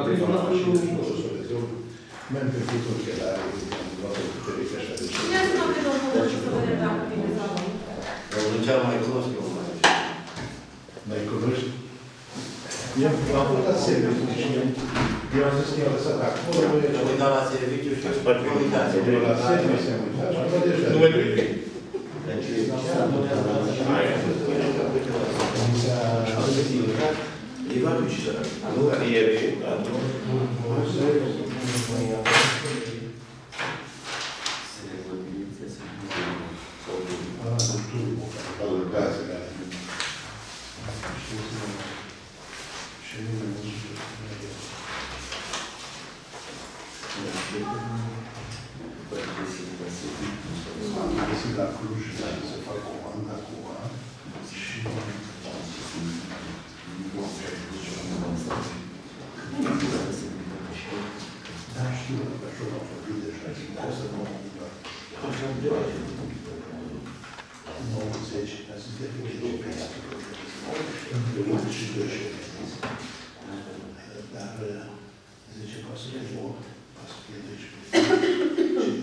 Mentre tutto il canale, tutte le case. Non c'è mai conosco. Mai conosci? Io am votat serviciu. Eu am zis că i-am lăsat acolo. Am uitat la serviciu și am uitat. La serviciu am uitat. Și acum deja. Nu mai trebuie. Nu, ieri. Am găsit la Cluj să fac comanda cu A și da, știu, că așa am vorbit deja, o să mă doar 90, dar sunt de 20 și 12. Dar 10 poate să fie 8, poate să fie 12.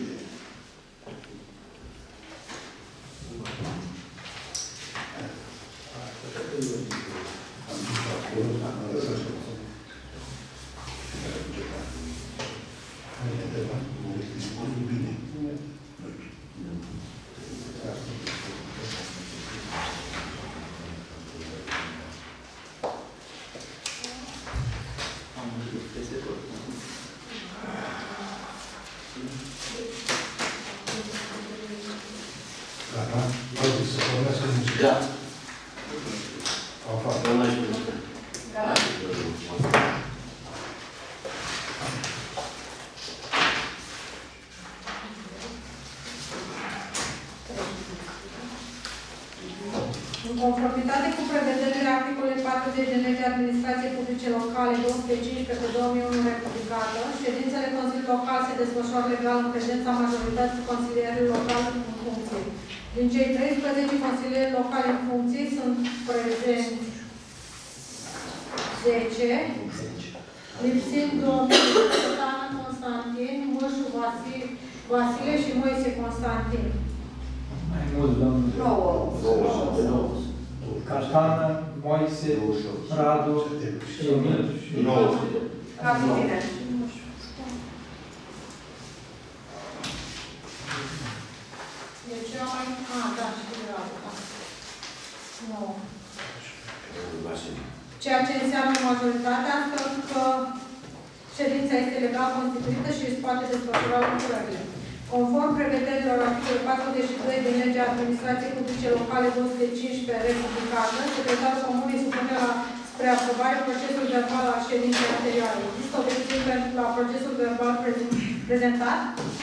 În conformitate cu prevederile articolului 40 din legea administrației publice locale 215 pe 2001 republicată, ședințele Consiliului Local se desfășoară legal în prezența majorității consilierilor locali în funcție. Din cei 13 consilieri locali în funcție sunt prezenți 10, lipsind domnul Cătana Constantin, Mâșu Vasile și Moise Constantin. Mai mult, domnule. 9. Catana, Moise, Radu, Emil și... 9. Ca mine. Deci eu mai... da, știu Radu, da. 9. Ceea ce înseamnă majoritatea, astfel că ședința este legal constituită și își poate desfășura lucrările. Conform prevederilor articolului 42 din legea administrației publice locale 215 republicată, secretarul comunei supune spre aprobare procesul verbal al ședinței anterioare. Există obiecții la procesul verbal prezentat?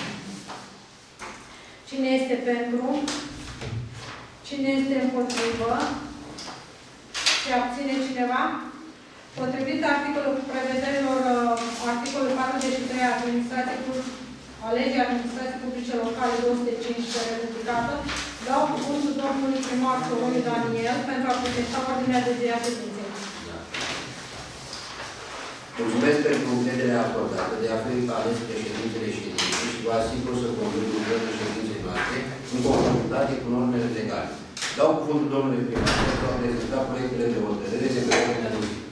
Cine este pentru? Cine este împotrivă? Se abține cineva? Potrivit prevederilor articolului 43 a legii administrației publice locale 215 republicată, dau cuvântul domnului primar Soroniu Daniel pentru a prezenta ordinea de zi a ședinței. Mulțumesc pentru încrederea acordată de a fi ales președintele ședinței și vă asigur să conduc lucrările ședinței noastre în conformitate cu normele legale. Dau cuvântul domnului primar pentru a prezenta proiectele de hotărâre de pe ordinea de zi.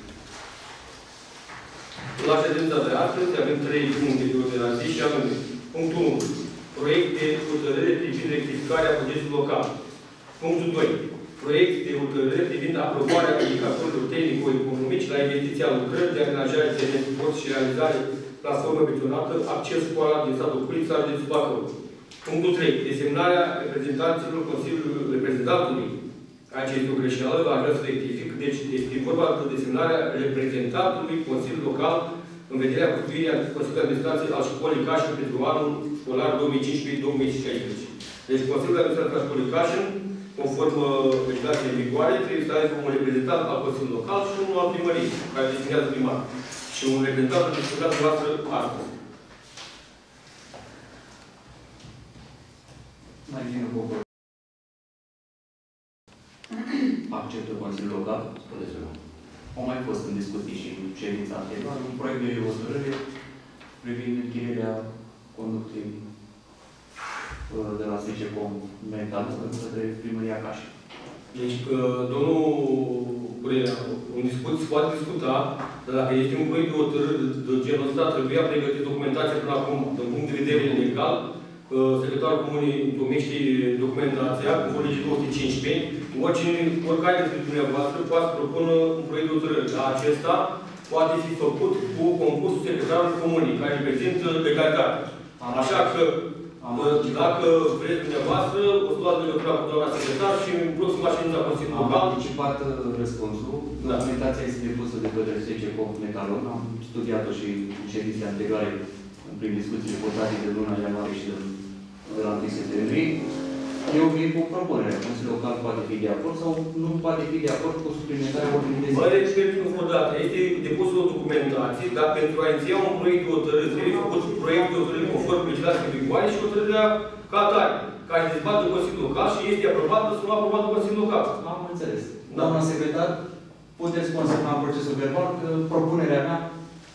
La ședința de astăzi avem 3 puncte de ordine de zi și avem punctul 1. Proiect de hotărâre privind rectificarea bugetului local. Punctul 2. Proiect de hotărâre privind aprobarea indicatorilor tehnico-economici la investiția lucrări de amenajare de teren sport și realizare platformă betonată, acces școala din satul Culița, județul Bacău. Punctul 3. Desemnarea reprezentanților Consiliului Reprezentantului. Aici este o greșeală, dar vreau să rectific. Deci, este vorba de desemnarea reprezentantului Consiliului Local în vederea constituirii Consiliului de Administrație al Școlii Cașin pentru anul școlar 2015-2016. Deci, Consiliul de Administrație al Școlii Cașin, conform legislației în vigoare, trebuie să aibă un reprezentant al Consiliului Local și unul al primăriei, care designează primar. Și un reprezentant al discutat noastră astăzi. Mai bine Bogor. Acceptă Consiliul Local? Spuneți-vă. au mai fost în discuții și în ședința anterioară un proiect de hotărâre privind închirierea conductei de la SCCOM Metal către Primăria Cașin. Deci, domnul Curelea, în discuții poate discuta, dar dacă este un proiect de hotărâre de genul ăsta, trebuia pregătit documentația până acum, din punct de vedere legal, secretarul comunei întocmește documentația, cu legii 215, oricare dintre dumneavoastră poate să propună un proiect de hotărâre. Dar acesta poate fi făcut cu concursul secretarului comunei, care reprezintă legalitate. Așa că, dacă vreți dumneavoastră, o să luați legătura cu doamna secretar și în proxima ședință Consiliului Am Local. anticipat răspunsul. Documentația este depusă de către SCCOM Metalon. Am studiat-o și în ședințe anterioare, prin discuțiile votate de luna ianuarie și de la 1 septembrie. Eu vin cu propunerea. Consiliul Local poate fi de acord sau nu poate fi de acord cu suplimentarea ordinii de zi. Vă repet încă o dată, este depusă o documentație, dar pentru a iniția un proiect de hotărâre trebuie făcut proiect de hotărâre conform legislației vigoare și hotărârea ca atare, care se dezbate de Consiliul Local și este aprobată sau nu aprobată de Consiliul Local. Am înțeles. Doamna secretar, puteți consemna în procesul verbal că propunerea mea,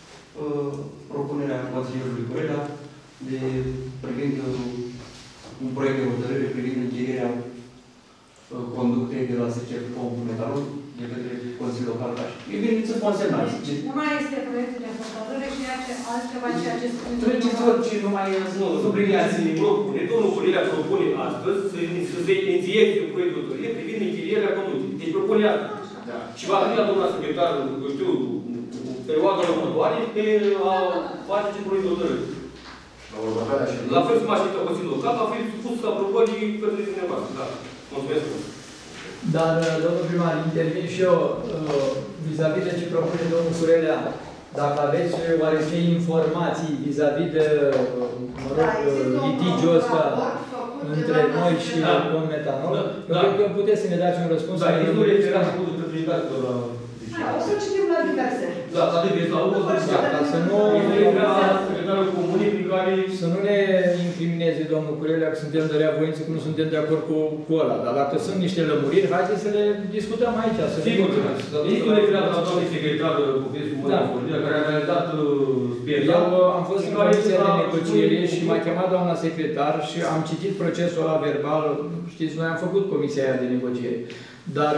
propunerea Consiliului Curelea de privind un proiect de hotărâre privind încheierea conductei de la SCCOM Metalon de către Consiliul Local Cașin. E bine să consemnați. Una este proiectul de hotărâre și altceva ceea ce spune. Treceți orice, nu mai subliniați. Domnul Curelea propune astăzi să se inițieze un proiect de hotărâre privind închirierea conductei. Deci propune asta. Da. Și va veni la doamna secretară, eu știu, perioada următoare, pe a face ce proiect de hotărâre. La următoarea ședință. La fel cum a ședința Consiliului Local, va fi supus la aprobării către dumneavoastră. Da. Mulțumesc. Dar, domnul primar, intervin și eu vis-a-vis de ce propune domnul Curelea. Dacă aveți oarece informații vis-a-vis de, mă rog, litigiul ăsta între noi și Conmetanol, eu cred că puteți să ne dați un răspuns. Da, nu referați cu certificatul la... O să citim la diverse. Da, la diverse, la o Ca să nu... secretarul comunei prin care... Să nu ne incrimineze domnul Curelea că suntem de reavoință, că nu suntem de acord cu ăla. Dar dacă sunt niște lămuriri, haideți să le discutăm aici. Sigur, este un referat la doamnei secretar Popescu Mărăș, care a realizat eu am fost în comisia de negociere și m-a chemat doamna secretar și am citit procesul ăla verbal. Știți, noi am făcut comisia aia de negociere. Dar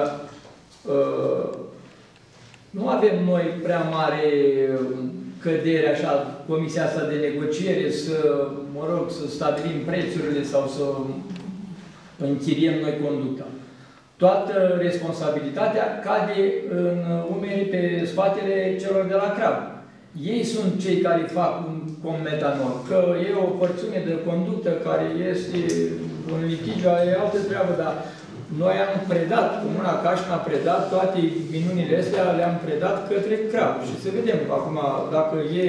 nu avem noi prea mare cădere, așa, comisia asta de negociere, să, mă rog, să stabilim prețurile sau să închiriem noi conducta. Toată responsabilitatea cade în umerii pe spatele celor de la CRAB. Ei sunt cei care fac un Conmetanol. Că e o porțiune de conductă care este un litigiu, e altă treabă, dar noi am predat, Comuna Cașin a predat toate minunile astea, le-am predat către CRAB. Și să vedem acum dacă e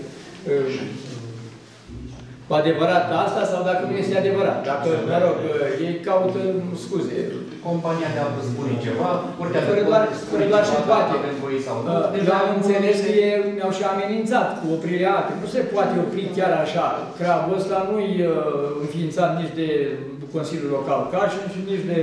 adevărat asta sau dacă nu este adevărat. Dacă, mă rog, ei caută scuze. Compania de apă spune ceva, curtea Fără doar și poate. pentru ei sau nu. Eu am înțeles că ei mi-au și amenințat cu oprirea apei. Nu se poate opri chiar așa. CRAB-ul ăsta nu-i înființat nici de Consiliul Local Cașin și nici de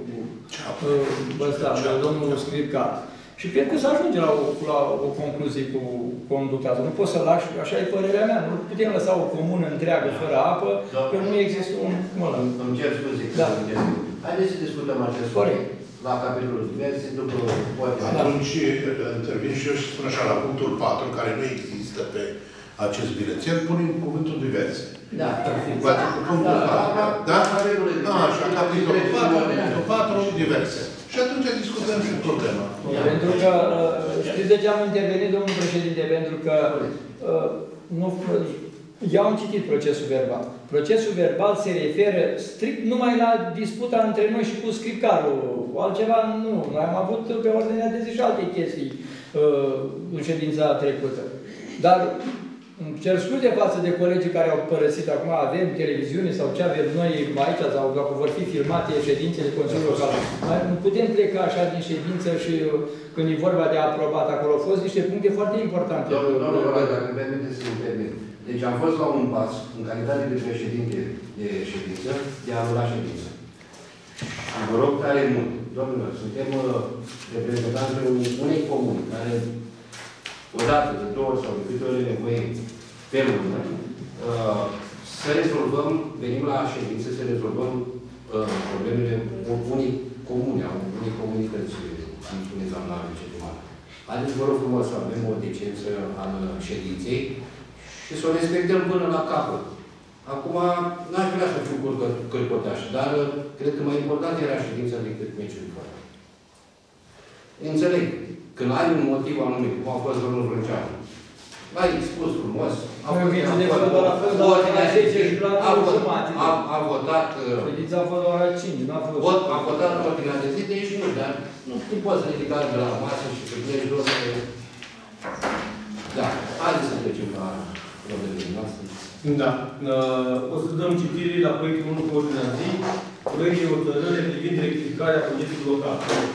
domnul Scripcar. Și cred că se ajunge la o concluzie cu conducta. Nu poți să lași, așa e părerea mea, nu putem lăsa o comună întreagă fără apă, că nu există un... Îmi cer scuze că Da. haideți să discutăm acest Corect. la capitolul diverse, după poate. Atunci intervin și eu și spun așa, la punctul 4, care nu există pe acest bilețel, punem cuvântul diverse. Da. Cu punctul 4. Da? Așa, capitolul 4, diverse. Și atunci discutăm și problema. Pentru că, știți de ce am intervenit, domnul președinte? Pentru că eu am citit procesul verbal. Procesul verbal se referă strict numai la disputa între noi și cu scripcarul. Altceva nu. Noi am avut pe ordinea de zi și alte chestii în ședința trecută. Dar îmi cer scuze față de colegii care au părăsit. Acum avem televiziune sau ce avem noi aici, sau dacă vor fi filmate ședințele Consiliului Local. Nu putem pleca așa din ședință și când e vorba de aprobat. Acolo au fost niște puncte foarte importante. Domnul Vărat, dacă îmi permite să intervin. Deci am fost la un pas, în calitate de președinte de ședință, de a anula ședință. Vă rog tare mult, domnilor, suntem reprezentanții unei comuni care odată, de 2 ori sau de câte ori e nevoie pe lună, să rezolvăm, venim la ședință să rezolvăm problemele unei comune, a unei comunități, cum spuneți, doamna viceprimar. Haideți, vă rog frumos, să avem o decență al ședinței și să o respectăm până la capăt. Acum, n-aș vrea să fiu cârcotaș, dar cred că mai important era ședința decât meciul de fotbal. Înțeleg. Când ai un motiv anume, cum a fost domnul Vrânceanu, l-ai expus frumos, a votat Ședința a fost la ora 5, n-a fost... A votat ordinea de zi, deci nu, dar nu poți să ridica de la masă și să pleci doar de... Da, haideți să trecem la problemele noastre. Da. O să dăm citire la proiectul 1 cu ordinea zi, proiect de hotărâre privind rectificarea bugetului local.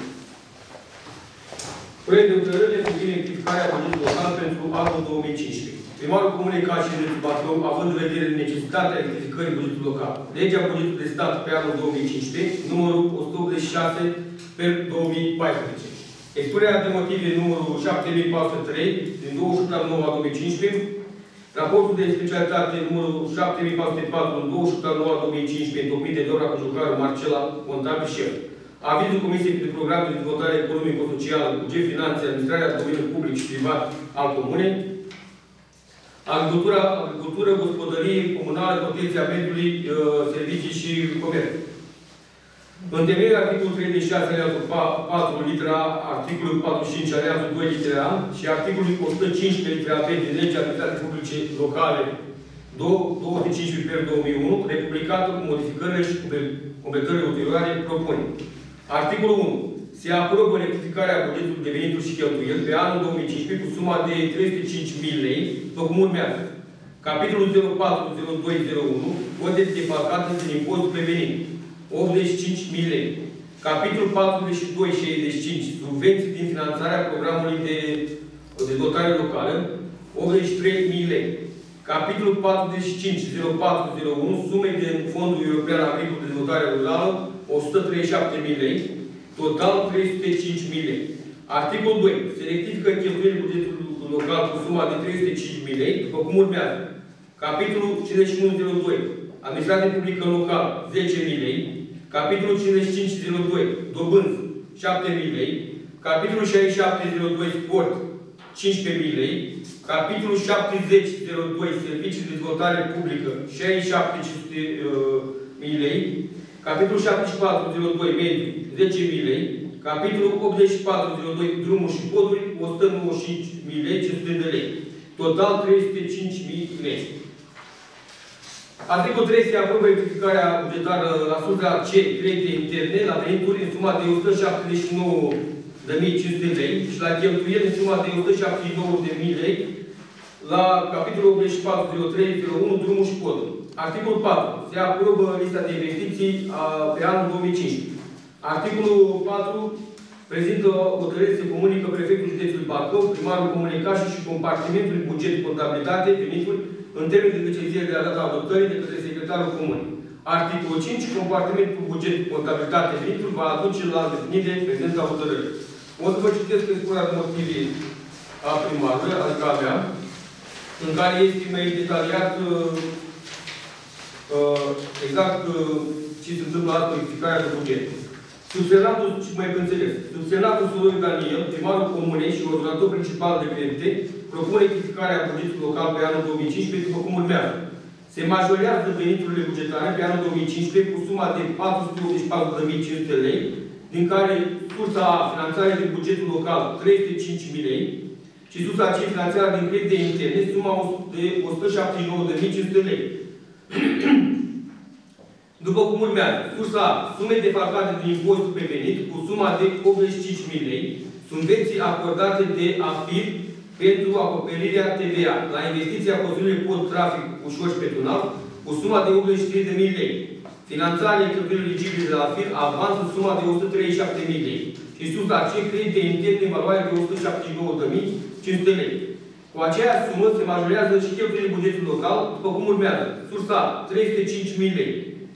Proiect de hotărâre privind rectificarea bugetului local pentru anul 2015. Primarul Comunei Cașin de Bacău, având în vedere necesitatea rectificării bugetului local, legea bugetului de stat pe anul 2015, numărul 186 pe 2014. Expunerea de motive numărul 7403 din 28/9/2015, raportul de specialitate numărul 7404 din 28/9/2015, întocmit de doamna Cujucaru Marcela, contabil șef. Avizul Comisiei de Program de Dezvoltare Economico-Socială, buget, finanțe, administrarea domeniului public și privat al Comunei, agricultură, gospodărie comunală, protecția mediului, servicii și comerț. În temeiul articolul 36, alineatul 4, litera A, articolul 45, alineatul 2, litera A și articolul 115, litera B din legea administrației publice locale 215 pe 2001, republicată cu modificările și completările ulterioare, propune. Articolul 1. Se aprobă rectificarea bugetului de venituri și cheltuieli pe anul 2015 cu suma de 305.000 lei, după cum urmează. Capitolul 040201, cote de defalcate din impozitul pe venit, 85.000 lei. Capitolul 4265, subvenții din finanțarea programului de dezvoltare locală, 83.000 lei. Capitolul 450401, sume din Fondul European Agricol de Dezvoltare Rurală, 137.000 lei, total 305.000 lei. Articolul 2. Se rectifică cheltuielile bugetului local cu suma de 305.000 lei, după cum urmează. Capitolul 5102. Administrație publică locală, 10.000 lei. Capitolul 5502. Dobânzi, 7.000 lei. Capitolul 6702. Sport, 15.000 lei. Capitolul 7002. Servicii de dezvoltare publică, 67.000 lei. Capitolul 7402. Mediu, 10.000 lei. Capitolul 8402. Drumuri și poduri, 195.000 lei, 500 de lei. Total 305.000 lei. Articolul 3. Se aprobă rectificarea bugetară la sursa C, credite interne, la venituri în suma de 179.500 lei și la cheltuieli în suma de 179.000 lei la capitolul 840301, drumuri și poduri. Articolul 4. Se aprobă lista de investiții pe anul 2015. Articolul 4. Prezintă hotărâri se comunică prefectul județului Bacău, primarul Comunei Cașin și compartimentul buget, contabilitate, venituri, în termen de decizire de la data adoptării de către secretarul comunei. Articolul 5. Compartimentul buget, contabilitate, venituri va aduce la îndeplinire prezenta hotărârii. O să vă citesc expunerea de motive a primarului, adică a mea, în care este mai detaliat exact ce se întâmplă la rectificarea de buget. Subsemnatul, și mai înțeles, subsemnatul Soloviu Daniel, primarul comunei și ordonator principal de credite, propune rectificarea bugetului local pe anul 2015 după cum urmează. Se majorează veniturile bugetare pe anul 2015 cu suma de 484.500 lei, din care sursa A, finanțarea din bugetul local, 305.000 lei, și sursa C, finanțarea din credite interne, suma de 179.500 lei. După cum urmează, sursa A, sume defalcate din impozitul pe venit cu suma de 85.000 lei, subvenții acordate de AFIR pentru acoperirea TVA la investiția construirii pod trafic ușor și pedonal cu suma de 83.000 lei. Finanțarea cheltuielilor eligibile de la AFIR avans în suma de 137.000 lei. Și sursa C, credite interne în valoare de 179.500 lei. Cu aceeași sumă se majorează și cheltuielile bugetului local, după cum urmează. Sursa A, 305.000 lei.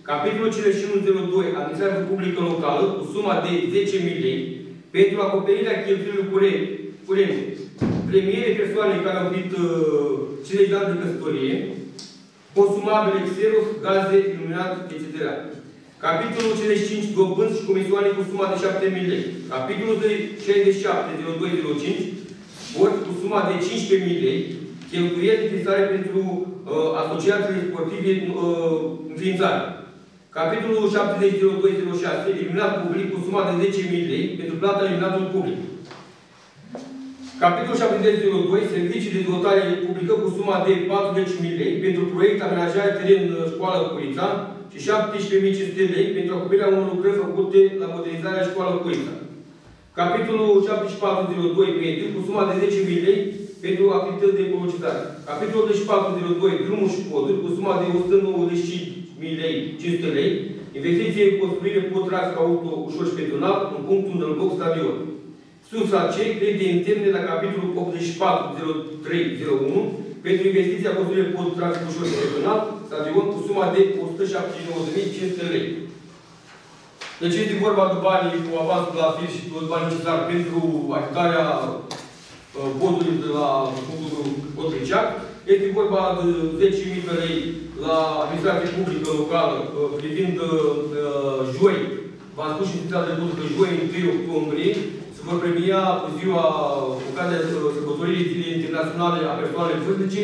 Capitolul 5102, Administrația Publică Locală, cu suma de 10.000 lei, pentru acoperirea cheltuielilor curente, premiere persoanei care au împlinit 50 de ani de căsătorie, consumabile Xerox, gaze, iluminat, etc. Capitolul 55, dobânzi și comisioane cu suma de 7.000 lei. Capitolul 670205, sport cu suma de 15.000 lei, cheltuieli de prestare pentru asociațiile sportive înființare. Capitolul 700206, iluminat public cu suma de 10.000 lei pentru plata iluminatului public. Capitolul 7002, servicii de dotare publică cu suma de 40.000 lei pentru proiect amenajare teren școală Curița și 17.500 lei pentru acoperirea unor lucrări făcute la modernizarea școală Curița. Capitolul 7402, mediu, cu suma de 10.000 lei pentru activități de ecologizare. Capitolul 8402, drumuri și poduri, cu suma de 190.000 lei, 500 lei, investiție în construire pod tras ca auto ușor și pedonal în punctul Nălboc stadion. Sursa C, credite interne la capitolul 840301 pentru investiția construire pod tras ușor și pedonal stadion cu suma de 179.500 lei. Deci este vorba de banii cu avansul la fir și de banii necesari pentru achitarea podului de la punctul Cotriceac. Este vorba de 10.000 de lei la administrație publică locală privind joi. V-am spus și în de trecut că joi, 1 octombrie, se vor premia cu ziua ocazia sărbătoririi Zilei Internaționale a Persoanelor Vârstnice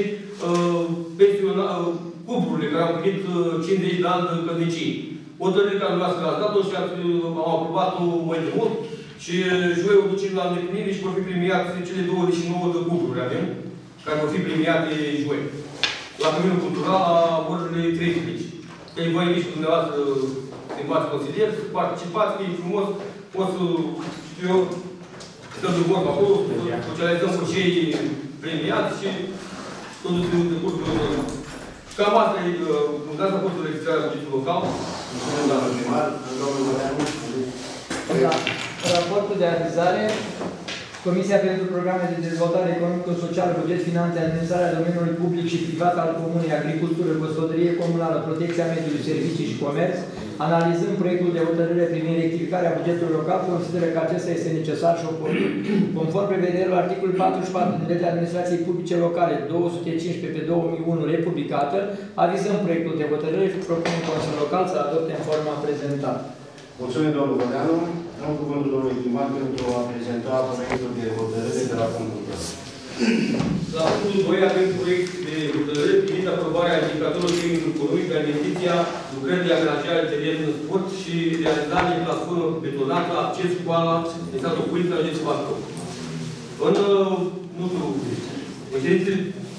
cuplurile care au împlinit 50 de ani de căsnicie. Hotărâre care noastră ați dat-o și am aprobat-o mai de mult și joi o ducem la îndeplinire și vor fi premiate cele 29 de cupluri avem, care vor fi premiate joi. La Căminul Cultural, la orele 13. Deci vă invit și dumneavoastră, stimați consilieri, să participați, că e frumos, pot să, știu eu, stăm de vorbă acolo, socializăm cu cei premiați și totul se decurge. Cam asta e, asta a fost registrarea bugetului local. Mulțumesc, doamnă primar. Domnul Văleanu. Da. Raportul de arizare. Comisia pentru Programe de Dezvoltare Economică-Socială, Buget, Finanțe, Administrarea Domeniului Public și Privat al Comunei, Agricultură, Gospodărie Comunală, Protecția Mediului, Servicii și Comerț, analizând proiectul de hotărâre privind rectificarea bugetului local, consideră că acesta este necesar și oportun. Conform prevederilor articolul 44 din Legea Administrației Publice Locale 215 pe 2001 republicată, avizăm proiectul de hotărâre și propunem Consiliul Local să adopte în forma prezentată. Mulțumim, domnul Văleanu. Am cuvântul domnului primar pentru a prezenta proiectul de hotărâre de la punctul 2. La punctul 2 avem proiect de hotărâre privind aprobarea indicatorului tehnic economic la investiția lucrări de amenajare teren în sport și realizare de platformă betonată, acces școala din satul Culița, județul Bacău. În, nu știu, în ședințele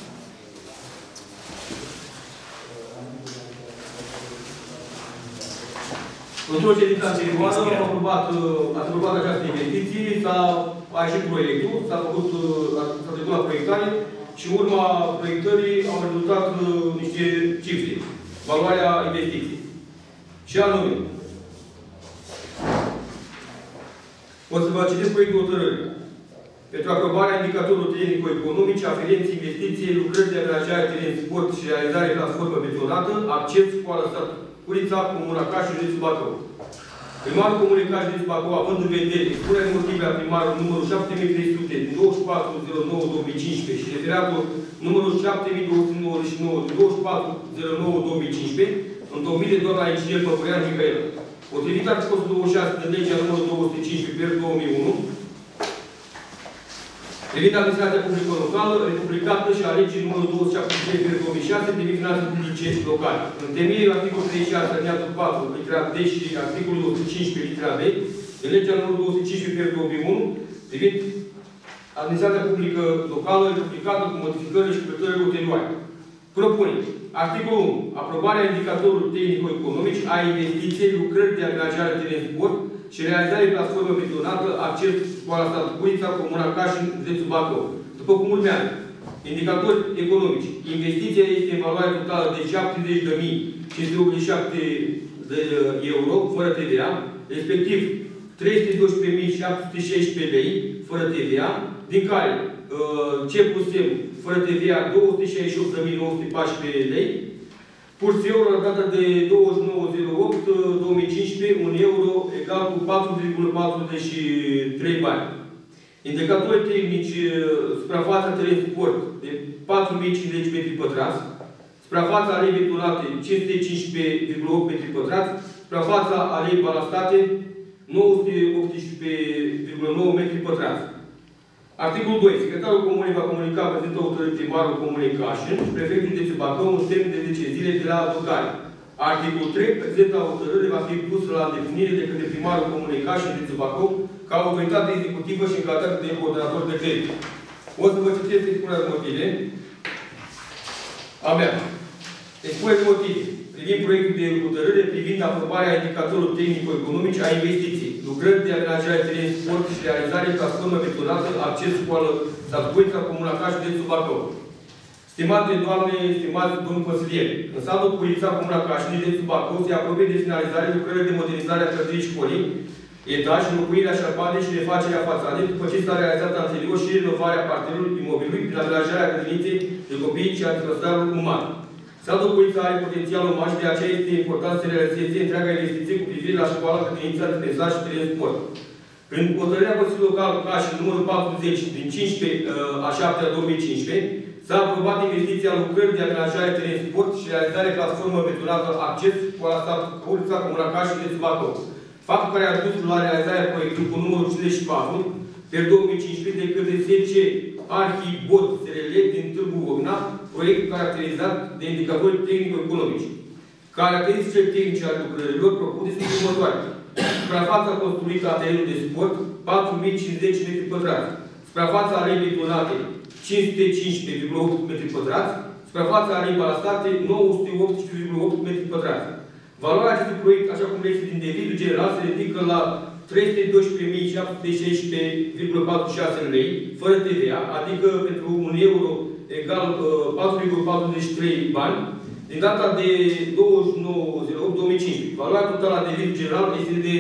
într-o ședință anterioară ați aprobat această investiție, a ieșit proiectul, s-a trecut la proiectare și în urma proiectării au rezultat niște cifre, valoarea investiției. Și anume, o să vă citesc proiectul hotărârii. Pentru aprobarea indicatorului tehnico-economici, aferenți investiții, lucrări de amenajare teren sport și realizare platformă betonată, acces școală stat Curița, Comuna Caș și județul Bacău. Primarul Comunei Caș și județul Bacău, având în vedere expunerea de motive a primarului numărul 7300 din 24.09.2015 și referatul numărul 7299 din 24.09.2015, întocmite doar la inginer Păpurean Mihail. Potrivit articolul 26 din legea numărul 215 pe 2001, privind administrația publică locală, republicată și a legii numărul 273 pe 2006, privind finanțe publice locale. În temeiul articolul 36, alineatul 4, litera D și articolul 215, litera B, de legea numărul 215 pe 2001, privind administrația publică locală, republicată cu modificările și completările ulterioare. Propune. Articolul 1. Aprobarea indicatorului tehnico-economici a investiției, lucrări de amenajare teren sport și realizarea platformă betonată, acces școala stat Culița, Comuna Caș și județul Bacău. După cum urmează. Indicatori economici. Investiția este în valoare totală de 70.587 de euro, fără TVA, respectiv 312.716 lei, fără TVA, din care C plus M, fără TVA, 268.914 lei, Curs euro la data de 29.08.2015, 1 euro egal cu 4,43 bani. Indicatori tehnici, suprafața teren sport de 4.050 metri pătrați, suprafața alei betonate 515,8 metri pătrați, suprafața alei balastate 918,9 metri pătrați. Articolul 2. Secretarul Comunei va comunica prezentă hotărâri primarul Comunei Cașin și prefectul județului Bacău în termen de 10 zile de la adoptare. Articolul 3. Prezenta hotărâre va fi pusă la îndeplinire de către primarul Comunei Cașin, județul Bacău, ca autoritate executivă și în calitate de coordonator de credit. O să vă citesc expunerea de motive a mea. Expunerea de motive privind proiectul de hotărâre privind aprobarea indicatorilor tehnico-economici a investiției, lucrări de amenajare teren sport și realizare platformă betonată, acces școală, Satucuița, Comuna Caș, județul Bacău. Stimate doamne, stimați domnul consilier, în satul Cuița, Comuna Caș, județul Bacău, se aprobe de finalizare lucrările de modernizare a clădirii școlii, etaj, înlocuirea șarpanei și refacerea fațadei, după ce s-a realizat anterior și renovarea parterului imobilului prin amenajarea grădiniței de copii și antitrăstarul uman. Satul Cuița are potențial uman și de aceea este important să realizeze întreaga investiție cu privire la școala, grădinița, dispensar și teren sport. Prin hotărârea Consiliului Local Cașin numărul 40 din 15/7/2015, s-a aprobat investiția lucrări de amenajare teren sport și realizare platformă betonată acces școala Satul Cuița, Comuna Cașin, județul Bacău. Faptul care a dus la realizarea proiectului cu numărul 54 pe 2015 de către SC Arhibot SRL din Târgu Ogna, proiect caracterizat de indicatori tehnico-economici. Caracteristicile tehnice ale lucrărilor propuse sunt următoare. Suprafața construită a terenului de sport, 4.050 m². Suprafața alei betonate, 515,8 m². Suprafața alei balastate, 918,8 m². Valoarea acestui proiect, așa cum este din debitul general, se ridică la 312.716,46 lei, fără TVA, adică pentru 1 euro egal 4,43 bani, din data de 29.08.2015. Valoarea totală a debitul general este de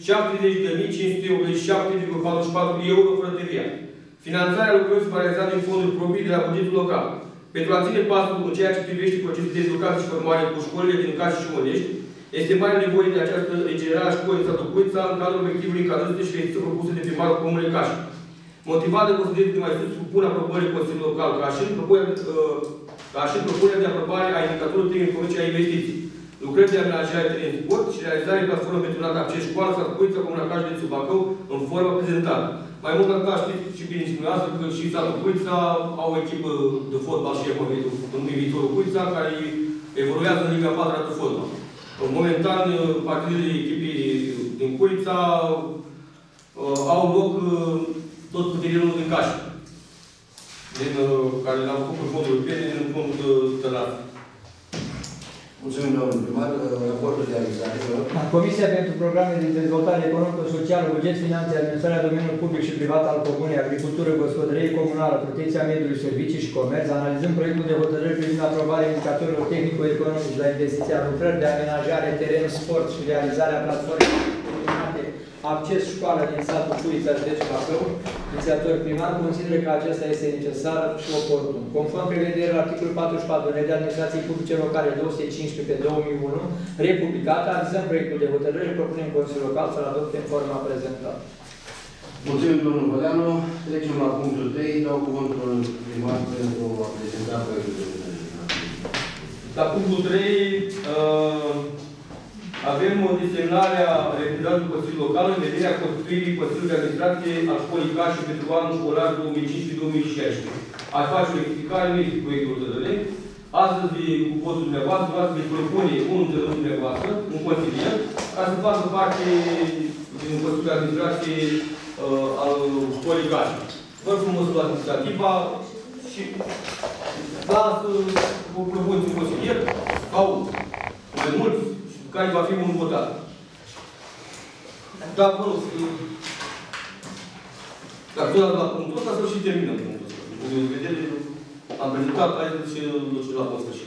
70.587,44 euro, fără TVA. Finanțarea lucrării se va realiza din fonduri proprii de la bugetul local. Pentru a ține pasul în ceea ce privește procesul de educație și formare cu școlile din Caș și Monești, este mai nevoie de această regenerare a școlii Satul Cuița în cadrul obiectivului încadrării și rețință propuse de primarul Comunei Cașin. Motivat de considerente de mai sus, supun aprobării Consiliului Local Cașin, propunerea de aprobare a indicatorului tehnico-economice a investiției, lucrări de amenajare teren sport și realizarea platformă betonată acces școală Satul Cuița, Comuna Cașin, județul Bacău, în formă prezentată. Mai mult atât, știți și bine spuneați că și Satul Cuița au o echipă de fotbal și în viitorul Cuița, care evoluează în Liga 4 de fotbal. Momentan, partidele echipei din Cuița au loc tot cu terenul din Cașin, care l-au făcut cu fondul europene, din fondul tărat. Mulțumim, domnul primar. Raportul de realizare. Comisia pentru Programe de Dezvoltare Economică, Socială, Buget, Finanțe, Administrarea Domeniului Public și Privat al Comunei, Agricultură, Gospodărie Comunală, Protecția Mediului, Servicii și Comerț, analizând proiectul de hotărâre privind aprobarea indicatorilor tehnico-economici la investiția lucrări de amenajare teren sport și realizarea platformei acces școală din satul Cuița, județul Bacău, inițiator primar, consideră că acesta este necesar și oportun. Conform prevederilor articolul 44 Legea Administrației Publice Locale 215 pe 2001, republicată, avizăm proiectul de hotărâre, propunem Consiliul Local să-l adopte în forma prezentată. Mulțumim, domnul Văleanu. Trecem la punctul 3. Dau cuvântul primar pentru a prezenta proiectul de hotărâre. La punctul 3, avem desemnarea reprezentantului Consiliului Local în vederea constituirii Consiliului de Administrație al Școlii Cașin pentru anul școlar 2015-2016. Aș face o rectificare, nu este proiectul de hotărâre. Astăzi, cu votul dumneavoastră, veți propune unul dintre dumneavoastră, un consilier, ca să facă parte din Consiliul de Administrație al Școlii Cașin. Vă frumos la administrativa și las vă propuneți un consilier, sau mai mulți, care va fi un votat. Da, vă rog, dacă tot la punctul ăsta, să și terminăm punctul ăsta. Din punct de vedere, am prezentat, haideți și la bun sfârșit.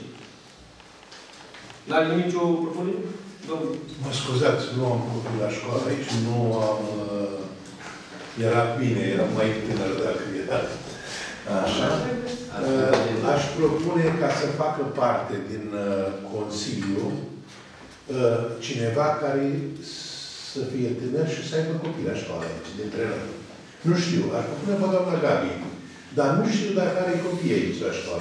N-are nicio propunere? Domnul? Mă scuzați, nu am copii la școală aici, nu am... Era bine, era mai tânăr dacă era. Așa. Aș propune ca să facă parte din Consiliu cineva care să fie tânăr și să aibă copii la școală aici, dintre noi. Nu știu, aș propune pe doamna Gabi, dar nu știu dacă are copii aici la școală.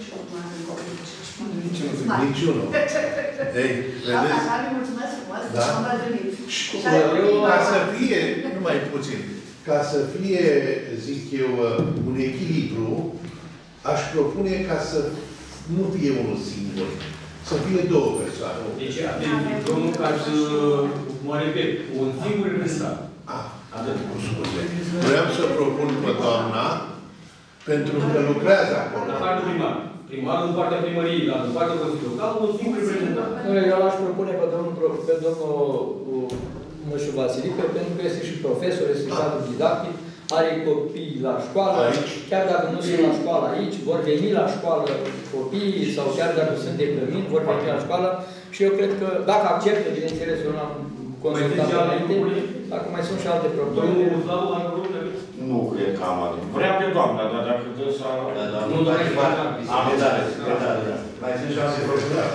Niciunul. Ei, vedeți? Mulțumesc frumos, Da? m-am răzgândit. Ca să fie, numai puțin, ca să fie, zic eu, un echilibru, aș propune ca să nu fie unul singur, să fie două persoane. Deci avem domnul ca să, mă repet, un singur reprezentant. Atât. Scuze. Vreau să propun pe doamna, pentru că lucrează acolo. La partea primar. Primarul în partea primăriei, dar în partea Consiliului Local, un singur reprezentant. Eu l-aș propune pe domnul Mășu Vasilică, pentru că este și profesor, este cadru didactic, are copii la școală, chiar dacă nu sunt la școală aici, vor veni la școală copiii, sau chiar dacă sunt de cămin, vor veni la școală și eu cred că, dacă acceptă, bineînțeles, eu n-am consultat înainte, dacă mai sunt și alte probleme. Domnul Slavu, ai probleme? Nu cred că am adus. Vrea pe doamna, dar dacă dă să... Nu, mai sunt și alte probleme.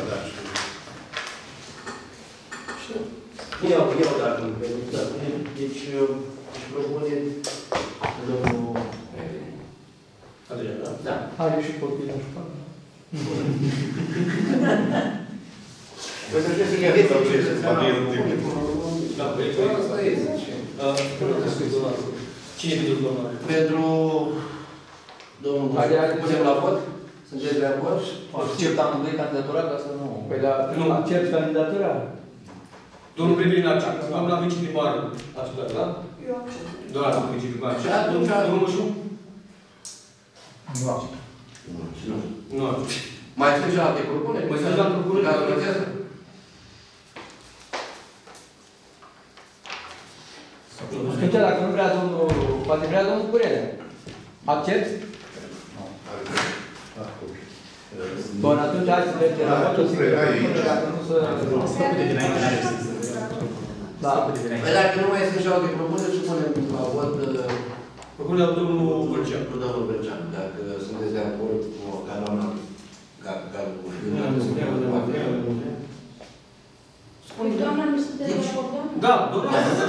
Eu dacă nu deci își propune domnul Adrian, da? Da. Are și copii la școală. Păi să știți că aveți Da, asta este. Cine pentru domnul? Pentru domnul Mășu, punem la vot? Sunteți de acord? Accept amândoi candidatura ca să nu... Păi da, nu accept candidatura? Domnul Privin Arcean, domnul viceprimar, ascultat, da? Eu accept. Doar la viceprimar. Și atunci... Domnul Mășu? Nu accept. Nu. Mai sunt și alte propuneri? Mai sunt și alte propuneri? Care urmează? Atunci, dacă nu vrea domnul, poate vrea domnul Curele. Accept? Bun, atunci hai să mergem la votul. Dacă nu să... Da. Păi dacă nu mai sunt și alte propuneri, și punem la vot Propunerea domnul Vârcean. cu domnul Vârcean. Dacă sunteți de acord cu ca doamna Spune, doamna, nu sunteți de acord? Da, domnul.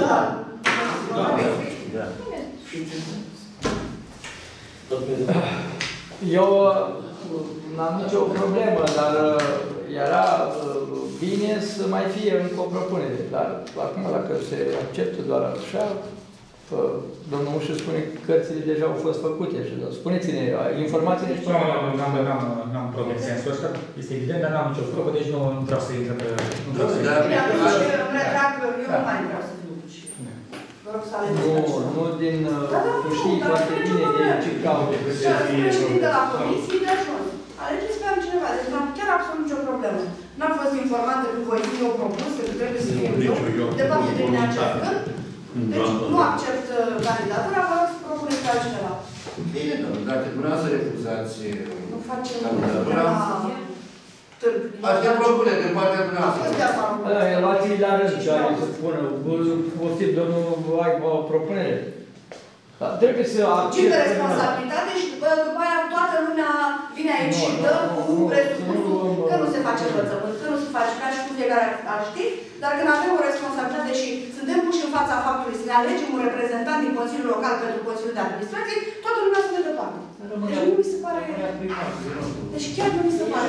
Eu n-am nicio problemă, dar era bine să mai fie încă o propunere. Dar acum, dacă se acceptă doar așa, domnul Mușu spune că cărțile deja au fost făcute. Spuneți-ne informațiile și... N-am probleme în sensul ăsta, este evident, dar n-am nicio probă, deci nu vreau să intră pe... Bine, atunci eu nu mai vreau să fiu duși. Vă rog să alegeți. Nu din... Tu știi foarte bine de ce caute. Președinte la comisie, de ajuns. Alegeți pe altcineva, deci n-am chiar absolut nicio problemă. N-am fost informată că voi fi eu propusă, că trebuie să fiu eu. De fapt, de mine acest gând. Deci nu accept candidatura, vă rog să propuneți pe altcineva. Bine, domnule, dacă dumneavoastră refuzați Nu facem candidatura, târg. ați propune din partea dumneavoastră. Relații la rând, ce are să spună. Poftim, domnul, ai o propunere? Dar trebuie să Cine de responsabilitate și după aia toată lumea vine aici și dă cu presupusul că nu se face învățământ, că nu se face ca și cu fiecare ar ști, dar când avem o responsabilitate și suntem puși în fața faptului să ne alegem un reprezentant din Consiliul Local pentru Consiliul de Administrație, toată lumea se dă parte. Deci nu mi se pare... Deci chiar nu mi se pare...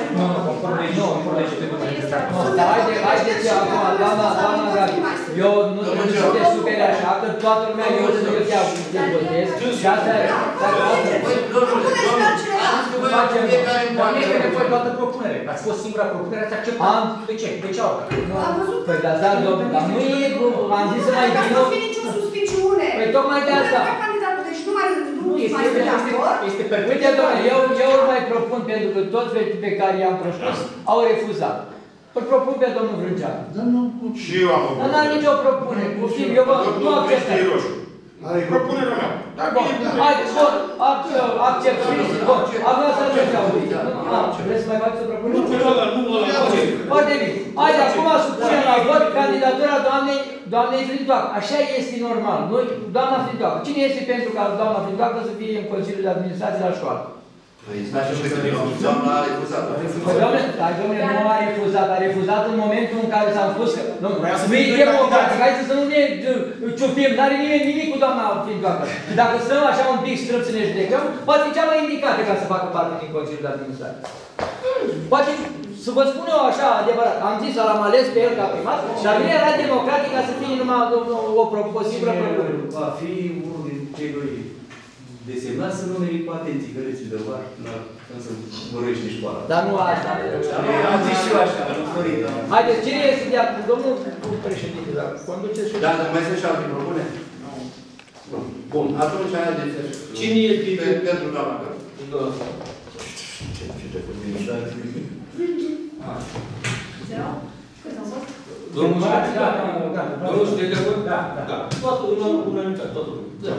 Dar haideți acum, doamna Gabi, eu nu trebuie să te superi așa, că toată lumea eu să eu te votez și asta e... Facem nevoie toată propunere. Ați fost singura propunere, ați acceptat. De ce? De ce altă? Păi da, dar nu e... Am zis să mai vină... Nu fi nicio suspiciune. Păi tocmai de asta. Deci nu mai sunt de acord. Este perfect. Uite, doamne, eu îl mai propun, pentru că toți pe care i-am propus au refuzat. Îl propun pe domnul Vrânceanu. Și eu am făcut. Dar n-am nicio propunere. Eu nu accept. Propunerea mea. Haideți, bun, accept. Bun, acum să nu se auzi. Vreți să mai faceți o propunere? Nu ăla. Foarte bine. Haide, acum supunem la vot candidatura doamnei Flintoacă. Așa este normal. Noi, doamna Flintoacă. Cine este pentru ca doamna Flintoacă să fie în Consiliul de Administrație la școală? Doamna a refuzat. Dom'le, nu a refuzat. A refuzat în momentul în care s-a spus că nu e democratic. Haideți să nu ne ciupim. N-are nimeni nimic cu doamna Flintoacă. Dacă stăm așa un pic strâmb să ne judecăm, poate e cea mai indicată ca să facă parte din Consiliul de Administrație. Poate, să vă spun eu așa adevărat, am zis, l-am ales pe el ca primat, dar nu era democratic ca să fie numai o posibilă propunere. Va fi unul din cei doi desemnați să numeri cu atenție, că reți de var, când să vorbește școala. Dar nu asta. Am zis și eu așa, nu Florin. Haideți, cine este de acord? Domnul președinte, dacă conduceți și... Da, dar mai sunt și alte propuneri? Nu. Bun, atunci haideți. Cine este pentru doamna Cără? Domnul judecător? Da. Toată unanimitate, toată lumea.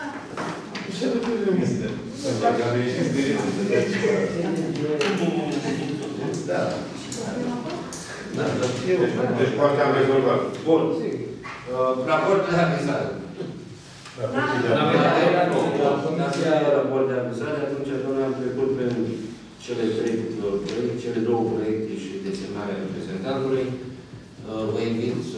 Da. Deci poate am rezolvat. Bun. Raport de avizare. Raport de avizare, atunci noi am trecut pe cele două proiecte și desemnarea reprezentantului. Vă invit să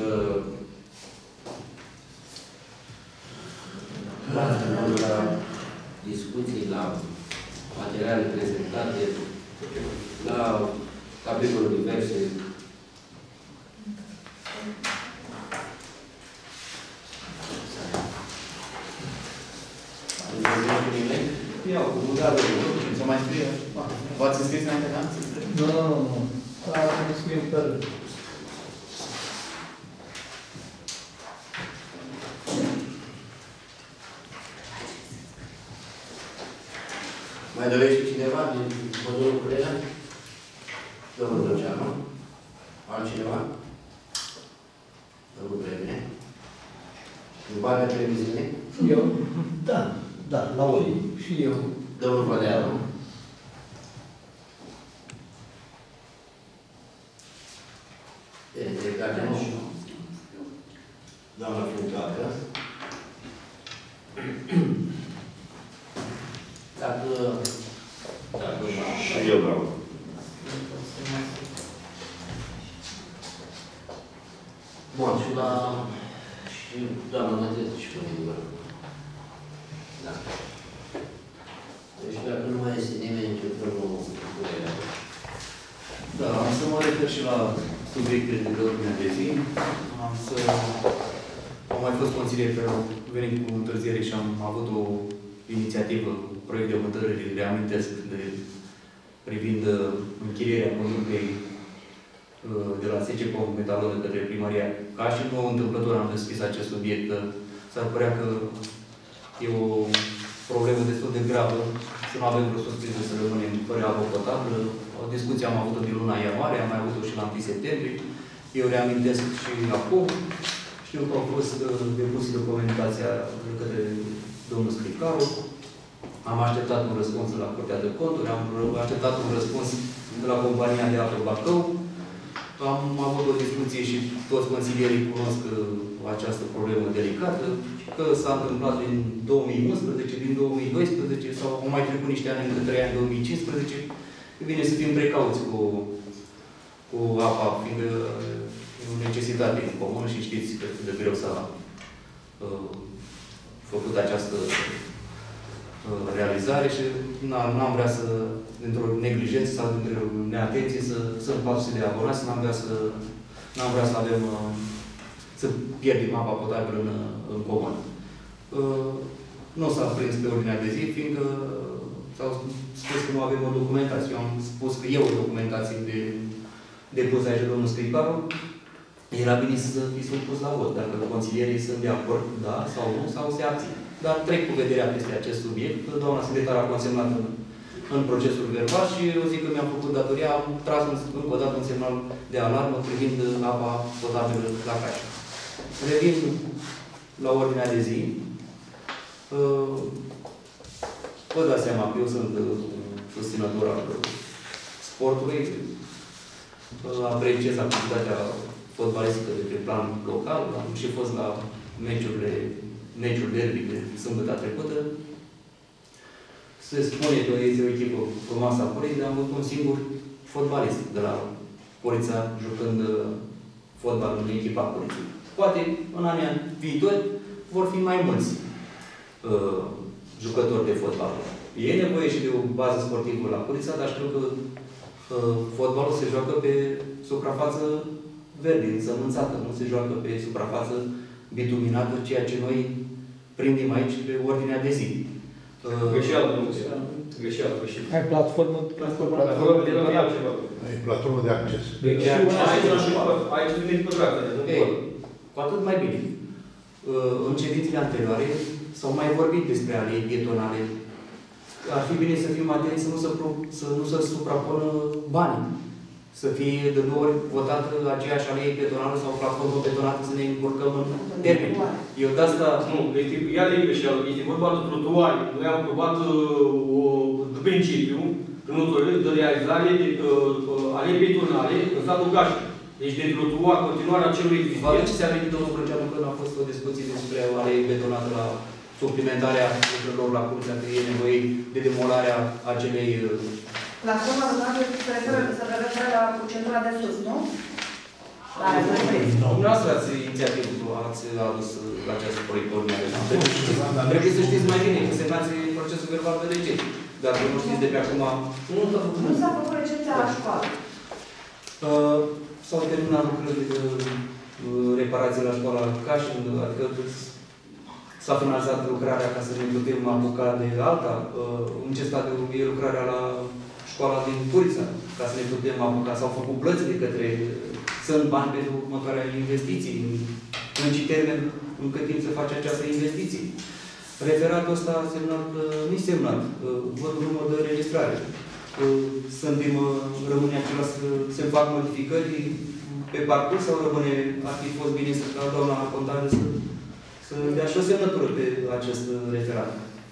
la discuții, la materiale prezentate, la capitolul diverse. Iau cu budarul, să mai scrie. V-ați înscris înainte de an? Nu. Am scris pe rând. Mai dorește cineva din domnul Curea? Domnul Doceanu? Altcineva? Domnul Previne? În partea televiziune? Eu? Da, la ori. Și eu. Domnul Vădeanu? Doamna Flintoacă. Dacă Și eu vreau. bun, și la doamna Mătreță și pe mine. Da. Deci dacă nu mai este nimeni, începem cu Curea. Da, am să mă refer și la subiectele de ordine de zi. Am mai fost consilier care au venit cu întârziere și am avut o inițiativă, proiect de hotărâre, reamintesc, privind închirierea conductei de la SCPO Metalură către primăria. Ca și nou întâmplător am deschis acest subiect. S-ar părea că e o problemă destul de gravă, să nu avem vreo surpriză să rămânem fără apă potabilă. O discuție am avut-o din luna ianuarie, am mai avut-o și la 1 septembrie. Eu reamintesc și acum. Știu că au fost depuse documentația către domnul Scripcaru. Am așteptat un răspuns la Curtea de Conturi, am așteptat un răspuns de la compania de apă Bacău. Am avut o discuție și toți consilierii cunosc această problemă delicată, că s-a întâmplat din 2011, din 2012 sau au mai trecut niște ani, încă 3 ani, 2015. E bine să fim precauți cu apa, fiindcă e o necesitate în comun și știți cât de greu s-a făcut această realizare și n-am vrea să, dintr-o neglijență sau dintr-o neatenție, să împapse de abonați, n-am vrea să avem, să pierdem apa potabilă în comun. Nu s-a prins pe ordinea de zi, fiindcă s-au spus că nu avem o documentație. Eu am spus că e o documentație depusă aici de domnul Scripcaru. Era bine să fi supus la vot, dacă consilierii sunt de acord, da sau nu, sau se abțin. Dar trec cu vederea peste acest subiect. Doamna secretar a consemnat în procesul verbal și eu zic că mi-am făcut datoria, am tras încă o dată un semnal de alarmă privind apa potabilă la Caș. Revin la ordinea de zi. Vă dați seama că eu sunt susținător al sportului, apreciez activitatea fotbalistică de pe plan local, am și fost la meciul derby de sâmbătă trecută. Se spune că este o echipă frumoasă a Poliței, dar am văzut un singur fotbalist de la Polița jucând fotbal în echipa Poliției. Poate în anii viitori vor fi mai mulți jucători de fotbal. E nevoie și de o bază sportivă la Polița, dar știu că fotbalul se joacă pe suprafață verde, însămânțată, nu se joacă pe suprafață bituminată, ceea ce noi prindem aici pe ordinea de zi. Greșeală, nu greșeală. Ai platformă de acces. Aici nu e pătrată, nu pot. Cu atât mai bine. În ședințele anterioare s-au mai vorbit despre alei pietonale. Ar fi bine să fim atenți să nu se suprapună banii. Să fie de 2 ori votată aceeași alee pietonală sau platformă pietonală, să ne încurcăm în termen. Eu de asta... Nu, ea de greșeală. Este vorba de trotuare. Noi am aprobat de principiu, în hotărâre de realizare de alee pietonale în satul Gașca. Deci de trotuar, continuarea celui existent. Vă aduceți aminte, domnul Brânceanu, că a fost o discuție despre o alee betonată la suplimentarea lucrurilor la Curtea, că e nevoie de demolarea acelei... Platforma betonată se referă la centura de sus, nu? Dumneavoastră ați inițiativă, ați adus la această proiect ordinare. Trebuie să știți mai bine, că semnați procesul verbal de lege. Dacă nu știți de pe acum... Nu s-a făcut recepția la școală. S-au terminat lucrurile de reparație la școala Cașin, adică s-a finalizat lucrarea ca să ne putem apuca de alta. În ce stadiu e lucrarea la școala din Purița, ca să ne putem apuca. S-au făcut plăți de către... Sunt bani pentru următoarea investiții. În ce termen, în cât timp se face această investiție. Referatul ăsta a semnat, nu-i semnat, văd urmă de registrare. Rămâne același să se fac modificări pe parcurs sau rămâne, ar fi fost bine să ca doamna contabilă să dea și o semnătură pe acest referat.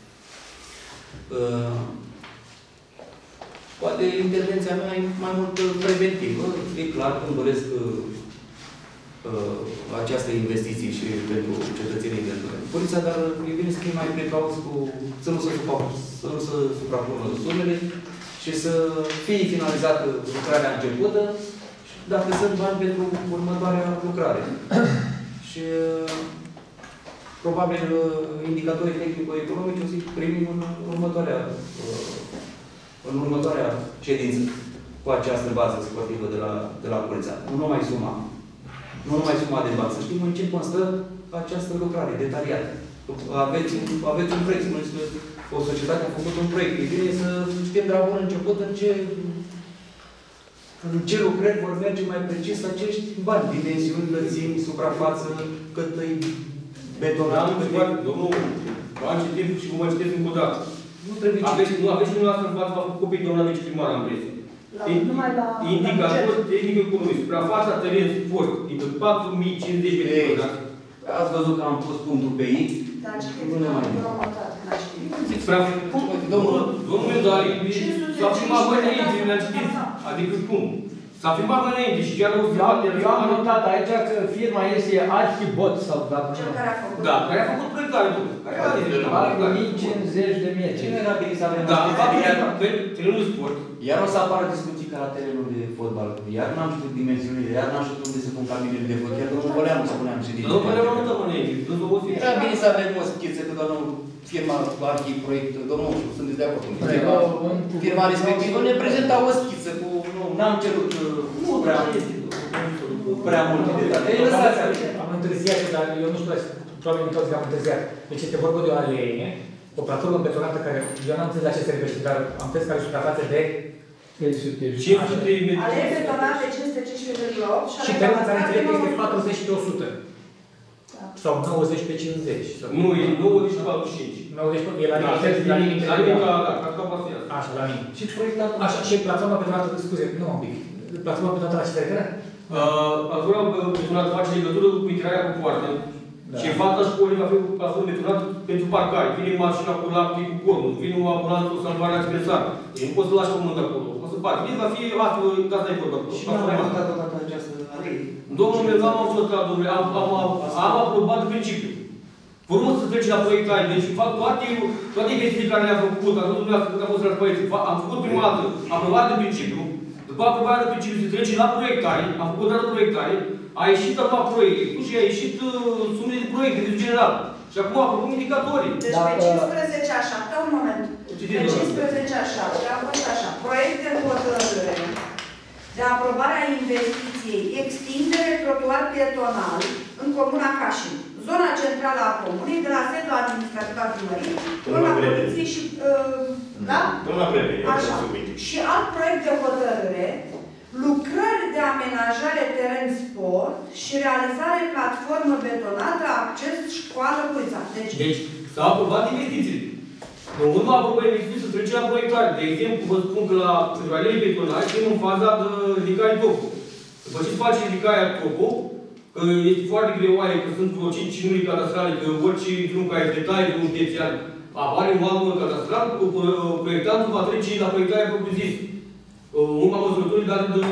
Poate intervenția mea e mai mult preventivă. E clar că îmi doresc această investiție și pentru cetățenii din Poliția, dar e bine să fim mai precauți cu să nu se suprapună sumele și să fie finalizată lucrarea începută și dacă sunt bani pentru următoarea lucrare. Și probabil indicatorii tehnico-economici o să primim în următoarea ședință cu această bază sportivă de la Poliția. Nu numai suma de bani, să știm în ce constă această lucrare detaliată. Aveți un proiect, spuneți că o societate a făcut un proiect. E bine să știm de la bun început în ce lucrări vor merge mai precis acești bani, dimensiuni, lățimi, suprafață, cât îi betonat. Domnul, v-am citit și vă mai citesc încă o dată. Nu trebuie aveți și dumneavoastră în față, v-a făcut copii de doamna viceprimar am preț. Indicator tehnic economic. Suprafața teren sport e de 4050 de metri. Ați văzut că am pus punctul pe I? Nu ne mai Domnul Medari, s-a filmat mai înainte, le-am citit. Adică cum? S-a filmat mai înainte și chiar eu am notat aici că firma este Archibot sau dacă cel care a făcut. Da, care a făcut proiectare, domnule. Care a făcut 1050 de metri. Ce nu era bine să avem terenul sport. Iar o să apară discuții ca la terenul de fotbal. Iar n-am știut dimensiunile, iar n-am știut unde se pun cabinele de vot. Chiar domnul Băleanu spuneam și din Domnul Băleanu nu tămâne. Era bine să avem o schiță, că doamnă firma Archiproiect, domnul, sunteți de acord cu mine? Firma respectivă ne prezenta o schiță cu... N-am cerut prea multe detalii. Am întârziat, dar eu nu știu, probabil toți am întârziat. Deci este vorba de o alee, o platformă betonată care, eu n-am înțeles la ce se referște, dar am înțeles că are suprafață de 500 de metri. Alee betonată de 515,8 și terenul care înțeleg că este 40 pe 100. Sau 90 pe 50. Nu, e 90 pe 45. 90 pe... E la limite. La limite, ca pasiat. Așa, la mine. Și proiectat... Așa, și platforma betonată, scuze, nu un pic. Platforma betonată la ce se referă? Platforma betonată face legătură cu intrarea cu poartă. Da. Și în fața școlii va fi a fost menționat pentru parcare. Vine mașina cu lapte cu cornul, vine o ambulanță cu salvarea expresară. Deci nu poți să lași pământ acolo. O să faci. Deci va fi asta, asta e vorba. Și nu am mai votat odată această arei. Domnul Melzan am votat, domnule, am aprobat în principiu. Frumos să treci la proiectare, deci fac toate investițiile care le-am făcut, am văzut dumneavoastră cât am fost la proiecte, am făcut prima dată, aprobat în principiu, după aprobarea de principiu se trece la proiectare, am făcut dată proiectare, a ieșit acum proiectul și a ieșit sumele de proiecte, de general. Și acum aprobăm indicatorii. Deci pe 15 a 7, un moment. Pe 15 a 7 a fost așa. Proiect de hotărâre de aprobare a investiției extindere trotuar pietonal în comuna Cașin. Zona centrală a comunei, de la sediul administrativ al primăriei, până la poliție și... da? Doamna Preveni, așa. Și alt proiect de hotărâre, lucrări de amenajare teren sport și realizare platformă betonată, acces școală Cuița. Deci s-au aprobat investițiile. În urma aprobării investiției să trece la proiectare. De exemplu, vă spun că la federalele betonare suntem în faza de ridicare topo. După ce se face ridicarea topo, că este foarte greoaie, că sunt vreo 5 cinuri cadastrale, că orice drum care este detalii de un piețian apare un alt cadastral, proiectantul va trece la proiectarea propriu-zis. Urma măsurătorii date de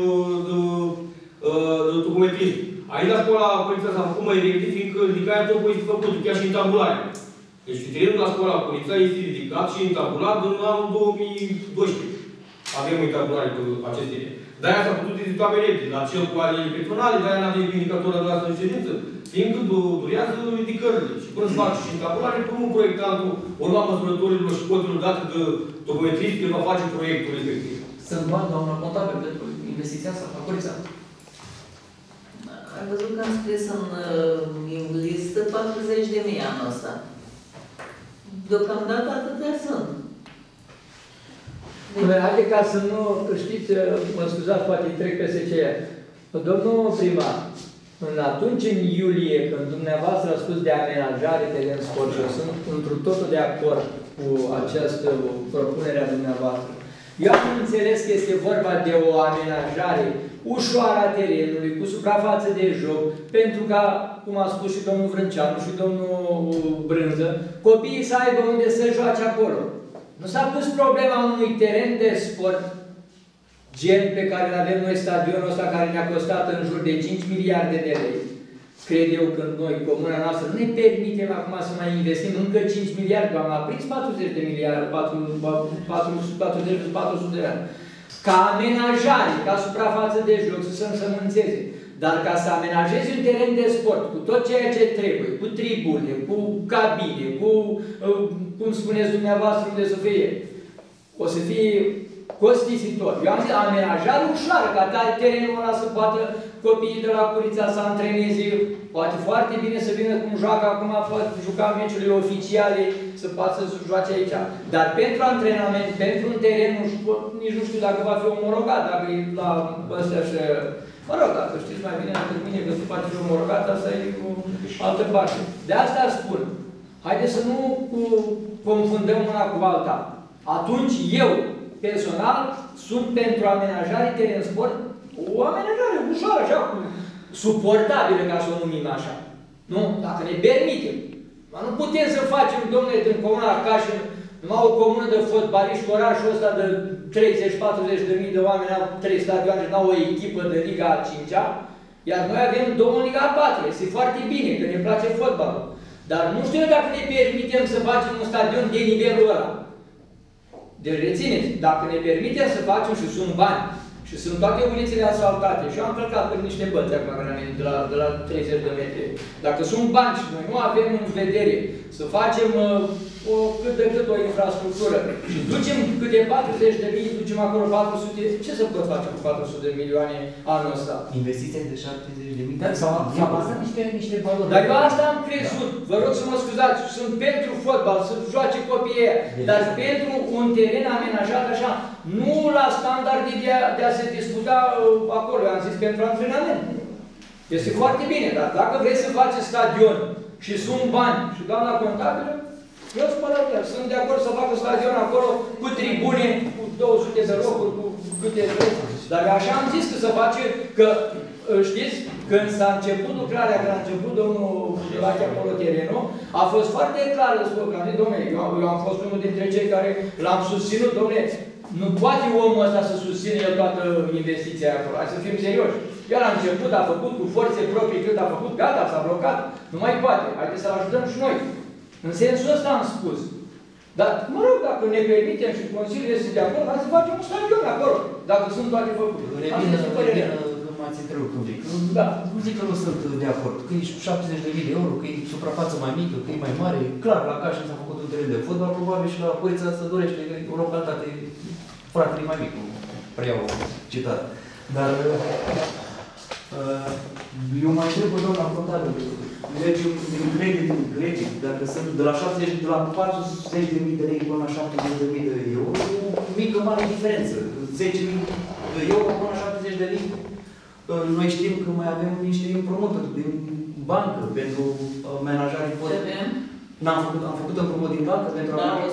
documentism. Aici la școala Polița s-a făcut mai repede, fiindcă ridicarea topo este făcută, chiar și în tabulare. Deci terenul la școala Polița este ridicat și întabulat în anul 2012. Avem o întabulare pe acest teren. De-aia s-a putut vizita pe repede, la cel cu alele petrolale, de-aia n-avem indicator la noastră în ședință, fiindcă durează ridicările. Și până se face și întabulare, cum proiectantul, urma măsurătorilor și codurilor date de documentrist, el va face proiectul respectiv. Sunt bani, doamna contabil, pentru investiția asta, la Polița. Am văzut că am scris în listă 40.000 anul ăsta. Deocamdată atâtea sunt. Haide ca să nu știți, mă scuzați, poate trec peste ce e. Domnul primar, atunci în iulie, când dumneavoastră a spus de amenajare teren sport, și eu sunt întru totul de acord cu această propunere a dumneavoastră. Eu am înțeles că este vorba de o amenajare ușoară a terenului, cu suprafață de joc, pentru ca, cum a spus și domnul Vrânceanu și domnul Brânză, copiii să aibă unde să joace acolo. Nu s-a pus problema unui teren de sport, gen pe care îl avem noi, stadionul ăsta care ne-a costat în jur de 5 miliarde de lei. Cred eu că noi, comuna noastră, nu ne permitem acum să mai investim încă 5 miliarde, am aprins 40 de miliarde, 400 de ani. Ca amenajare, ca suprafață de joc, să se însămânțeze. Dar ca să amenajezi un teren de sport, cu tot ceea ce trebuie, cu tribune, cu cabine, cu, cum spuneți dumneavoastră, unde să fie, o să fie costisitor. Eu am zis, amenajare ușoară, ca terenul ăla să poată copiii de la Curița să antreneze, poate foarte bine să vină cum joacă acum, poate juca meciurile oficiale, să poată să joace aici. Dar pentru antrenament, pentru un teren, nici nu știu dacă va fi omologat, dacă e la ăstea și... Mă rog, dacă știți mai bine decât mine că se poate fi omologat, asta e o altă parte. De asta spun. Haideți să nu confundăm una cu alta. Atunci eu, personal, sunt pentru amenajare teren sport, o amenajare ușoară, așa, suportabilă, ca să o numim așa. Nu? Dacă ne permitem. Dar nu putem să facem, domnule, din comuna Cașin, numai o comună de fotbaliști, orașul ăsta de 30-40 de mii de oameni, au 3 stadioane, n-au o echipă de Liga a 5-a, iar noi avem 2 în Liga a 4. Este foarte bine, că ne place fotbalul. Dar nu știu dacă ne permitem să facem un stadion de nivelul ăla. Deci rețineți, dacă ne permitem să facem și sunt bani, și sunt toate ulițele asfaltate, și am plecat pe niște băți acum când am venit de la 30 de metri. Dacă sunt bani și noi nu avem în vedere să facem cât de cât o infrastructură și ducem câte 40 de mii, ducem acolo 400, ce să pot face cu 400 de milioane anul ăsta? Investiția de 70 de mii. S-au bazat niște valori. Dar eu asta am crezut. Vă rog să mă scuzați, sunt pentru fotbal, să joace copiii aia, dar pentru un teren amenajat așa, nu la standarde de a se disputa acolo, am zis pentru antrenament. Este foarte bine, dar dacă vreți să faceți stadion și sunt bani și doamna contabilă, eu sunt de acord să facă stadion acolo cu tribune, cu 200 de locuri, cu câte vreți. Dar așa am zis că să face, că știți, Când s-a început lucrarea, când a început domnul Ilache acolo terenul, a fost foarte clar în scop, că am zis, domnule, eu am fost unul dintre cei care l-am susținut, domnule, nu poate omul ăsta să susține el toată investiția acolo, hai să fim serioși. El a început, a făcut cu forțe proprii cât a făcut, gata, s-a blocat, nu mai poate, haideți să-l ajutăm și noi. În sensul ăsta am spus. Dar, mă rog, dacă ne permitem și Consiliul este de acord, hai să facem un stadion acolo, dacă sunt toate făcute. M-ați întrerupt un pic. Da. Nu zic că nu sunt de acord. Că e 70.000 de euro, că e suprafață mai mică, că e mai mare. Clar, la Cașin s-a făcut un teren de fotbal, probabil și la Părița se dorește o localitate fratele mai mic, preiau citat. Dar eu mă întreb pe doamna contabil, mergem din credit, dacă sunt de la 40.000 de lei până la 70.000 de euro, o mică mare diferență. 10.000 de euro până la 70 de lei. Noi știm că mai avem niște împrumuturi din bancă pentru menajare. Am făcut împrumut din bancă pentru a... Da,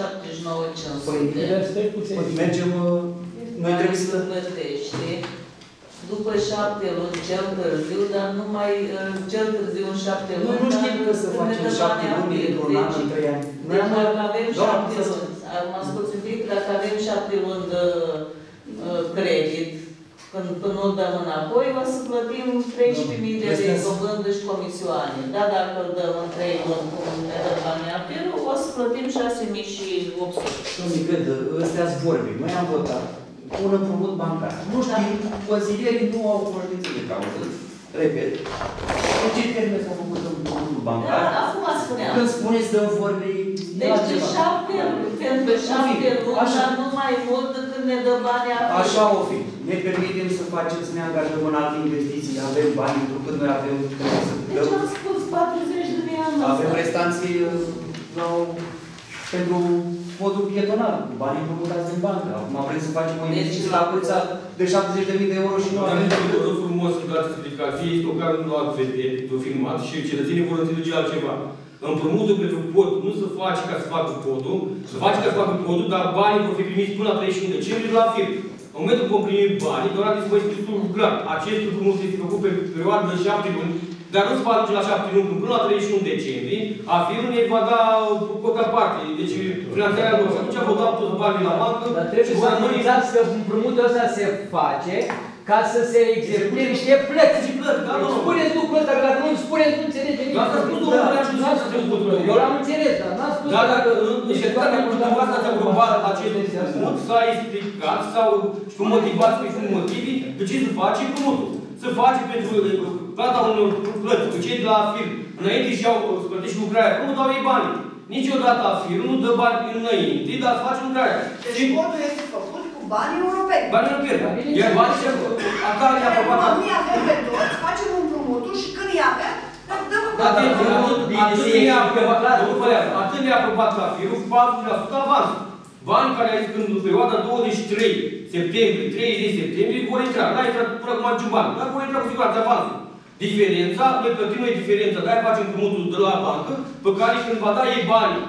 179.500. Păi mergem... Noi trebuie să... plătește după 7 luni cel târziu, dar numai cel târziu în 7 luni. Noi nu știm că să facem 7 luni într-un an, în 3 ani. Deci dacă avem 7 luni, mă asculți un pic, dacă avem 7 luni de credit, când nu-l dăm înapoi, o să plătim 13.000 de lei dobândă și comisioane. Da, dacă îl dăm în 3 luni, cum ne dă banii apelul, o să plătim 6.800. Domnule, cred, ăstea-s vorbi. Noi am votat un împrumut bancar. Nu știm, consilierii nu au cunoștință de cauză. Repet. În ce termen s-a făcut împrumutul bancar? Da, acum spuneam. Când spuneți dăm vorbi, deci de 7 luni, pentru 7 luni, dar nu mai mult decât ne dă banii apelul. Așa o fi. Ne permitem să facem, să ne angajăm în alte investiții, avem bani, pentru că noi avem... Deci am spus 40.000 ani. Avem restanții pentru podul pietonal, cu banii împrumutați din bancă. Acum vrem să facem o investiție la Părița de 70.000 de euro și nu avem... Dar frumos să dați explicații, este o care nu a filmat și cetățenii vor înțelege altceva. Împrumutul pentru pod nu se face ca să facă podul, se face ca să facă podul, dar banii vor fi primiți până la 31 decembrie la firmă. În momentul când vom primi banii, doar să vă explic clar. Acest împrumut este făcut pe perioadă de 7 luni, dar nu se va duce la 7 luni până la 31 decembrie, a firmei ne va da cota parte. Deci finanțarea lor. Și atunci vă dau toți banii la bancă. Dar trebuie să analizați că împrumutul ăsta se face ca să se execute niște plăți. Spuneți lucrul ăsta, că dacă nu îmi spuneți, nu înțelege nimic. Eu l-am înțeles, dar n-am spus că dacă... Deci, dacă dumneavoastră ați aprobat acest împrumut, s-a explicat sau cu motivați cu motivii de ce se face împrumutul. Se face pentru plata unor plăți, cu cei de la firmă. Înainte și-au plătit și lucrarea, nu dau ei banii. Niciodată la firmă nu dă bani înainte, dar face lucrarea. Deci podul este făcut cu bani europeni. Bani europeni. Iar banii și acolo i-a aprobat. Nu i-avem pe toți, facem împrumutul și când i-avem, dăm atât ne-a aprobat la firmă, 40% avans. Bani care ai zis când în perioada 23 septembrie, 30 septembrie vor intra. N-a intrat până acum niciun bani, dar vor intra cu siguranță avansul. Diferența, ne plătim noi diferența, de-aia facem împrumutul de la bancă, pe care când va da ei banii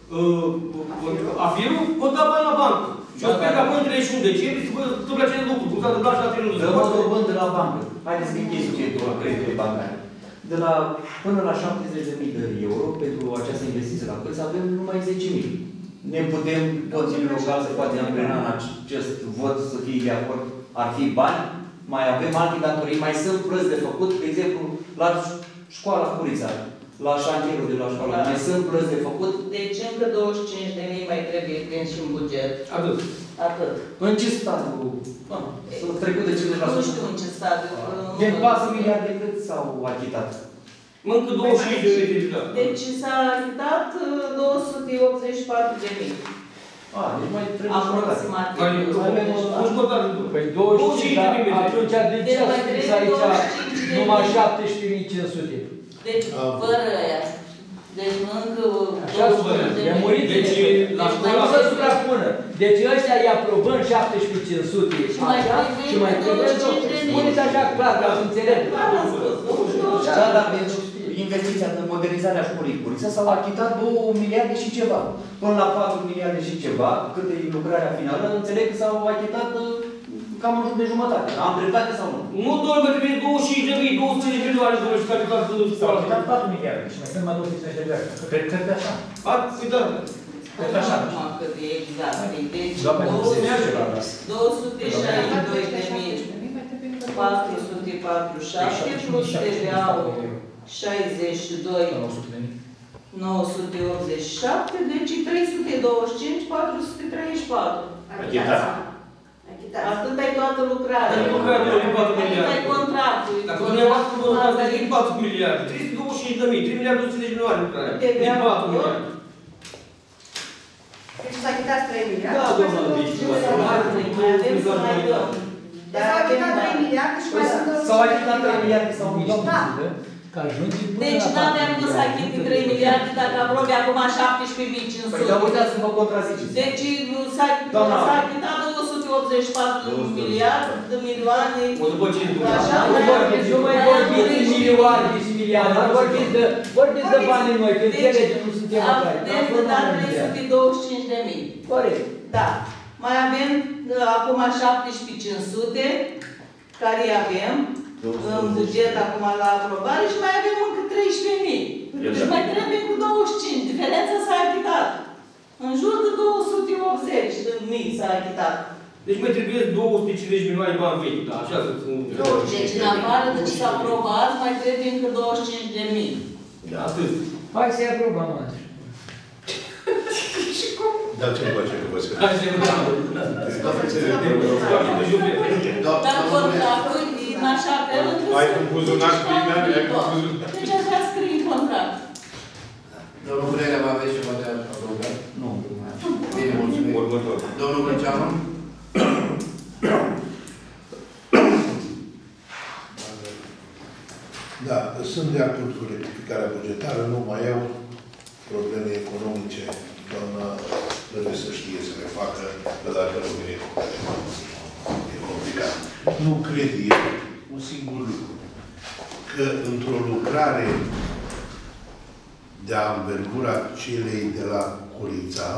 a firmă, vă da bani la bancă. Și eu sper că apoi în 31 decembrie să vă întâmple acest lucru, cum s-a întâmplat și la trenul de Dăm o dobândă la bancă. Haideți să închei subiectul la creditele bancare. Până la 70.000 de euro pentru această investiție la Părița avem numai 10.000. Ne putem, Consiliul Local să poate angrena în acest vot să fie de acord, ar fi bani, mai avem alte datorii, mai sunt plăți de făcut, de exemplu, la școala Părița, la șantierul de la școală, mai sunt plăți de făcut. Deci încă 25.000 mai trebuie prins și în buget. Atât. Atât. În ce stadiu? S-au trecut de 50%. Nu știu în ce stadiu. De 4 miliarde cât s-au achitat? Încă 25 de lei. Deci s-a achitat 284.000. Deci mai trebuie aproximativ. Păi 25, dar atunci de ce a scris aici numai 17.500? Deci fără aia. Deci încă... Așa spune. E murit. Deci la școală să suprapună. Deci ăștia îi aprobăm 17.500. Și mai trebuie să spuneți așa clar, ca să înțeleg. Da, dar deci investiția de modernizare a școlii Părița s-au achitat 2 miliarde și ceva. Până la 4 miliarde și ceva, cât e lucrarea finală, înțeleg că s-au achitat cam în jur de jumătate. Am dreptate sau nu? Nu, domnule, trebuie 25.000, 200 de milioane, domnule, și capital să S-au achitat 4 miliarde și mai sunt mai 250 de miliarde. Cred că așa. Păi da. Cred că așa. Acum cât e exact. Deci Doamne, nu se merge la asta. 262.447 plus TVA-ul 62. 987, deci 325, 434. Atât ai toată lucrarea. Atât ai contractul. Dacă dumneavoastră vă luați din 4 miliarde, 325.000, 3 miliarde 200 de milioane lucrarea. Din 4 miliarde. Deci s-a achitat 3 miliarde. Da, domnul, deci mai avem să mai dăm. S-au achitat 3 miliarde și mai sunt... S-au achitat 3 miliarde sau nu? Da. Deci nu aveam cum să achit 3 miliarde dacă aprobe acum 17.500. Păi, dar uitați să vă contraziceți. Deci s-a achitat 284 miliarde de milioane. O după ce Așa, nu mai vorbiți de milioane și miliarde, nu vorbiți de banii noi, că înțelegem, nu suntem acolo. Avem de dat 325.000. Corect. Da. Mai avem acum 17.500, care avem în buget acum la aprobare și mai avem încă 13.000. Deci mai trebuie cu 25. Diferența s-a achitat. În jur de 280 de mii s-a achitat. Deci mai trebuie 250 milioane de bani vechi, da, așa să sunt. Deci în afară de ce s-a aprobat, mai trebuie încă 25.000. Da, atât. Hai să-i aprobăm asta. Dar ce face că vă scrie? Hai să-i aprobăm. Dar contractul e în așa fel încât ai un buzunar primea, ai un buzunar. Deci așa scrie în contract. Domnul Brăila, vă aveți ceva de adăugat? Nu. Bine, mulțumim. Următor. Domnul Grăceanu? Da, sunt de acord cu rectificarea bugetară, nu mai au probleme economice. Doamna trebuie să știe să le facă, că dacă nu vine e complicat. Nu cred eu un singur lucru. Că într-o lucrare de anvergura celei de la Curița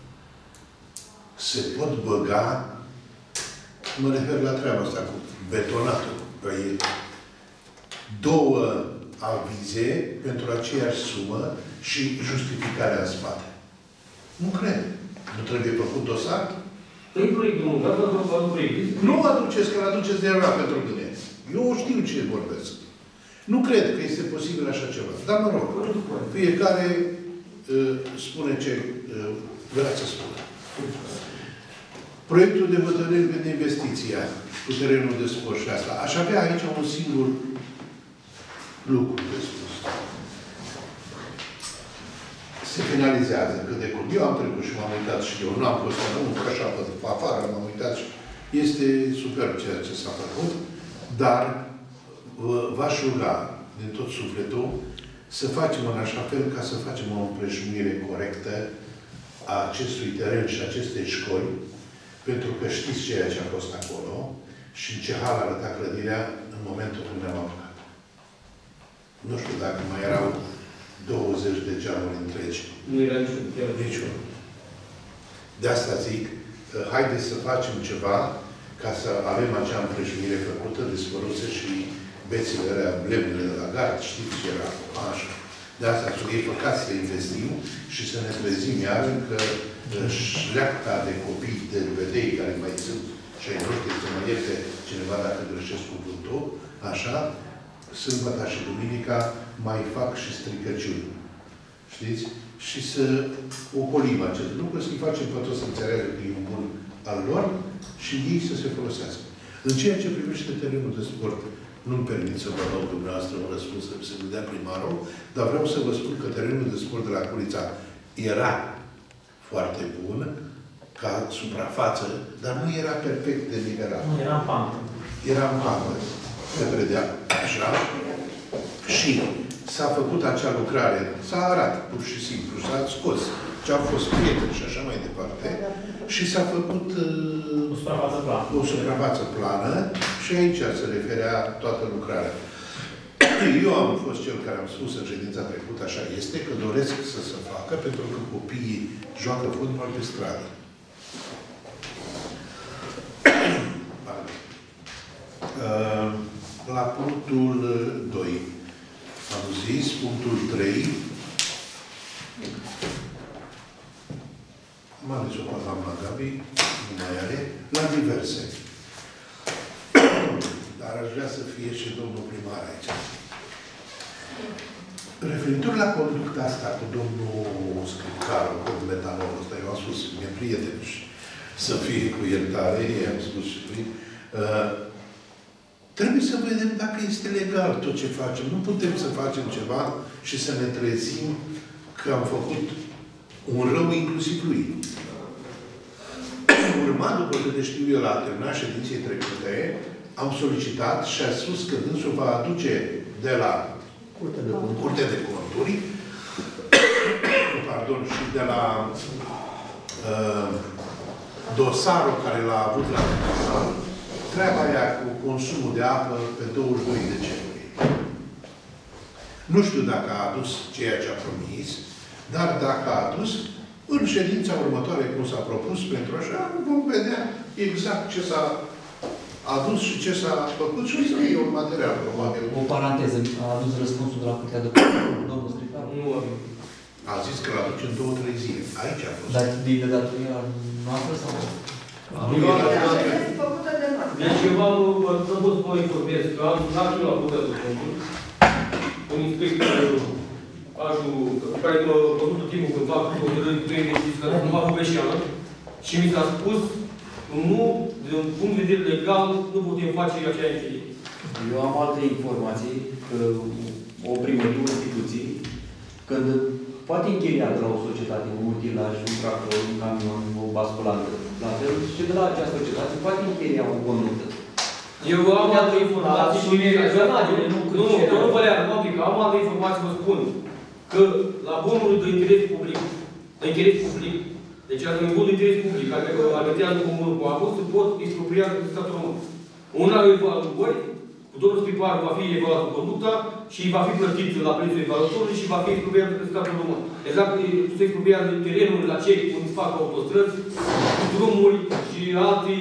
se pot băga, mă refer la treaba asta cu betonatul, păi două avize pentru aceeași sumă și justificarea în spate. Nu cred. Nu trebuie făcut dosar? Păi proiectul nu, dar vă proiect. Nu aduceți, că l-aduceți de era pentru mine. Eu știu ce vorbesc. Nu cred că este posibil așa ceva. Dar mă rog, fiecare spune ce vrea să spună. Proiectul de hotărâri de investiția cu terenul de sport și asta. Aș avea aici un singur lucru de spus. Se finalizează cât de curând. Eu am trecut și m-am uitat și eu. Nu am fost înăuntru, așa pe afară, m-am uitat și este superb ceea ce s-a făcut, dar v-aș ruga din tot sufletul să facem în așa fel ca să facem o împrejmuire corectă a acestui teren și acestei școli, pentru că știți ceea ce a fost acolo și în ce hal arăta clădirea în momentul când ne-am apucat. Nu știu dacă mai erau 20 de geamuri întregi. Nu era niciun. Niciun. De asta zic, haideți să facem ceva ca să avem acea împrejmuire făcută, dispăruse și bețile alea, blemele de la gard, știți ce era așa. De asta e păcat să investim și să ne trezim iar că șleapta de copii, de vedei care mai sunt și ai noștri, să mă ierte cineva dacă greșesc cuvântul, așa, sâmbăta și duminica mai fac și stricăciuni. Știți? Și să ocolim acest lucru, să-i facem pe toți să înțeleagă că e un bun al lor și ei să se folosească. În ceea ce privește terenul de sport, nu-mi permit să vă dau dumneavoastră un răspuns să se dea primarul, dar vreau să vă spun că terenul de sport de la Curița era foarte bun ca suprafață, dar nu era perfect de nivelat. Nu, era în pantă. Era în pantă, se vedea așa, și s-a făcut acea lucrare, s-a arat pur și simplu, s-a scos ce au fost prieteni și așa mai departe, și s-a făcut o suprafață plană și aici se referea toată lucrarea. Eu am fost cel care am spus în ședința trecută, așa este, că doresc să se facă pentru că copiii joacă fotbal pe stradă. La punctul 2 am zis, punctul 3 am ales-o pe doamna Gabi, nu mai are, la diverse. Dar aș vrea să fie și domnul primar aici. Referitor la conducta asta cu domnul Scripcaru, cu metanolul ăsta, eu am spus, mi-e prieten și să fie cu iertare, i-am spus și lui, trebuie să vedem dacă este legal tot ce facem. Nu putem să facem ceva și să ne trezim că am făcut un rău inclusiv lui. Urmat, după câte știu eu, la terminat ședinței trecute, am solicitat și a spus că dânsul va aduce de la Curtea de Conturi pardon, și de la dosarul care l-a avut la tribunal, treaba aia cu consumul de apă pe 22 decembrie. Nu știu dacă a adus ceea ce a promis, dar dacă a adus, în ședința următoare, cum s-a propus pentru așa, vom vedea exact ce s-a adus și ce s-a făcut și o să fie un material, probabil. O paranteză, a adus răspunsul de la Curtea de Conturi, domnul Scripcaru? Nu avem. A zis că l-aduce în 2-3 zile. Aici a fost. Dar din de datoria noastră sau? Deci eu v-am propus să vă informez că am sunat și la Curtea de Conturi un inspector care mă consultă timpul când fac hotărâri pe investiții, că nu m-am greșeală, și mi s-a spus nu, din punct de vedere legal, nu putem face acea încheiere. Eu am alte informații că o primărie, o instituție, când poate încheia de la o societate, un utilaj, un tractor, un camion, o basculantă, la fel și de la această societate poate încheia o conductă. Eu am altă informație și nu vă le-am că am altă informație, vă spun, că la bunul de interes public, deci în bunul de interes public, care alătează comunul cu apă, se pot expropria de statul român. Una evaluări, cu domnul Scripcaru va fi evaluat cu conducta și va fi plătit la prețul evaluatorului și va fi expropriat de statul român. Exact, se expropriază terenurile la cei unde se fac autostrăzi, drumuri și alte,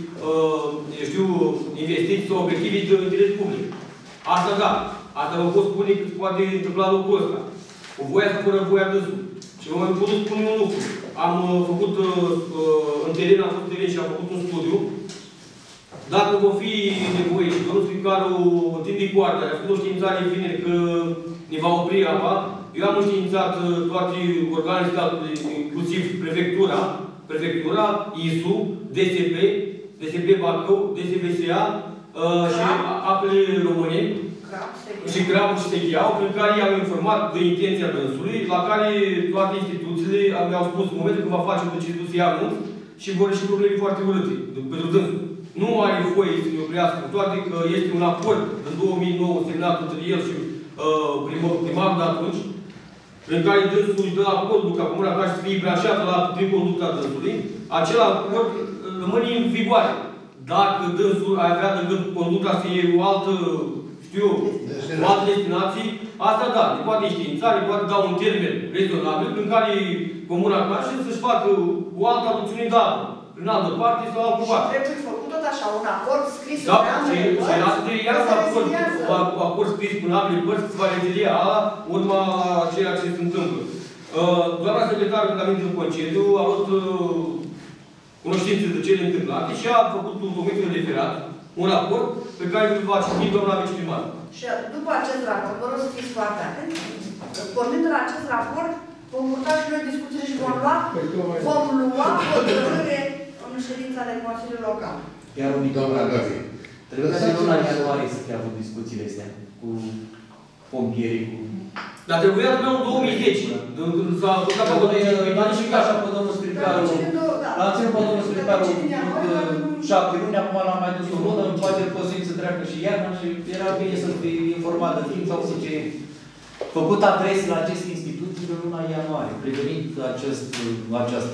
investiții sau obiective de interes public. Asta da, asta vă pot spune că se poate întâmpla lucrul ăsta. Cu voia sau fără voia dânsul. Și vă mai pot spune un lucru. Am făcut în teren, am făcut teren și am făcut un studiu. Dacă va fi nevoie și domnul Scripcaru întinde coarda, a făcut o științare vineri că ne va opri apa, eu am înștiințat toate organele statului, inclusiv prefectura, ISU, DSP Bacău, DSPSA și apele române și Crabul și Sechiau, prin care i-am informat de intenția dânsului, la care toate instituțiile mi-au spus în momentul când va face o decizie să ia anunț și vor ieși probleme foarte urâte pentru dânsul. Nu are voie să ne oprească, cu toate că este un acord în 2009 semnat între el și primarul de atunci, prin care dânsul își dă acordul ca Comuna Caș să fie branșată prin conducta dânsului, acel acord rămâne în vigoare. Dacă dânsul ar avea de gând conducta să iei o altă, o altă destinație, asta da, ne poate înștiința, ne poate da un termen rezonabil prin care Comuna Caș să-și facă o altă aducțiune de apă, prin altă parte sau altă parte. Și trebuie făcut tot așa, un acord scris da, pe ambele părți. Și acord scris cu ambele părți, se va rezilia urma ceea ce se întâmplă. Doamna secretară, când a venit în concediu, a avut cunoștințe de cele întâmplate și a făcut un document referat, un raport pe care îl va citi doamna viceprimar. Și după acest raport, vă rog să fiți foarte atenți, pornind de la acest raport, vom purta și noi discuții și vom lua hotărâre în ședința de Consiliul Local. Iar doamna Gabi, trebuie să luna ianuarie să fie avut discuțiile astea cu pompierii, cu... Dar trebuia să în 2010, când s-a apucat pe L-am ținut așa pe domnul Scripcaru. L-am ținut pe domnul Scripcaru 7 luni, acum l-am mai dus o lună, poate posibil să treacă și iarna și era bine să fie informat de timp sau să fie făcut adrese la aceste instituții în luna ianuarie, prevenind această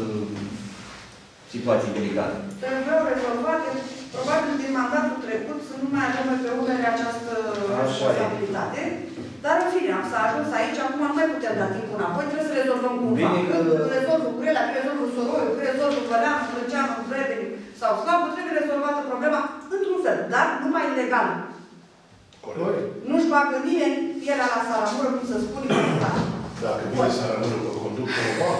situație delicată. Trebuiau rezolvate, probabil din mandatul trecut, să nu mai avem pe umere această responsabilitate. Dar în fine, am să ajuns aici, acum nu mai putem da timpul înapoi, trebuie să rezolvăm cumva. Când rezolvă Curela, când rezolvă Soroiul, când rezolvă Văleanu, Brânceanu, Vrebeni sau Slavă, trebuie rezolvată problema într-un stări, dar numai legal. Corect. Nu-și bagă nimeni pielea la saramură, cum să spune. Dacă vine saramură pe conductă normală.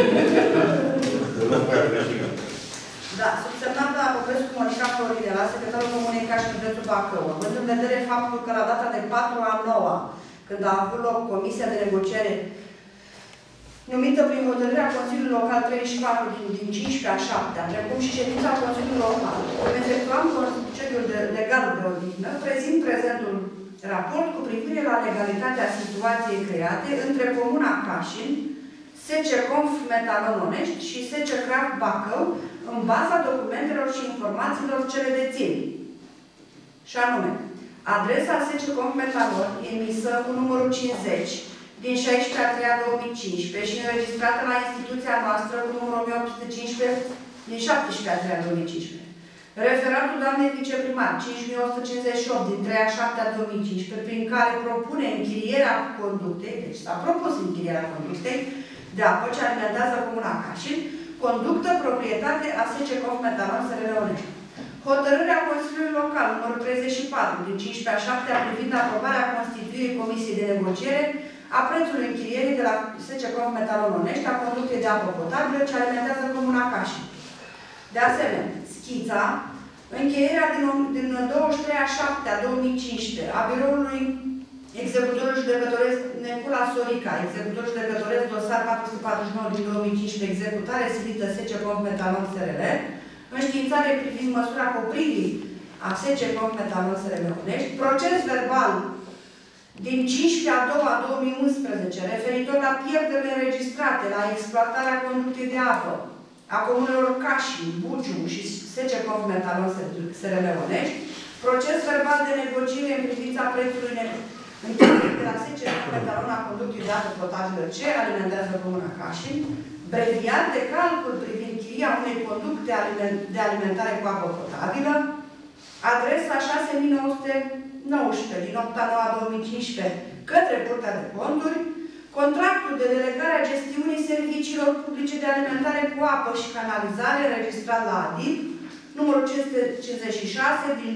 Da, subsemnată Popescu Monica Florinela, secretarul Comunei Caș în județul Bacău, având în vedere faptul că la data de 4/9, când a avut loc Comisia de Negociere numită prin hotărârea Consiliului Local 34 din 15/7, precum și ședința Consiliului Local, efectuam concediul legal de odihnă, prezint prezentul raport cu privire la legalitatea situației create între Comuna Cașin, SC Conf Metalon Onești și SC Craft Bacău, în baza documentelor și informațiilor ce le dețin. Și anume, adresa SC Conf Metalon, emisă cu numărul 50, din 16/3/2015 și înregistrată la instituția noastră cu numărul 1815 din 17/3/2015. Referatul doamnei viceprimar 5158 din 3/7/2015, prin care propune închirierea conductei, deci s-a propus închirierea conductei de apă ce alimentează Comuna Cașin, conductă proprietate a SC Conf Metalon SRL Onești. Hotărârea Consiliului Local numărul 34 din 15/7 privind aprobarea constituirii Comisiei de Negociere a prețului închirierii de la SC Conf Metalon Onești a conductei de apă potabilă ce alimentează Comuna Cașin. De asemenea, schița, încheierea din 23/7/2015 a biroului executorului judecătoresc Necula Sorica, executorul judecătoresc dosar 449 din 2015, executare silită SC Conf Metalon SRL, înștiințare privind măsura copririi a SC Conf Metalon SRL Onești, proces verbal din 15/2/2011, referitor la pierderile înregistrate la exploatarea conductei de apă a comunelor Cașin, Buciu și SC Conf Metalon SRL Onești, proces verbal de negociere în privința prețului de la SC Conf Metalon a conductei de apă potabilă ce alimentează Comuna Cașin, breviat de calcul privind chiria unei conducte de alimentare cu apă potabilă, adresa 6919 din 8/9/2015 către Curtea de Conturi, contractul de delegare a gestiunii serviciilor publice de alimentare cu apă și canalizare înregistrat la ADIP, numărul 556 din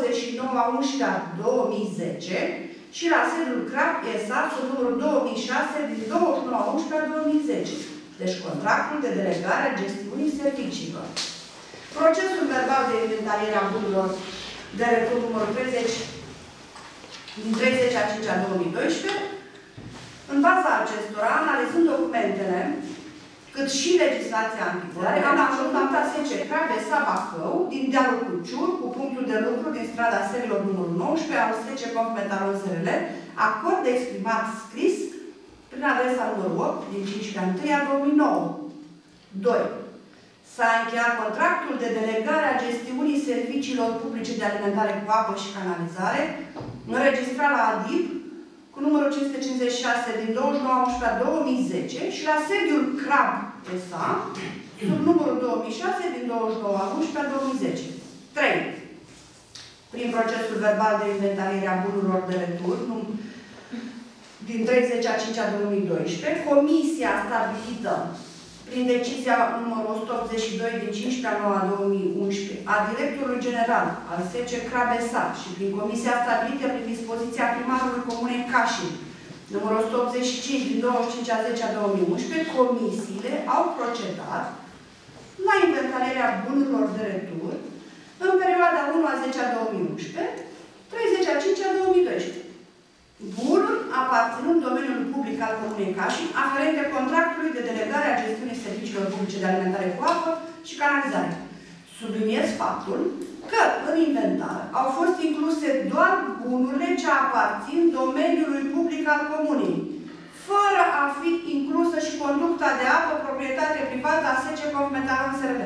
29/11/2010 și la sediul CRAP ESA cu numărul 2006 din 29/11/2010. Deci contractul de delegare a gestiunii serviciilor. Procesul verbal de inventariere a bunurilor de retur numărul 30 din 30/5/2012. În baza acestora, analizând documentele, cât și legislația în vigoare, am ajutat SC Crabe Bacău din dealul Cuciur, cu punctul de lucru din strada Serilor numărul 19 al SC Conf Metalon SRL, acord exprimat scris prin adresa numărul 8 din 15/1/2009. 2. S-a încheiat contractul de delegare a gestiunii serviciilor publice de alimentare cu apă și canalizare, înregistrat la ADIP, cu numărul 556 din 29/11/2010 și la sediul CRAB SA, sub numărul 2006 din 29/11/2010. 3. Prin procesul verbal de inventariere a bunurilor de retur, din 30/5/2012, Comisia stabilită prin decizia numărul 182 din 15/9/2011 a directorului general al SC Crabesa și prin Comisia stabilită prin dispoziția primarului Comunei Cașin, numărul 185 din 25/10/2011, comisiile au procedat la inventarierea bunurilor de retur în perioada 1/10/2011, 30/5/2012. Bunuri aparținând domeniului public al Comunei Cașin, aferente contractului de delegare a gestiunii serviciilor publice de alimentare cu apă și canalizare. Subliniez faptul că în inventar au fost incluse doar bunurile ce aparțin domeniului public al Comunei, fără a fi inclusă și conducta de apă, proprietate privată a SC Conf Metalon SRL.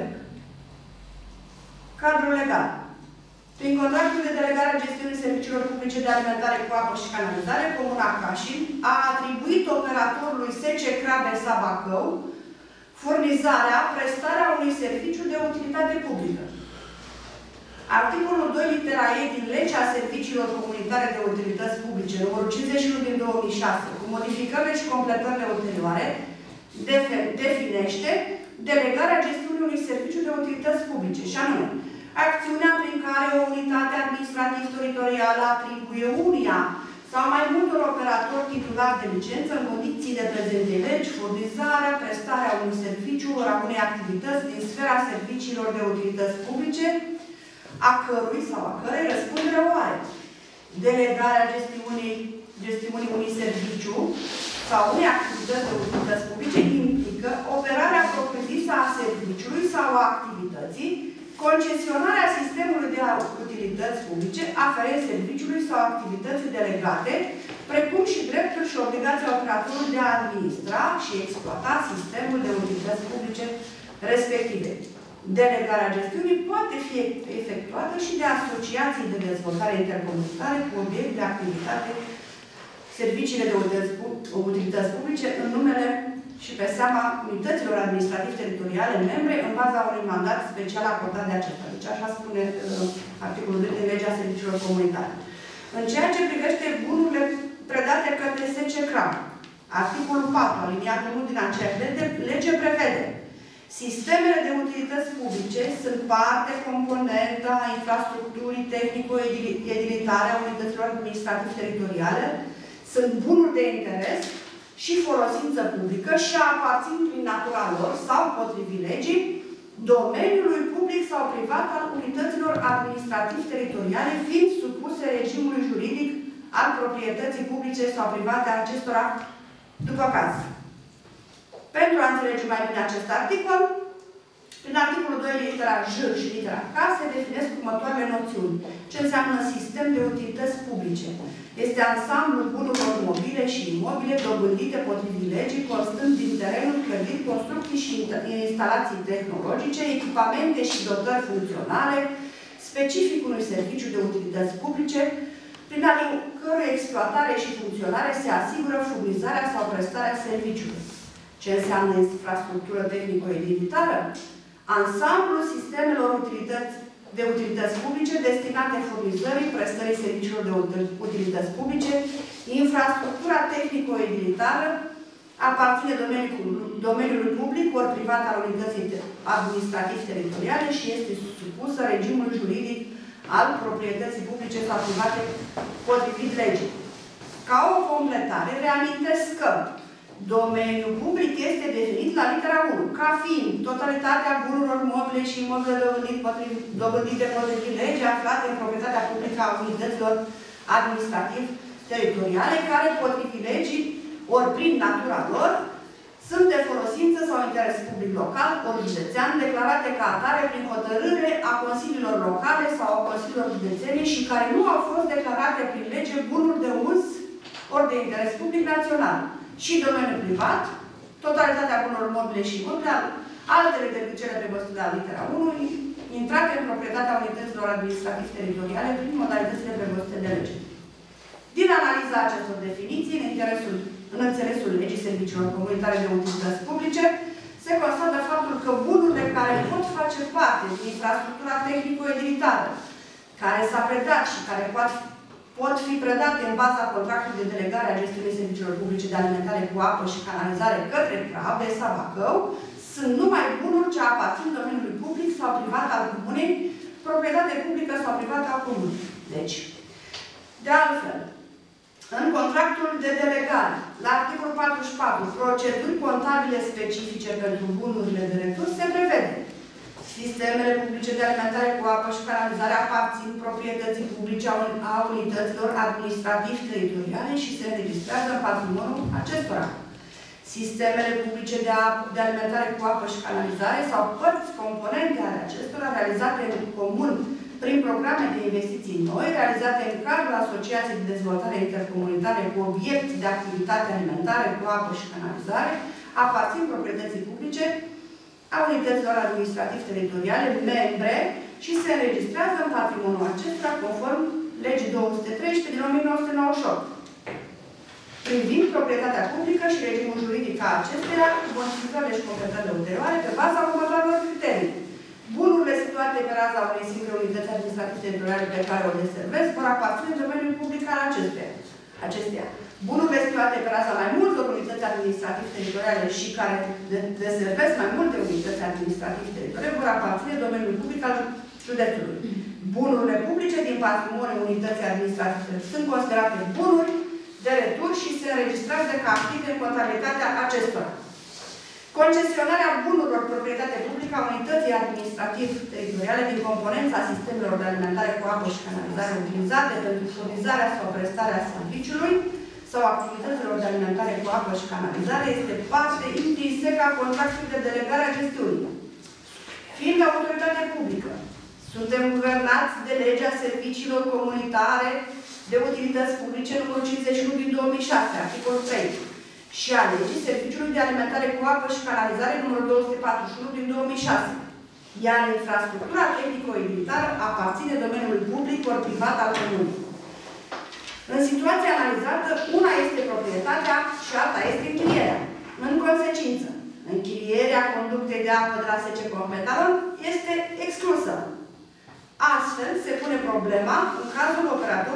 Cadrul legal. Prin contractul de delegare a gestiunii serviciilor publice de alimentare cu apă și canalizare, Comuna Cașin a atribuit operatorului SC Crabesa Bacău furnizarea, prestarea unui serviciu de utilitate publică. Articolul 2, litera E din Legea Serviciilor Comunitare de Utilități Publice, numărul 51 din 2006, cu modificările și completările ulterioare, definește delegarea gestiunii unui serviciu de utilități publice, și anume, acțiunea prin care o unitate administrativ-teritorială atribuie unia sau mai multor operatori titulari de licență în condiții de prezente legi, furnizarea, prestarea unui serviciu ori a unei activități din sfera serviciilor de utilități publice, a cărui sau a cărei răspundere o are. Delegarea gestiunii unui serviciu sau unei activități de utilități publice implică operarea propriu-zisă a serviciului sau a activității, concesionarea sistemului de utilități publice aferent serviciului sau activității delegate, precum și dreptul și obligația operatorului de a administra și exploata sistemul de utilități publice respective. Delegarea gestiunii poate fi efectuată și de asociații de dezvoltare intercomunitare cu obiect de activitate serviciile de utilități publice în numele și pe seama unităților administrativ-teritoriale membre în baza unui mandat special acordat de acesta. Deci așa spune articolul 2 din legea serviciilor comunitare. În ceea ce privește bunurile predate către SCCRAM, articolul 4, aliniatul 1 din aceeași lege prevede: sistemele de utilități publice sunt parte componentă a infrastructurii tehnico-edilitare a unităților administrativ-teritoriale, sunt bunuri de interes și folosință publică și aparțin prin natura lor sau potrivit legii domeniului public sau privat al unităților administrativ-teritoriale, fiind supuse regimului juridic al proprietății publice sau private a acestora, după caz. Pentru a înțelege mai bine acest articol, prin articolul 2, litera J și litera K, se definesc următoarele noțiuni. Ce înseamnă sistem de utilități publice? Este ansamblul bunurilor mobile și imobile dobândite potrivit legii, constând din terenuri, clădiri, construcții și instalații tehnologice, echipamente și dotări funcționale, specific unui serviciu de utilități publice, prin ale cărui exploatare și funcționare se asigură furnizarea sau prestarea serviciului. Ce înseamnă infrastructură tehnico-edilitară? Ansamblul sistemelor de utilități publice destinate furnizării, prestării serviciilor de utilități publice. Infrastructura tehnico-edilitară aparține domeniului public ori privat al unității administrativ-teritoriale și este supusă regimului juridic al proprietății publice sau private potrivit legii. Ca o completare, reamintesc că domeniul public este definit la litera 1, ca fiind totalitatea bunurilor mobile și imobile dobândite potrivit legii aflate în proprietatea publică a unităților administrativ-teritoriale, care, potrivit legii, ori prin natura lor, sunt de folosință sau interes public local, ori județean, declarate ca atare prin hotărâre a consiliilor locale sau a consiliilor județene și care nu au fost declarate prin lege bunuri de uz ori de interes public național. Și domeniul privat, totalitatea bunurilor mobile și imobile, altele decât cele prevăzute la litera 1, intrate în proprietatea unităților administrativ-teritoriale prin modalitățile prevăzute de lege. Din analiza acestor definiții, în înțelesul legii serviciilor comunitare de utilități publice, se constată faptul că bunurile care pot face parte din infrastructura tehnico-edilitară, care s-a predat și care pot fi predate în baza contractului de delegare a gestiunii serviciilor publice de alimentare cu apă și canalizare către CRAB sau Bacău, sunt numai bunuri ce aparțin domeniului public sau privat al comunei, proprietate publică sau privată a comunei. Deci, de altfel, în contractul de delegare, la articolul 44, proceduri contabile specifice pentru bunurile de redus, se prevede: sistemele publice de alimentare cu apă și canalizare aparțin proprietății publice a unităților administrativ-teritoriale și se înregistrează în patrimoniul acestora. Sistemele publice de alimentare cu apă și canalizare sau părți componente ale acestora realizate în comun prin programe de investiții noi, realizate în cadrul Asociației de Dezvoltare Intercomunitare cu obiect de activitate alimentare cu apă și canalizare, aparțin proprietății publice a unităților administrativ-teritoriale membre și se înregistrează în patrimoniul acestora conform legii 213 din 1998. Privind proprietatea publică și regimul juridic a acesteia, modificările și completările ulterioare pe baza următoarelor criterii. Bunurile situate pe raza unei singure unități administrativ-teritoriale pe care o deservesc vor aparține domeniului public al acesteia. Bunurile situate pe raza mai multor unități administrativ-teritoriale și care deservesc mai multe unități administrativ-teritoriale vor aparține domeniului public al județului. Bunurile publice din patrimoniul unității administrative sunt considerate bunuri de retur și se înregistrează ca active în contabilitatea acestora. Concesionarea bunurilor proprietate publică a unității administrativ-teritoriale din componența sistemelor de alimentare cu apă și canalizare utilizate pentru furnizarea sau prestarea serviciului sau activităților de alimentare cu apă și canalizare este parte intrinsecă a contractului de delegare a gestiunii. Fiind autoritate publică, suntem guvernați de legea serviciilor comunitare de utilități publice numărul 51 din 2006, articolul 3, și a legii Serviciului de Alimentare cu Apă și Canalizare numărul 241 din 2006, iar infrastructura tehnico-edilitară aparține domeniului public ori privat al comunei. În situația analizată, una este proprietatea și alta este închirierea. În consecință, închirierea conductei de apă de la SC Confmetalon este exclusă. Astfel se pune problema în cazul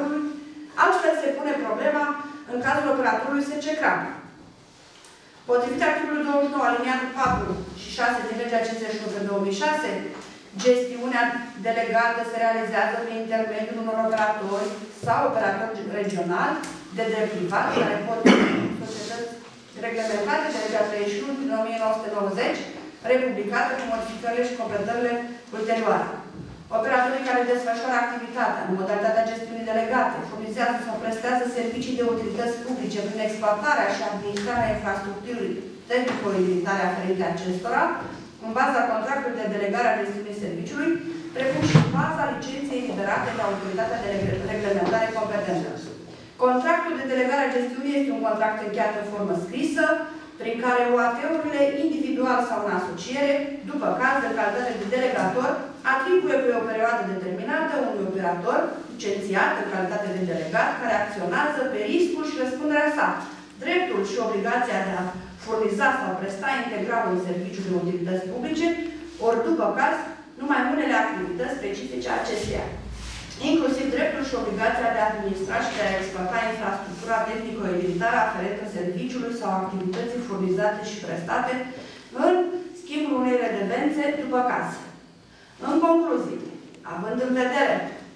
operatorului SC Crab. Potrivit articolului 29, aliniatul 4 și 6 din legea 51 pe 2006, gestiunea delegată se realizează prin intermediul unor operatori sau operatori regionali de drept privat, care pot fi societăți reglementate de legea 31 din 1990, republicată cu modificările și completările ulterioare. Operatorii care desfășoară activitatea în modalitatea gestiunii delegate, furnizează sau prestează servicii de utilități publice prin exploatarea și administrarea infrastructurii tehnico-edilitare aferente acestora, în baza contractului de delegare a gestiunii serviciului, precum și în baza licenței eliberate de autoritatea de reglementare competentă. Contractul de delegare a gestiunii este un contract încheiat în formă scrisă, prin care OAT-urile, individual sau în asociere, după caz de calitate de delegator, atribuie pe o perioadă determinată unui operator licențiat în calitate de delegat, care acționează pe riscul și răspunderea sa, dreptul și obligația de a furniza sau presta integral un serviciu de utilități publice, ori după caz, numai unele activități specifice acesteia, inclusiv dreptul și obligația de a administra și de a exploata infrastructura tehnico-edilitară aferentă serviciului sau activității furnizate și prestate în schimbul unei redevențe după caz. În concluzie, având în vedere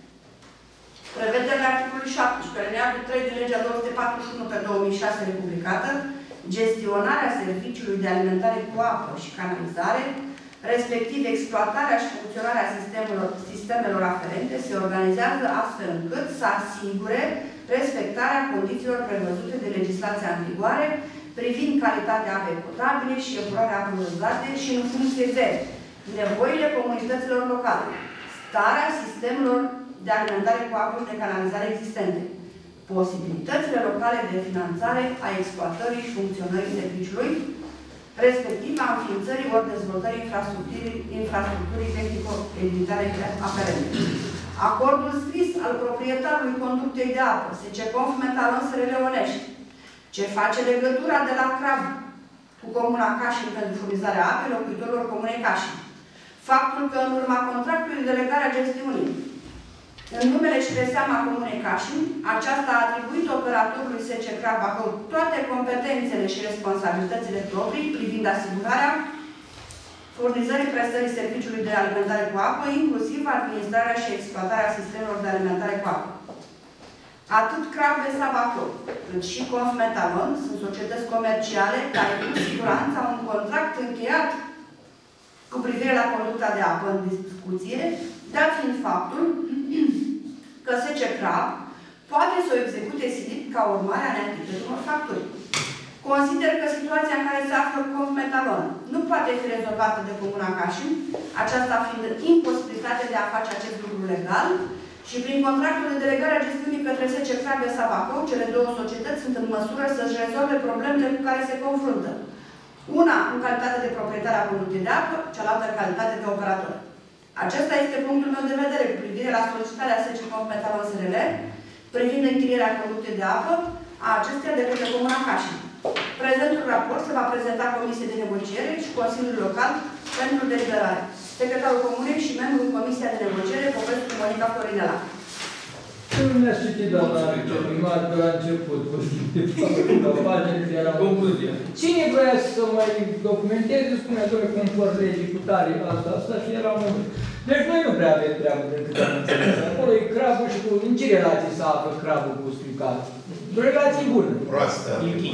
prevederile articolului 17, alineatul 3 din legea 241 pe 2006 republicată, gestionarea serviciului de alimentare cu apă și canalizare, respectiv exploatarea și funcționarea sistemelor aferente, se organizează astfel încât să asigure respectarea condițiilor prevăzute de legislația în vigoare privind calitatea apei potabile și epurarea apelor uzate și în funcție de nevoile comunităților locale, starea sistemelor de alimentare cu apă și de canalizare existente, posibilitățile locale de finanțare a exploatării și funcționării serviciului, respectiv a înființării ori dezvoltării infrastructurii tehnico-edilitare aferente. Acordul scris al proprietarului conductei de apă, SC Confmetalon S.R.L. Onești, ce face legătura de la Crab cu Comuna Cașin pentru furnizarea apei locuitorilor Comunei Cașin. Faptul că în urma contractului de delegare a gestiunii, în numele și de seama Comunei Cașin, aceasta a atribuit operatorului SC Crab Bacău toate competențele și responsabilitățile proprii privind asigurarea furnizării prestării serviciului de alimentare cu apă, inclusiv administrarea și exploatarea sistemelor de alimentare cu apă. Atât Crab S.A. Bacău, cât și Confmetalon sunt societăți comerciale care cu siguranță au un contract încheiat cu privire la conducta de apă în discuție, dat fiind faptul că SC Crab poate să o execute silit ca urmare a neachitării unor facturi. Consider că situația în care se află Confmetalon nu poate fi rezolvată de Comuna Cașin, aceasta fiind imposibilitatea de a face acest lucru legal, și prin contractul de delegare a gestiunii către SC Crab S.A. Bacău, cele două societăți sunt în măsură să-și rezolve problemele cu care se confruntă. Una în calitate de proprietar a conductei de apă, cealaltă în calitate de operator. Acesta este punctul meu de vedere cu privire la solicitarea SC Confmetalon S.R.L. privind închirierea conductei de apă a acesteia de către Comuna Cașin. Prezentul raport se va prezenta Comisiei de Negociere și Consiliul Local pentru deliberare. Secretarul Comunei și membrul Comisia de Negociere, Popescu Monica Florinela. Nu ne-ați citit, doamna viceprimar, de la început, la paginile era concluzia. Cine vrea să mai documenteze, spunea, doamne, conform legii cu tare, asta și era un... Deci noi nu prea avem treabă de cât am înțeles. Acolo e crabul și cu... În ce relații s-a aflat crabul cu scricatul? Relații bune. Proastă.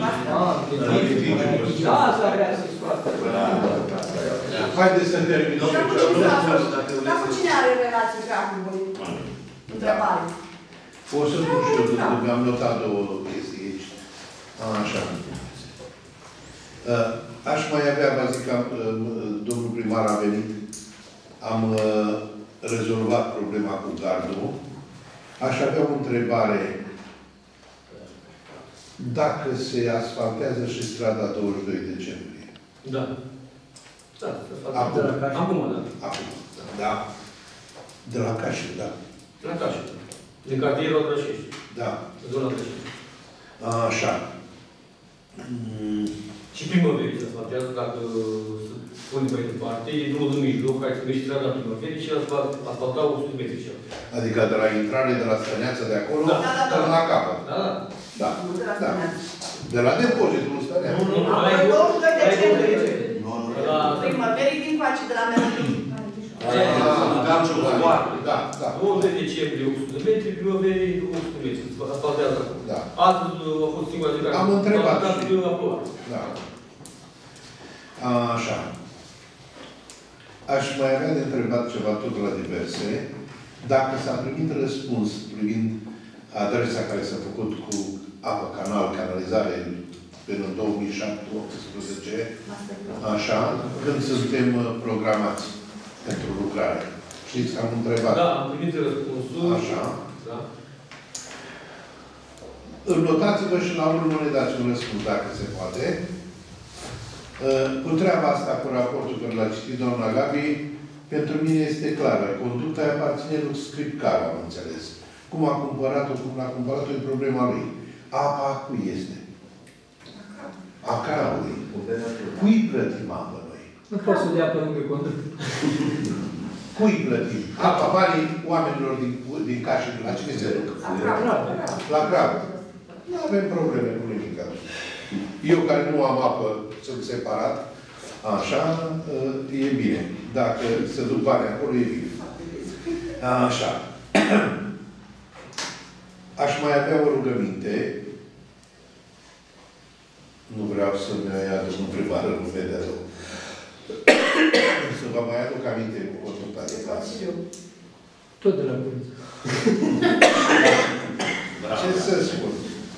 Asta vrea să scoată. Haideți să terminăm. Dar cu cine are relații crabului? Întrebare. O să nu știu, mi-am notat două chestii aici. Așa. Aș mai avea, vă zic, domnul primar a venit, am rezolvat problema cu gardul. Aș avea o întrebare. Dacă se asfaltează și strada 22 decembrie? Da. Da, acum, da. Acum, da. De la Cașin, da. De la Cașin. Din cartierul Drășești. Da. Zona Drășești. Așa. Și primăverii se asfaltează, dacă spune mai departe, e drumul în mijloc, care se numește strada primăverii și asfaltau 100 metri și alte. Adică de la intrare, de la Stăneața de acolo, până la capăt. Da, da. Da. De la depozitul Stăneața. Nu, Primăverii din coace, de la Melodii. Da, da. 20 decembrie 100 metri, primăverii 100 metri. Asfaltează acum. Da. Astăzi a fost singura zi care... Am întrebat. Da. Așa. Aș mai avea de întrebat ceva tot la diverse. Dacă s-a primit răspuns privind adresa care s-a făcut cu apă, canal, canalizare până în 2017, așa, când suntem programați pentru lucrare. Știți că am întrebat. Da, am primit răspunsul. Așa. Da. Notați-vă și la urmă ne dați un răspuns, dacă se poate. Cu treaba asta, cu raportul care l-a citit doamna Gabi, pentru mine este clară. Conducta aparține lui Scripcar, am înțeles. Cum a cumpărat-o, cum l-a cumpărat-o, e problema lui. Apa cui este? A crabului. Cui plătim apă noi? Nu poți să dea pe lângă conductă. Cui plătim? Apa banii oamenilor din Cașin. La cine se duc? La crab. Nu avem probleme cu nimic. Eu care nu am apă, sunt separat, așa, e bine. Dacă se duc bani acolo, e bine. Așa. Aș mai avea o rugăminte. Nu vreau să-mi aduc în primară, nu vedeți. Să vă mai aduc aminte cu consultație. Tot de la poliție. Ce să spun?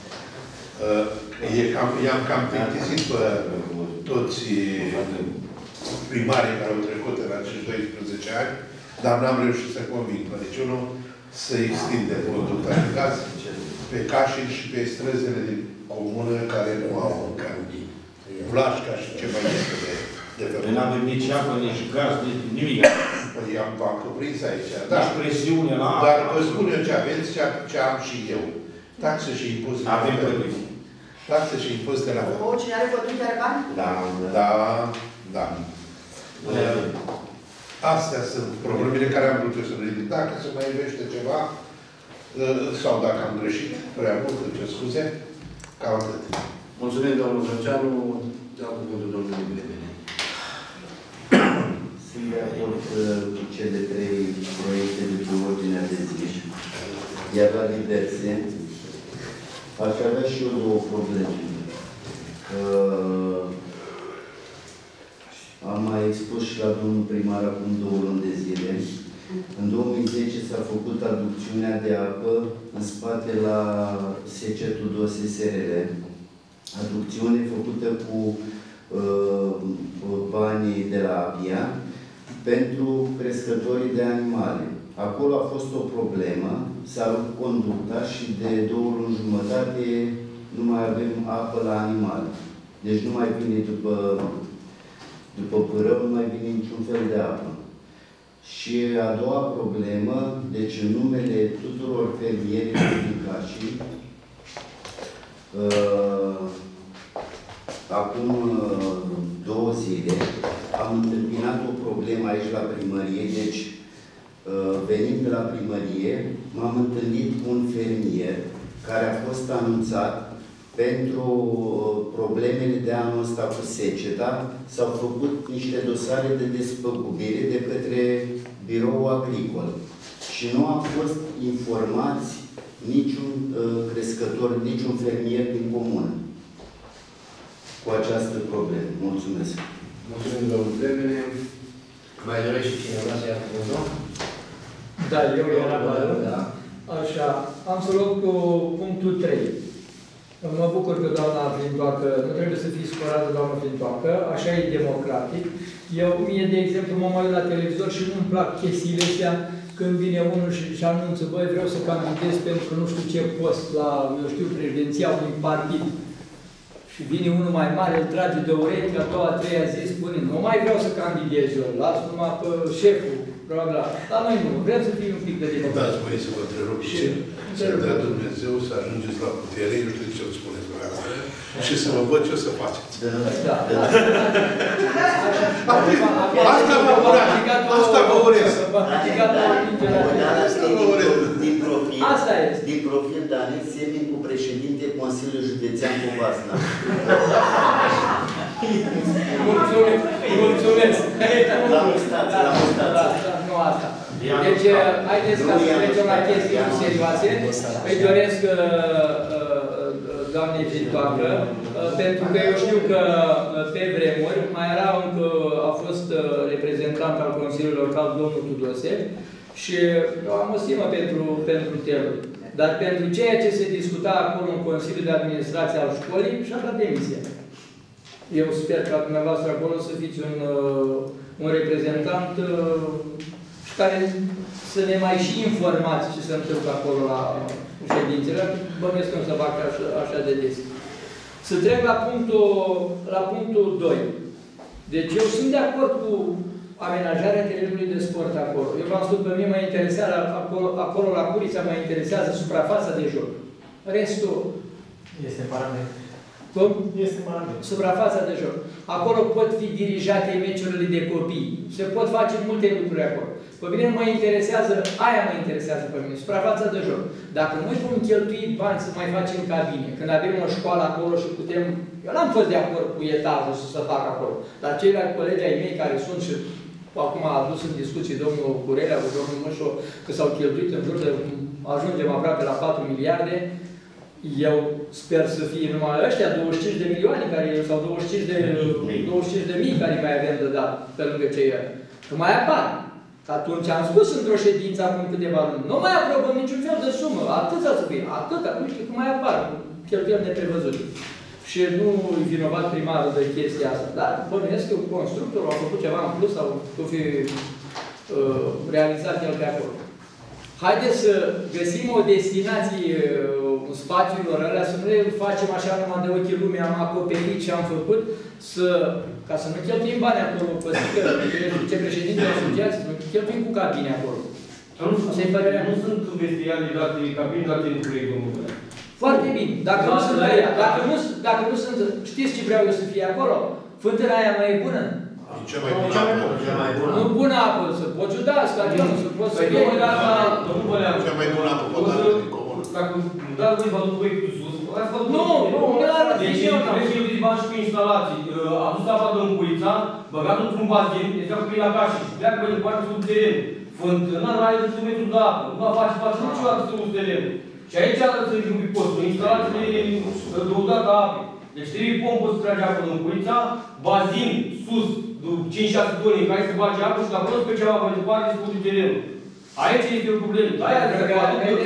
I-am cam plictisit pe toți primarii care au trecut în acești 12 ani, dar n-am reușit să conving pe niciunul să extinde conducta de gaz pe Cașin și pe străzile din comună care nu au încă Vlașca și ce mai este de pe Noi n-avem nici apă, nici gaz, nici nimic. Păi am cuprins aici, da. Nici presiune la apă. Dar vă spun eu ce aveți, ce am și eu. Taxe și impozite. Avem păduri. Taxe și impozite la fel. Cine are păduri are bani? Da. Astea sunt problemele care am vrut eu să le ridic. Dacă se mai ivește ceva, sau dacă am greșit prea mult, ce scuze, cam atât. Mulțumim, domnul Zăceanu. Dau cuvântul domnului Brebene. Sunt de acord cu cele 3 proiecte de pe ordinea de zi. Iar la diverse, aș avea și eu 2 probleme. Am mai expus și la domnul primar acum 2 luni de zile. În 2010 s-a făcut aducțiunea de apă în spate la secetul Dose-SRL. Aducțiune făcută cu banii de la APIA pentru crescătorii de animale. Acolo a fost o problemă, s-a rupt conducta și de 2 luni jumătate nu mai avem apă la animale. Deci nu mai vine după pârău, nu mai vine niciun fel de apă. Și a doua problemă, deci în numele tuturor fermierilor din Cașin, acum 2 zile am întâmpinat o problemă aici la primărie, deci venind de la primărie, m-am întâlnit cu un fermier care a fost anunțat pentru problemele de anul ăsta cu seceta. S-au făcut niște dosare de despăgubire de către biroul agricol și nu a fost informați niciun crescător, niciun fermier din comună cu această problemă. Mulțumesc! Mulțumim, domnul Plevene. Mai dorește cineva să ia cuvântul? Da, eu eram așa. Am să luăm cu punctul 3. Mă bucur că doamna Flintoacă, nu trebuie să fii supărată, doamna Flintoacă, așa e democratic. Eu, mie, de exemplu, mă uit la televizor și nu-mi plac chestiile astea când vine unul și anunță, băi, vreau să candidez pentru nu știu ce post la, eu știu, președinția unui partid. Și vine unul mai mare, îl trage de ureche, a doua, a treia zi, spune, nu mai vreau să candidez eu, las numai pe șeful, probabil. Dar noi nu, vrem să fim un pic de democrație. Dați voie să vă întrerup puțin. Să dea Dumnezeu să ajungeți la putere, eu știu ce o spuneți dumneavoastră, și să vă văd ce o să faceți. Da. Asta vă urez. Din profil, Daniel, semin cu președinte Consiliul Județean Covasna. Mulțumesc! La mustață. Nu asta. Deci, haideți ca să trecem la chestii serioase. Îi doresc doamnei Flintoacă, pentru că eu știu că pe vremuri mai era încă, a fost reprezentant al Consiliului Local, domnul Tudose, și eu am o stimă pentru telul. Dar pentru ceea ce se discuta acolo în Consiliul de Administrație al școlii, și-a dat demisia. Eu sper ca dumneavoastră acolo să fiți un reprezentant și care să ne mai și informați ce se întâmplă acolo la ședințele. Bănuiesc că nu se fac așa de des. Să trec la punctul 2. Deci eu sunt de acord cu amenajarea terenului de sport acolo. Eu v-am spus, pe mine mă interesează acolo la Curița, mă interesează suprafața de joc. Restul este parametru. Cum? Este parametru. Suprafața de joc. Acolo pot fi dirijate meciurile de copii. Se pot face multe lucruri acolo. Pe mine mă interesează, aia mă interesează pe mine, suprafața de joc. Dacă noi vom cheltui bani să mai facem cabine, când avem o școală acolo și putem... Eu n-am fost de acord cu etajul să fac acolo, dar ceilalți colegi ai mei care sunt și acum a adus în discuții domnul Curelea cu domnul Mușo că s-au cheltuit în jur de... ajungem aproape la 4 miliarde. Eu sper să fie numai ăștia 25 de milioane care, sau 25 de mii care mai avem de dat pe lângă cei ăia. Că mai apar. Atunci am spus într-o ședință acum câteva luni, nu mai aprobăm niciun fel de sumă, atâta să fie, atâta, nu știu cum mai apar, cheltuieli neprevăzute. Și nu e vinovat primarul de chestia asta, dar bănuiesc că constructorul a făcut ceva în plus sau să fi realizat el pe acolo. Haideți să găsim o destinație spațiilor alea, să nu le facem așa numai de ochii lumii, am acoperit ce am făcut, ca să nu cheltuim bani acolo, că ce președinte de asociație, nu cheltuim cu cabine acolo. Nu sunt vestiale date, cabine date în proiectul. Foarte bine. Dacă nu sunt, știți ce vreau eu să fie acolo? Fântâna aia mai e bună? Cea mai bună. Nu bună apă, să poți juda, stadionul, să poți să iei la... Cea mai bună apă potară din comună. Dacă dați voi vă duc proiectul sus, ați făcut... Nu, deci trebuie să iei bani și cu instalații. A dus apa de Încurița, băgat într-un bazin, este acolo la gașe și pleacă pe departe sub teren. Fântâna nu are de metru de apă, nu va face niciodată sub terenul. Și aici să îi un pic postul, instalațiile de udată apei. Deci trebuie pompă să trage apă în Încurița, bazin sus, 5-6 toni în care se bage apă și acolo pe ceva mai departe sub terenul. Aici este o problemă. Aia de că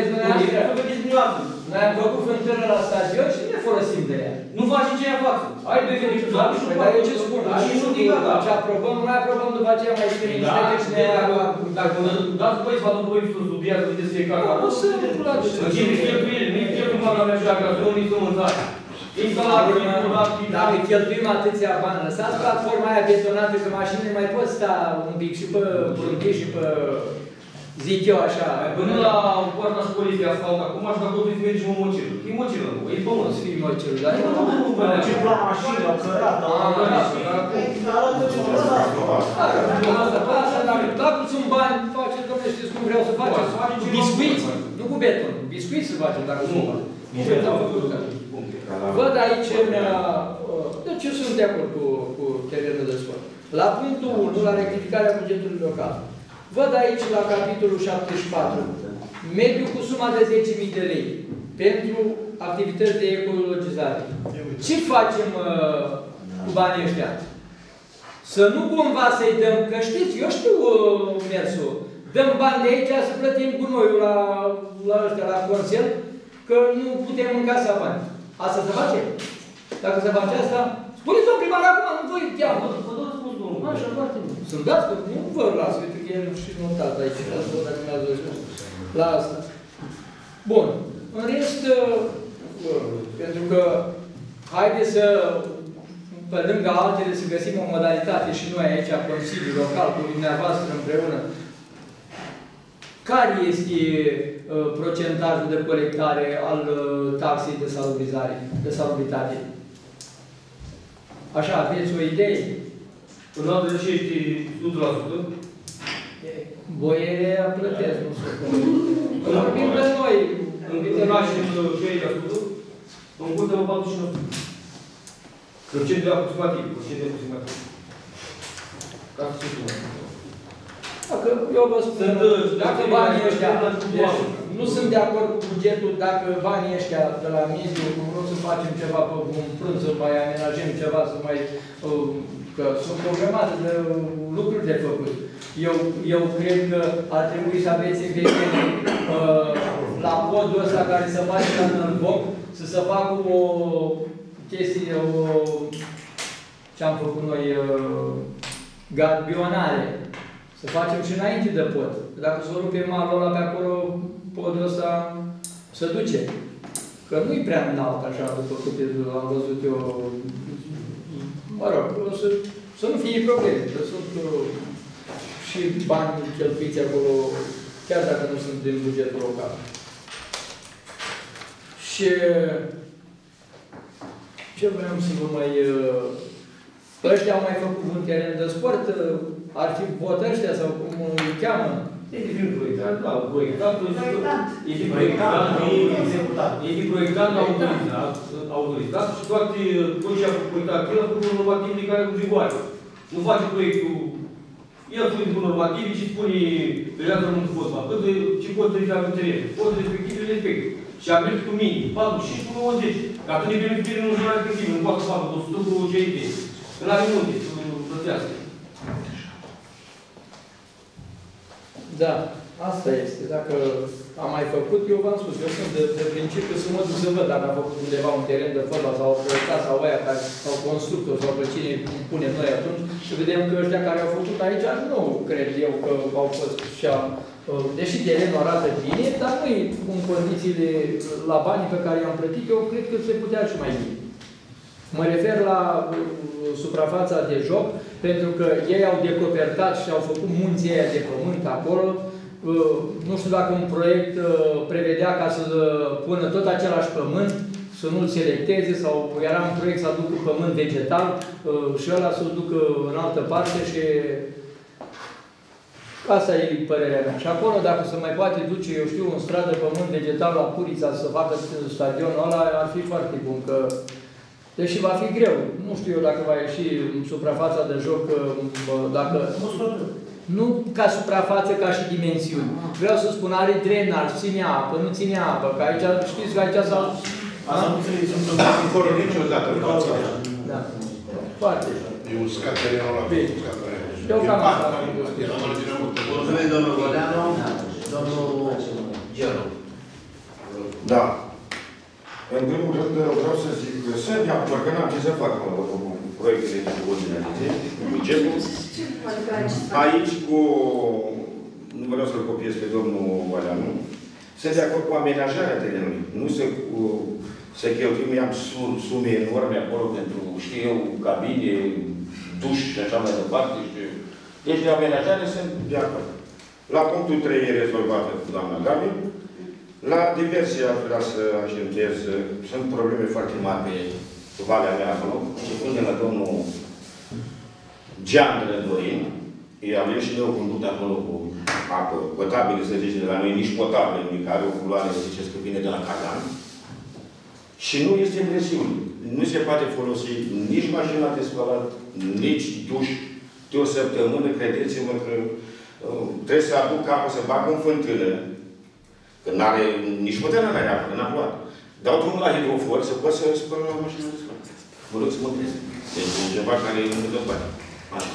noi am făcut fântână la stadion și ne folosim de ea. Nu faci ce aia față. Ai de gândit la și dar eu ce spun? Și nu din gata. Ce aprobăm, mai aprobăm după aceea mai scrie niște texte. Dacă dați voi să vă duc voi să studiați, vedeți că e ca nu se place. Să cine cheltuieli, nu-i cheltuim la mea și la casă, nu-i să mânțați. Dacă cheltuim atâția bani, lăsați platforma aia betonată, că mașinile mai pot sta un pic și pe brunchi și pe... zic eu așa. Până la poarta școlii de asfalt acum, și dacă trebuie să mergem în mocilă. E mocilă, nu? E pământ. Să fii mocilă, dar nu ce la mașină, la cărată, arată ce dacă sunt bani, face domnule, știți cum vreau să facem? Biscuiți, nu cu beton, biscuiți să facem dacă nu facem. Văd aici, deci eu sunt de acord cu terenul de sport. La punctul 1, la rectificarea bugetului local, văd aici la capitolul 74, mediu cu suma de 10.000 de lei pentru activități de ecologizare. Ce facem cu banii ăștia? Să nu cumva să-i dăm, că știți, eu știu mersul, dăm bani de aici să plătim gunoiul la ăștia, la Consel, că nu putem încasa bani. Asta se face? Dacă se face asta, spuneți-o primar acum, nu voi cheamă. Așa, foarte bine. Să-mi dați, că nu vă las, uite că el și notat aici, dacă mi-ați văzut la asta. Bun. În rest, pentru că haideți să, pe lângă altele, să găsim o modalitate și noi aici, Consiliul Local, cu dumneavoastră împreună, care este procentajul de colectare al taxei de salubrizare, de salubritate? Așa, aveți o idee? În altă de ce este 100%? Boierea plătesc, nu știu cum. Vorbim de noi. În nașul 60%, în curte la 49%. Procent de aproximativ, Ca să se Dacă eu vă spun, dacă banii ăștia, nu sunt de acord cu bugetul, dacă banii ăștia de la mediu, nu să facem ceva pe un prânz, să mai amenajăm ceva, să mai... că sunt programate de lucruri de făcut. Eu cred că ar trebui să aveți în vedere la podul ăsta care se face la Nălboc, să se facă o chestie, ce-am făcut noi, gabionare. Să facem și înainte de pod. Dacă se rupe malul ăla pe acolo, podul ăsta se duce. Că nu-i prea înalt așa, după câte am văzut eu. Mă rog, să nu fie probleme. Că sunt și bani cheltuiți acolo, chiar dacă nu sunt din bugetul local. Și ce vreau să vă mai... Ăștia au mai făcut un teren de sport, ar fi vot ăștia sau cum îi cheamă? E de proiectant, da, proiectant, e de proiectant, e de proiectant autorizat și toate, tot ce a proiectat el a făcut un normativ de care cu vigoare. Nu face proiectul, el spune cu normativ și spune realizatorul rământ fotbal, ce pot să ridică în teren, pot să respectiv, le respect. Și a mers cu mine, 45 cu 90. Că atunci e permis în zona respectivă, nu poate să facă 100 cu CIT. În are munte, să plătească. Da, asta este. Dacă am mai făcut, eu v-am spus, eu sunt de principiu să mă duc să văd dacă am făcut undeva un teren de fotbal sau proiectat sau aia care, sau constructor sau pe cine punem noi atunci și vedem că ăștia care au făcut aici, nu cred eu că au fost și deși terenul arată bine, dar nu e în condițiile la banii pe care i-am plătit, eu cred că se putea și mai bine. Mă refer la suprafața de joc, pentru că ei au decopertat și au făcut munții aia de pământ acolo. Nu știu dacă un proiect prevedea ca să pună tot același pământ, să nu-l selecteze, sau era un proiect să aducă pământ vegetal și ăla să-l ducă în altă parte și... Asta e părerea mea. Și acolo, dacă se mai poate duce, eu știu, un stradă pământ vegetal la Purița să facă stadionul ăla, ar fi foarte bun, că... Deși va fi greu. Nu știu eu dacă va ieși suprafața de joc, dacă... Nu ca suprafață, ca și dimensiuni. Vreau să spun, are drenaj, ține apă, nu ține apă, că aici, știți că aici s-au... Asta nu ține, sunt acolo niciodată. Da. Foarte. E uscat terenul ăla. Eu cam asta. Mulțumesc, domnul Goleanu. Domnul Gero. Da. În primul rând, vreau să zic că sunt de acord că n-am ce să fac cu proiectele de ordine de zi, cu bugetul. Aici cu... Nu vreau să-l copiez pe domnul Goleanu. Sunt de acord cu amenajarea terenului. Nu să cheltuim, i-am sume enorme acolo pentru, știu eu, cabine, duș și așa mai departe. Deci de amenajare sunt de acord. La punctul 3 e rezolvată cu doamna Gabi. La diverse ar vrea să accentez, sunt probleme foarte mari pe valea mea acolo, începând de la domnul Geandră Dorin. avem și noi o conductă acolo cu apă potabilă, să zice, de la noi, nici potabilă, nimic, are o culoare, să ziceți că vine de la Cagan. Și nu este în presiune. Nu se poate folosi nici mașina de spălat, nici duș de o săptămână, credeți-mă că trebuie să aduc apă, să bag în fântână, că n-are, nici fântână n-are apă, că n-a plouat. Dau drumul la hidrofor să pot să spăl la mașina de spălat. Vă rog să mă trezesc. Deci e ceva care nu dă bani. Așa.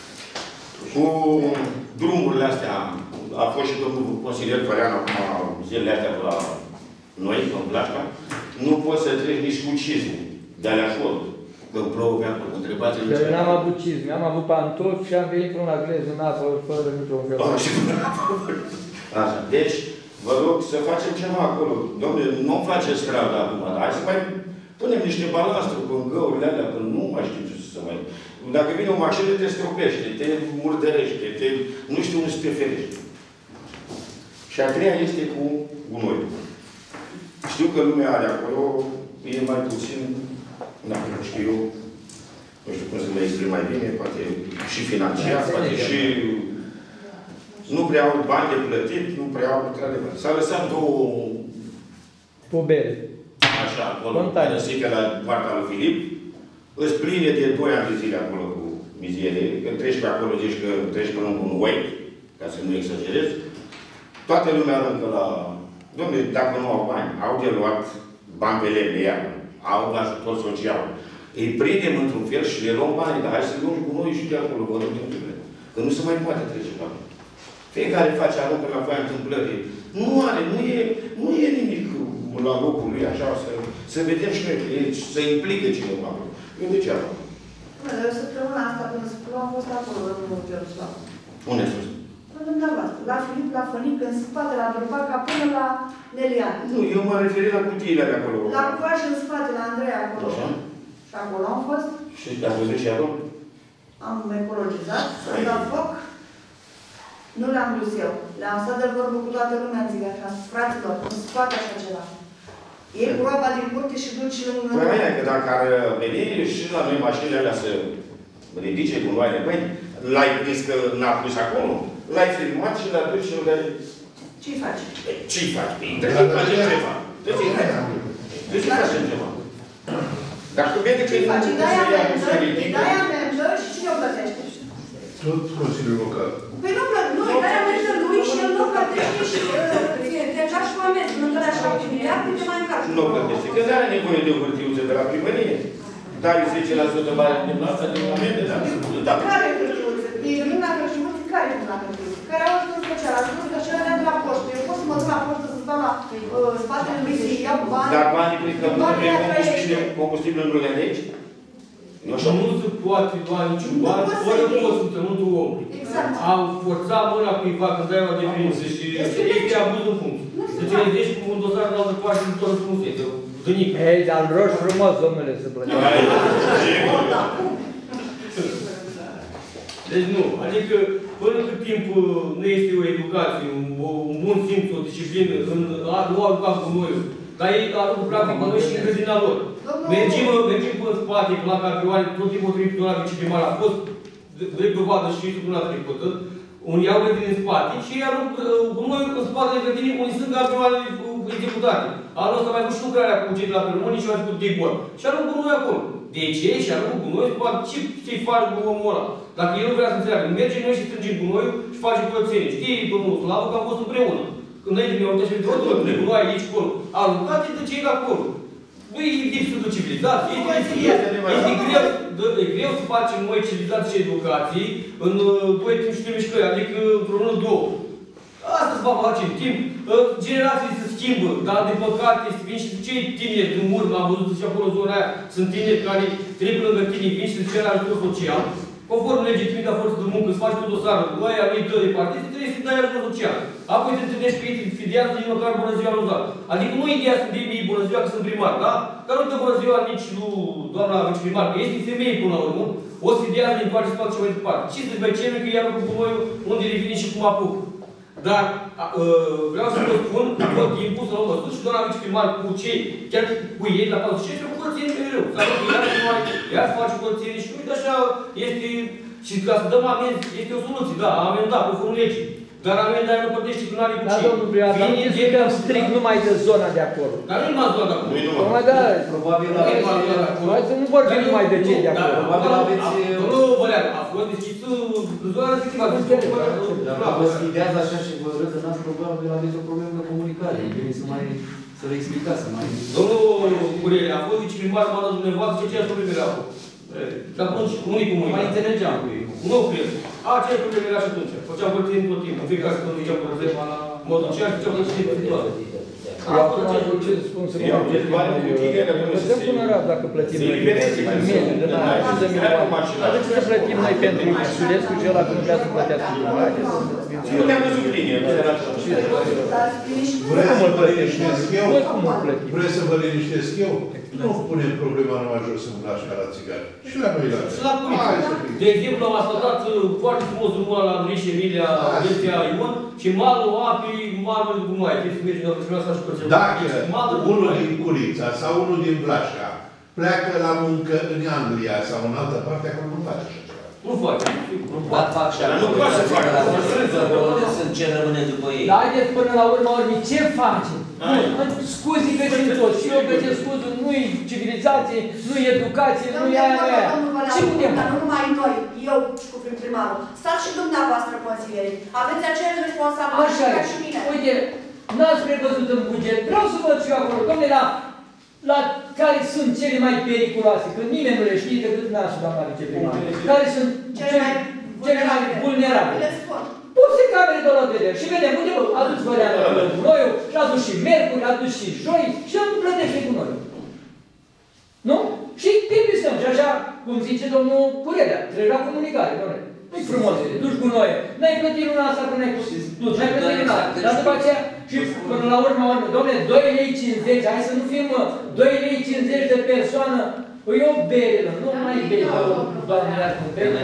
Cu drumurile astea, a fost și domnul consilier Făreanu acum zilele astea pe la noi, în Blașca, nu poți să treci nici cu cizme, de alea șor, că plouă pe acolo. Întrebați-l că eu n-am avut cizme, am avut pantofi și am venit pe un agrez în apă, fără niciun fel. Așa. Deci, vă rog să facem ceva acolo. Dom'le, nu faceți strada acum, dar hai să mai punem niște balastru pe găurile alea, că nu mai știu ce să mai... Dacă vine o mașină, te stropește, te murdărește, nu știu unde să te ferești. Și a treia este cu gunoiul. Știu că lumea are acolo, e mai puțin, nu știu eu, nu știu cum să mă exprim mai bine, poate și financiar, poate și... Nu prea au bani de plătit, nu prea au într-adevăr. S-a lăsat două... Pobere. Așa, acolo, răsică la partea lui Filip, îți pline de 2 ani de zile acolo cu mizerie, când treci pe acolo, zici că treci pe lângă un white, ca să nu exagerez, toată lumea aruncă la... Dom'le, dacă nu au bani, au de luat bani pe lemne, iară, au ajutor social. Îi prindem într-un fel și le luăm bani, dar hai să luăm cu noi și de acolo, vă rog, că nu se mai poate trece pe acolo. Fiecare face aruncă la voia întâmplării. Nu e nimic la locul lui, așa, să vedem și noi, să implică cineva. Eu de ce acolo? Săptămâna asta, până spune, am fost acolo, în Geruslav. Unde a fost? La Filip, la Fănic, în spate, la Durbaca, până la Nelian. Nu, eu mă referit la cutiile de acolo. La Cuvaș, în spate, la Andrei, acolo. Așa. Și acolo am fost. Și am văzut și acolo? Am ecologizat, am dat foc. Nu le-am dus eu. Le-am stat de vorbă cu toată lumea, zic așa, fraților, nu se poate așa ceva. Iei proaba din curte și duci în... Păi aia, că dacă ar veni și la noi mașinile alea să ridice gunoaile, păi, l-ai prins că n-a pus acolo? L-ai filmat și l-ai dus și îl dai... Ce-i faci? Ce-i faci? Păi, trebuie să facem ceva. Trebuie să facem ceva. Dacă vede că nu se ridică... Îi dai amendă și cine o plătește? Tot Consiliul Local. Păi nu, îi dai amendă lui și el nu plătește și te încarci cu amendă. Nu dai așa 8 miliarde, te mai încarci. Nu plătește, că nu are nevoie de o hârtiuță de la primărie. Dai 10% bani din asta, din amendă, da. Care hârtiuță? E lumina hârtiuță? Care e lumina hârtiuță? Care au ajuns special? Ajuns special alea de la poștă. Eu pot să mă duc la poștă să stau la spatele lui să iau bani. Dar banii pe combustibil nu le alegi? Nu se poate lua niciun bani fără consimțământul omului. Exact. Au forțat mâna cuiva când dai la definiție și este abuz în funcție. Să te gândești cu un dosar de altă parte în tot răspunsul. Dănic. Ei, dar îl rogi frumos, domnule, să plătească. Deci nu. Adică, până cât timp nu este o educație, un bun simț, o disciplină, nu au educat cu noi, dar ei aruncă practic cu noi și în grădina lor. Mergem până în spate, la campioane, tot timpul trimitul la viceprimar a fost drept dovadă și săptămâna trecută, unde iau grădini în spate și ei aruncă noi în spatele grădinii unde sunt campioanele executate. Anul ăsta mai fost și lucrarea cu cei de la Permâni și au făcut de bun. Și aruncă noi acolo. De ce? Și aruncă cu noi, ce-i faci cu omul ăla? Dacă el nu vrea să înțeleagă, mergem noi și strângem cu noi și facem curățenie. Știi, domnul Slavă, că am fost împreună. Când înainte mi-au uitat și mi-au uitat, domnule, cu noi aici, acolo. Aruncate de cei de acolo. Nu e lipsă de civilizație, e greu să facem noi civilizație și educație în 2 timp și 3 mișcări, adică într-o lună, 2. Asta se va face în timp. Generațiile se schimbă, dar de păcate vin și cei tineri din urmă, am văzut și acolo zona aia, sunt tineri care trebuie lângă tine, vin și se cer ajutor social. Conform legii trimite față de muncă, să faci tot dosarul, cu aia lui dă de partid, trebuie să dai ajutor social. Apoi te întâlnești pe ei, te fidează nici măcar bună ziua lui Zat. Adică nu ideea să dai mie bună ziua că sunt primar, da? Că nu dă bună ziua nici lui doamna viceprimar, că este femeie până la urmă, o să fidează din toate și fac ceva mai departe. Și să-ți mai cere că iar cu noi unde revine și cum apuc. Dar vreau să vă spun că tot timpul să luăm măsuri și doamna viceprimar cu cei, chiar cu ei la 46, cu curățenie mereu. Să arăt că ea să face curățenie și uite așa, este Și ca să dăm amenzi, este o soluție, da, am amendat conform legii. Dar amendarea nu plătește când are cu Da, domnul Brian, dar nu discutăm strict numai de zona de acolo. Dar nu-i numai zona de acolo. Numai da, Probabil hai să nu vorbim numai de cei de acolo. Probabil aveți... Domnul Bălean, a fost deschis zona respectivă. Dacă vă sfidează așa și vă răzănați, probabil aveți o problemă de comunicare. Să le explicați, să mai... Domnul Curele, a fost viceprimar în mandatul dumneavoastră și aceeași probleme era acolo. Și atunci, unii cu mâini. Mai înțelegeam cu ei. Nu cred. Aceeași probleme era și atunci. Făceam hârtie tot timpul. În fiecare săptămână făceam hârtie. Mă duceam și făceam hârtie de toate. Acum ce spun să mă plătim până rab dacă plătim noi. Milion de la 100 de milioane. Dar de ce să plătim noi pentru Isulescu și ăla că nu vrea să plătească jumătate? Nu te-am văzut linie. Vreți să vă liniștesc eu? Noi cum îl plătim? Vreți să vă liniștesc eu? Nu punem problema numai jos în Blașca la țigare. Și la noi la Și la Cuiți. De exemplu, am asfaltat foarte frumos drumul ăla la Andrei și Emilia, Vestia Ion, și malul apii, malul de gunoaie. Trebuie să mergi la asta și pe dacă unul din Culița sau unul din Blașca pleacă la muncă în Anglia sau în altă parte, acolo nu face așa ceva. Nu face. Dar fac și acolo. Nu poate să facă. Sunt ce rămâne după ei. Dar haideți până la urmă, ce facem? Scuzi găsim toți. Și eu găsesc scuzul, nu-i civilizație, nu-i educație, nu-i aia, nu-i aia. Ce putem? Dar nu numai noi, eu cu primarul. Stați și dumneavoastră, consilieri. Aveți aceeași responsabilitate ca și mine. Uite, n-ați prevăzut în buget. Vreau să văd și eu acolo, dom'le, la care sunt cele mai periculoase, că nimeni nu le știe decât nașul, doamna viceprimar. Care sunt cele mai vulnerabile. Puse camere de la vedere și vedem, uite bă, a dus Băleanu cu Noiu, și a dus și Mercuri, a dus și Joi, și nu plătește cu noi. Nu? Și pipistăm. Și așa, cum zice domnul Curelea, treci la comunicare, domnule. Nu-i frumos, duci cu noi. N-ai plătit luna asta că n-ai plătit. N-ai plătit luna asta. Dar după aceea, și până la urmă, domnule, 2,50 lei, hai să nu fim 2,50 lei de persoană, e o bere, nu mai bere, doamne, iar cu bere.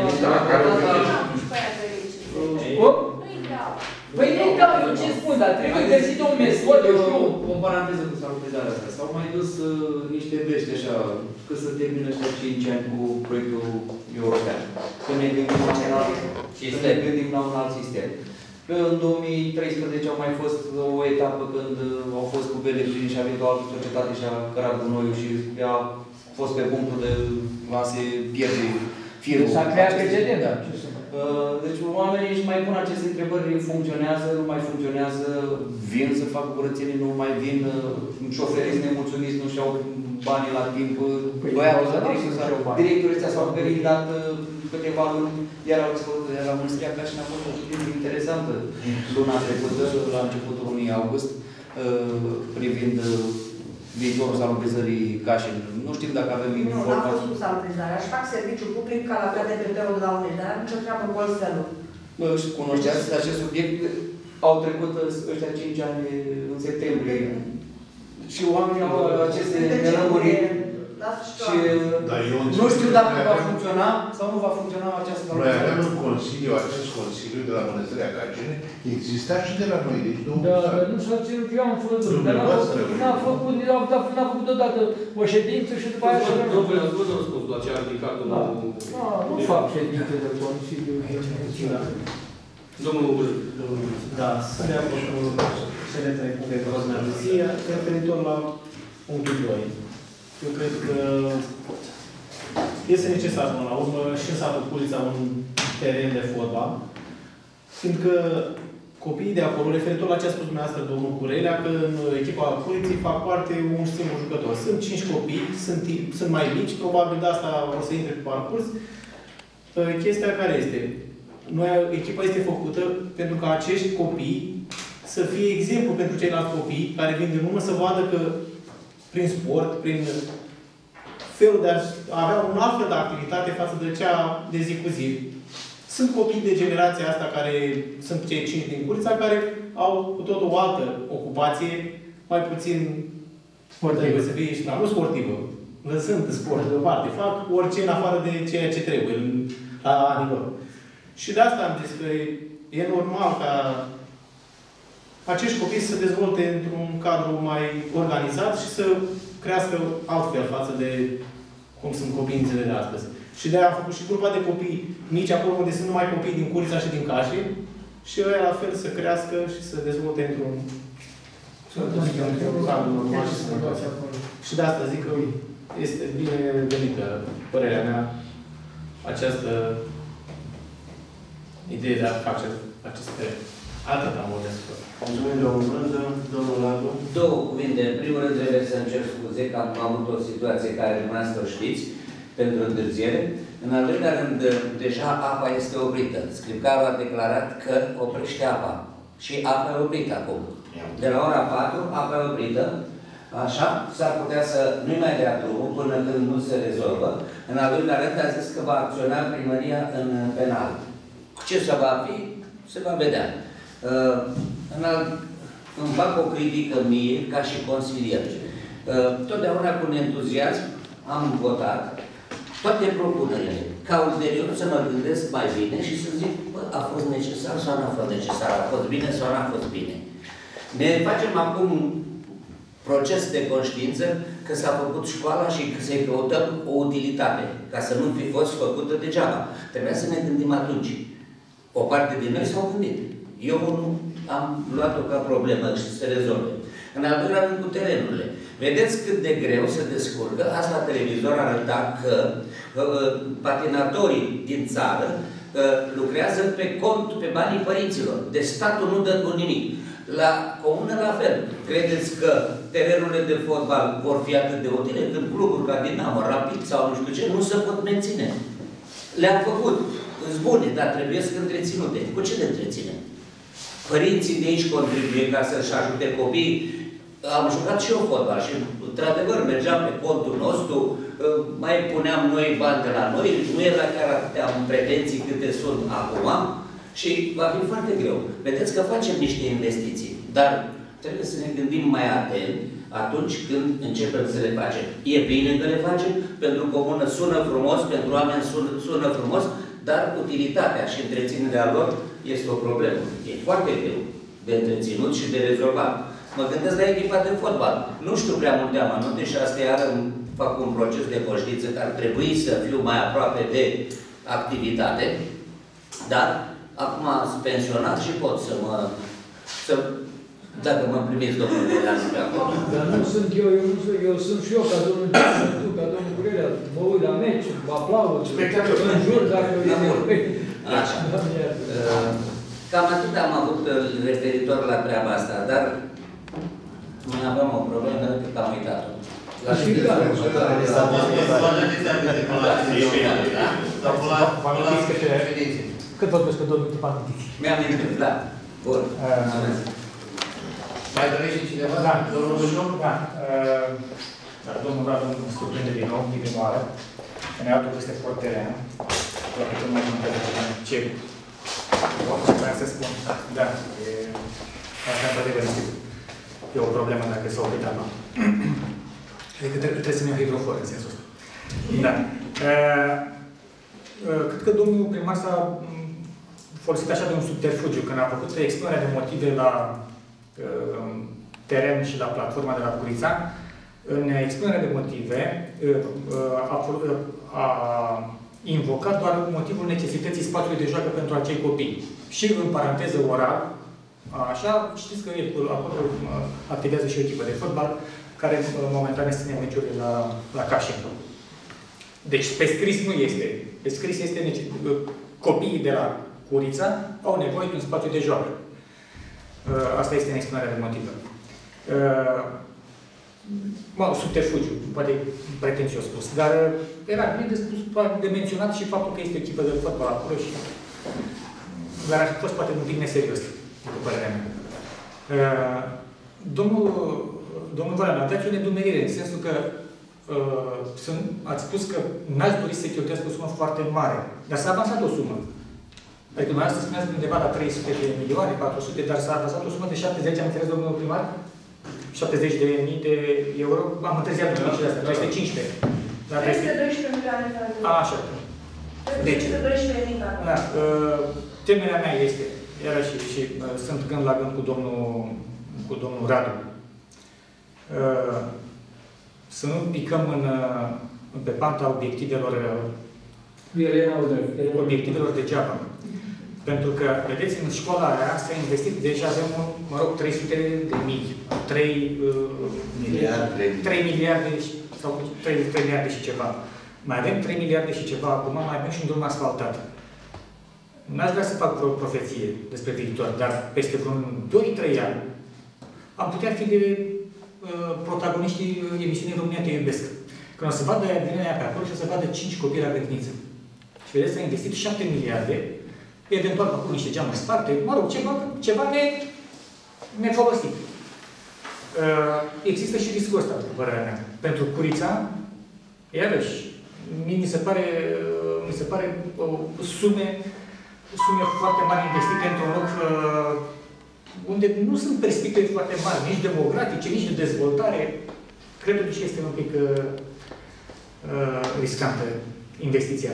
Păi nu dau eu ce spun, dar trebuie găsit un mesaj, eu știu. O paranteză cu salutizarea asta. S-au mai dus niște vești așa, că să termină ăștia 5 ani cu proiectul european. Că ne gândim la un alt sistem. Că în 2013 au mai fost o etapă când au fost cu Belegrini și a venit o altă societate și a cărat gunoiul și a fost pe punctul de a se pierde firul. S-a creat precedent, da. Deci oamenii își mai pun aceste întrebări, funcționează, nu mai funcționează, vin să facă curățenie, nu mai vin, șoferiți nemulțumiți, nu și-au banii la timp, băiatul ăsta, directorul ăsta s-au perindat câteva luni, iar au spus la Mănăstirea Cașin a fost o ședință interesantă luna trecută, la începutul lunii august, privind viitorul salubrizării Cașin. Nu știm dacă avem informații. Nu, n-am fost cu salubrizare. Aș fac serviciu public ca la KDPP-ul de la Unești, dar am nicio treabă cu Olstelul. Cunoșteați acest subiect? Au trecut ăștia 5 ani în septembrie. Și oamenii au aceste nerămuri. Și nu știu dacă va funcționa sau nu va funcționa această salubrizare. Noi avem în Consiliu, acest Consiliu de la Mănăstirea Cagene, exista și de la noi. Deci da, dar nu s-a ținut, eu am făcut. N-a făcut deodată o ședință și după aia... Domnule, ați văzut răspunsul la ce a ridicat domnul... Nu fac ședințe de Consiliu. Domnul Bălean. Da, să ne apă cu cele 3 puncte de ordinea de zi, referitor la punctul 2. Eu cred că este necesar până la urmă și în satul Culița un teren de fotbal, fiindcă copiii de acolo, referitor la ce a spus dumneavoastră domnul Curelea, că în echipa Culiței fac parte un singur jucător. Sunt 5 copii, sunt mai mici, probabil de asta o să intre pe parcurs. Chestia care este? Echipa este făcută pentru ca acești copii să fie exemplu pentru ceilalți copii care vin din urmă, să vadă că prin sport, prin felul de a avea un alt fel de activitate față de cea de zi cu zi. Sunt copii de generația asta care sunt cei 5 din Culița, care au cu tot o altă ocupație, mai puțin sportivă, să fie și nu sportivă, lăsând sportul deoparte, fac orice în afară de ceea ce trebuie la anii lor. Și de asta am zis că e normal ca acești copii să se dezvolte într-un cadru mai organizat și să crească altfel față de cum sunt copiii în zilele de astăzi. Și de-aia am făcut și grupa de copii mici, acolo unde sunt numai copii din Curița și din Cașin. Și ăia la fel să crească și să dezvolte într-un cadru normal și sănătos. Și de asta zic că este bine venită, părerea mea, această idee de a face acest teren. Atât am vorbit. Mulțumim, domnul Brânză, domnul Radu. Două cuvinte. În primul rând trebuie să-mi cer scuze că am avut o situație care dumneavoastră știți, pentru întârziere. În al doilea rând, deja apa este oprită. Scripcarul a declarat că oprește apa. Și apa e oprită acum. De la ora 4, apa e oprită. Așa, s-ar putea să nu-i mai dea drumul până când nu se rezolvă. În al doilea rând, a zis că va acționa primăria în penal. Ce se va fi, se va vedea. Îmi fac o critică mie, ca și consilier. Totdeauna cu entuziasm am votat toate propunerile. Ca ulterior să mă gândesc mai bine și să zic, bă, a fost necesar sau nu a fost necesar, a fost bine sau nu a fost bine. Ne facem acum proces de conștiință că s-a făcut școala și că să-i căutăm o utilitate, ca să nu fi fost făcută degeaba. Trebuia să ne gândim atunci. O parte din noi s-au gândit. Eu nu am luat-o ca problemă și se rezolve. În al doilea rând cu terenurile. Vedeți cât de greu se descurcă. Asta la televizor arăta că patinatorii din țară lucrează pe cont, pe banii părinților. Deci statul nu dă cu nimic. La comună la fel. Credeți că terenurile de fotbal vor fi atât de utile când cluburi ca Dinamo, Rapid sau nu știu ce, nu se pot menține. Le-am făcut. Sunt bune, dar trebuie să întreținute. Cu ce le întreținem? Părinții de aici contribuie ca să-și ajute copiii. Am jucat și eu fotbal și, într-adevăr, mergeam pe contul nostru, mai puneam noi bani de la noi, nu era chiar atâtea pretenții câte sunt acum și va fi foarte greu. Vedeți că facem niște investiții, dar trebuie să ne gândim mai atent atunci când începem să le facem. E bine că le facem, pentru comună sună frumos, pentru oameni sună frumos, dar utilitatea și întreținerea lor este o problemă. E foarte greu de întreținut și de rezolvat. Mă gândesc la echipa de fotbal. Nu știu prea multe amănunte și asta iară fac un proces de conștiință că ar trebui să fiu mai aproape de activitate, dar acum sunt pensionat și pot să mă... Dacă mă primiți, domnul Boian, pe acolo. Dar nu sunt eu sunt și eu ca domnul Giurgiu, ca domnul Curelea. Mă uit la meci, mă aplaud, în jur, dacă așa. Cam atât am avut referitor la treaba asta, dar mai aveam o problemă cât am uitat-o. La cât vorbesc pe domnul Tipantic? Mi-am intrat, da. Bun. Mai dorește cineva? Da. Domnul Bușor? Da. Dar domnul Radu îmi surprinde din nou, din prima oară. Ne-a dat peste sport teren. Doar că mai multe ce vreau să spun. Da. Asta într-adevăr e o problemă dacă s-a oprit apa. Adică trebuie să ne hidrofor în sensul ăsta. Da. Cred că domnul primar s-a folosit așa de un subterfugiu când a făcut expunerea de motive la teren și la platforma de la Curița. În expunerea de motive a invocat doar motivul necesității spațiului de joacă pentru acei copii. Și în paranteză oral, așa, știți că acolo activează și o echipă de fotbal care momentan este ține meciurile la Cașin. Deci, pe scris nu este. Pe scris este copiii de la Curița au nevoie de un spațiu de joacă. Asta este în expunerea de motive. Subterfugiu, poate pretențios spus, dar era bine de spus, de menționat și faptul că este o echipă de fotbal acolo și dar ar fi fost poate un pic neserios, după părerea mea. Domnul Vălean, aveați o nedumerire, în sensul că ați spus că n-ați dori să cheltuiască o sumă foarte mare, dar s-a avansat o sumă. Adică dumneavoastră spuneați undeva la 300 de milioane, 400, dar s-a avansat o sumă de 70, am înțeles, domnul primar? 70.000 de euro. Am întârziat în de asta, 315. 312 milioane de euro. Așa. Deci, 312 milioane. Da. Temerea mea este, iară și sunt gând la gând cu domnul Radu, să nu picăm pe panta obiectivelor obiectivelor degeaba. Pentru că, vedeți, în școala aia s-a investit, deja avem, 300 de mii, 3 miliarde sau 3 miliarde și ceva. Mai avem 3 miliarde și ceva acum, mai avem și un drum asfaltat. N-aș vrea să fac vreo profeție despre viitor, dar peste vreun 2-3 ani am putea fi de protagoniștii emisiunii România te iubesc. Când o să vadă aia pe acolo și o să vadă 5 copii la grădiniță. Și vedeți, s-a investit 7 miliarde, eventual acolo niște geamuri sparte, mă rog, ceva nefolosit. Există și riscul ăsta, după părerea mea. Pentru Curița, iarăși, mi se pare sume foarte mari investite într-un loc unde nu sunt perspective foarte mari, nici demografice, nici de dezvoltare. Cred că este un pic riscantă investiția.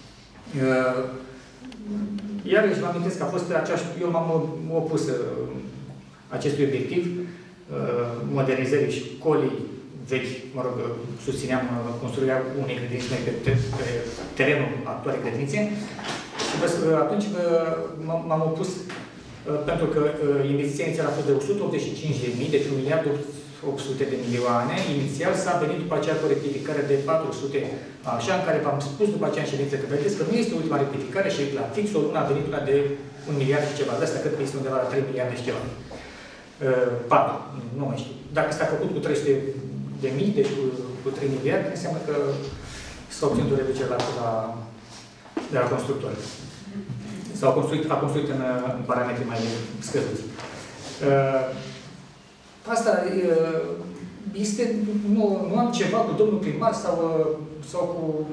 Iarăși vă amintesc că a fost aceeași, eu m-am opus acestui obiectiv, modernizării școlii vechi, mă rog, susțineam construirea unei grădinițe pe terenul actualei grădinițe și atunci m-am opus pentru că investiția inițială a fost de 185.000, deci 1.800 de milioane. Inițial s-a venit după aceea cu o rectificare de 400, așa, în care v-am spus după aceea în ședință că vedeți că nu este ultima rectificare și la fix o lună a venit una de 1 miliard și ceva. De asta cred că este undeva la 3 miliarde și ceva. 4, nu mai știu. Dacă s-a făcut cu 300.000, deci cu 3 miliarde, înseamnă că s-a obținut o reducere de la constructori. A construit în parametri mai scăzuți. Asta este, nu am ceva cu domnul primar sau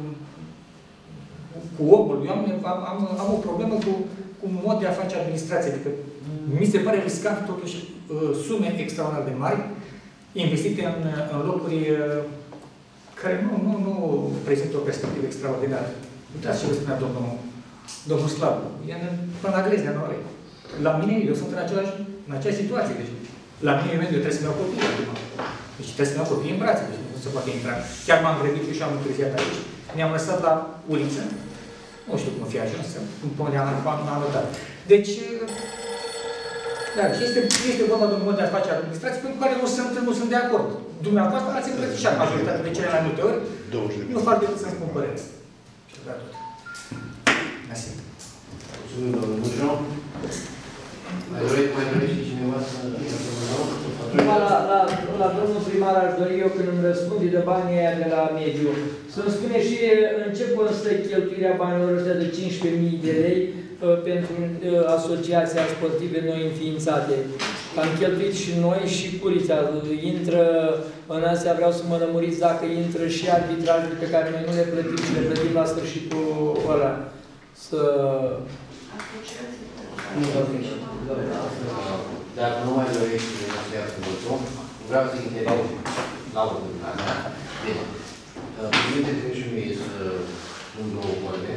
cu omul. Eu am o problemă cu mod de a face administrație. Adică mi se pare riscant totuși sume extraordinar de mari investite în locuri care nu prezintă o perspectivă extraordinară. Uitați ce vă spunea domnul Slavu. E până la Grezia, noi. La mine, eu sunt în aceeași situație. Deci, la mine, eu trebuie să-mi iau copii acum. Deci trebuie să-mi iau copii în brațe. Deci nu se poate intra. Chiar m-am grăbit și am întârziat aici. Ne-am lăsat la uliță. Nu știu cum fi ajuns, m-am notat. Deci, da, este vorba de un mod de a face administrație pentru care nu sunt de acord. Dumneavoastră ați îmbrățișat majoritatea de cele mai multe ori. Nu fac decât să-mi spun păreți. Și atât. Mersi. Mulțumim, domnul Mușo. Mai dorește cineva să la domnul primar aș dori eu când îmi răspunde de banii aia de la mediu. Să-mi spune și în ce constă cheltuirea banilor ăștia de 15.000 de lei pentru asociația sportive noi înființate. Am cheltuit și noi și Curița. Intră în astea, vreau să mă lămuriți dacă intră și arbitrajele pe care noi nu le plătim și le plătim la sfârșitul ăla. Dacă nu mai dorești să ia cuvântul, vreau să intervin la urmă. Bine. Permiteți-mi și mie să spun două vorbe.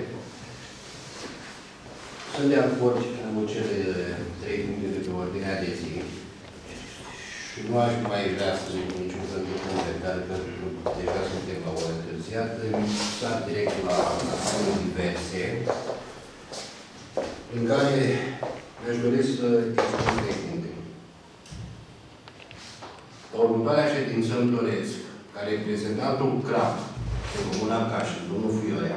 Sunt de acord cu cele 3 puncte de pe ordinea de zi. Și nu aș mai vrea să zic niciun fel de comentare, pentru că deja suntem la o oră întârziată. S-a direct la acțiuni diverse, în care mi-aș doresc să expun 3 puncte. La următoarea ședință îmi doresc ca reprezentantul CRAP de Comuna Cașin, domnul Fuiorea,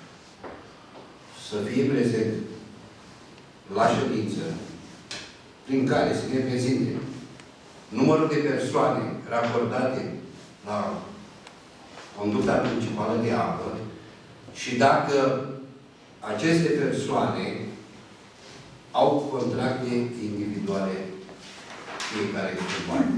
să fie prezent la ședință prin care să ne prezinte numărul de persoane raportate la conducta principală de apă și dacă aceste persoane au contracte individuale fiecare cu bani.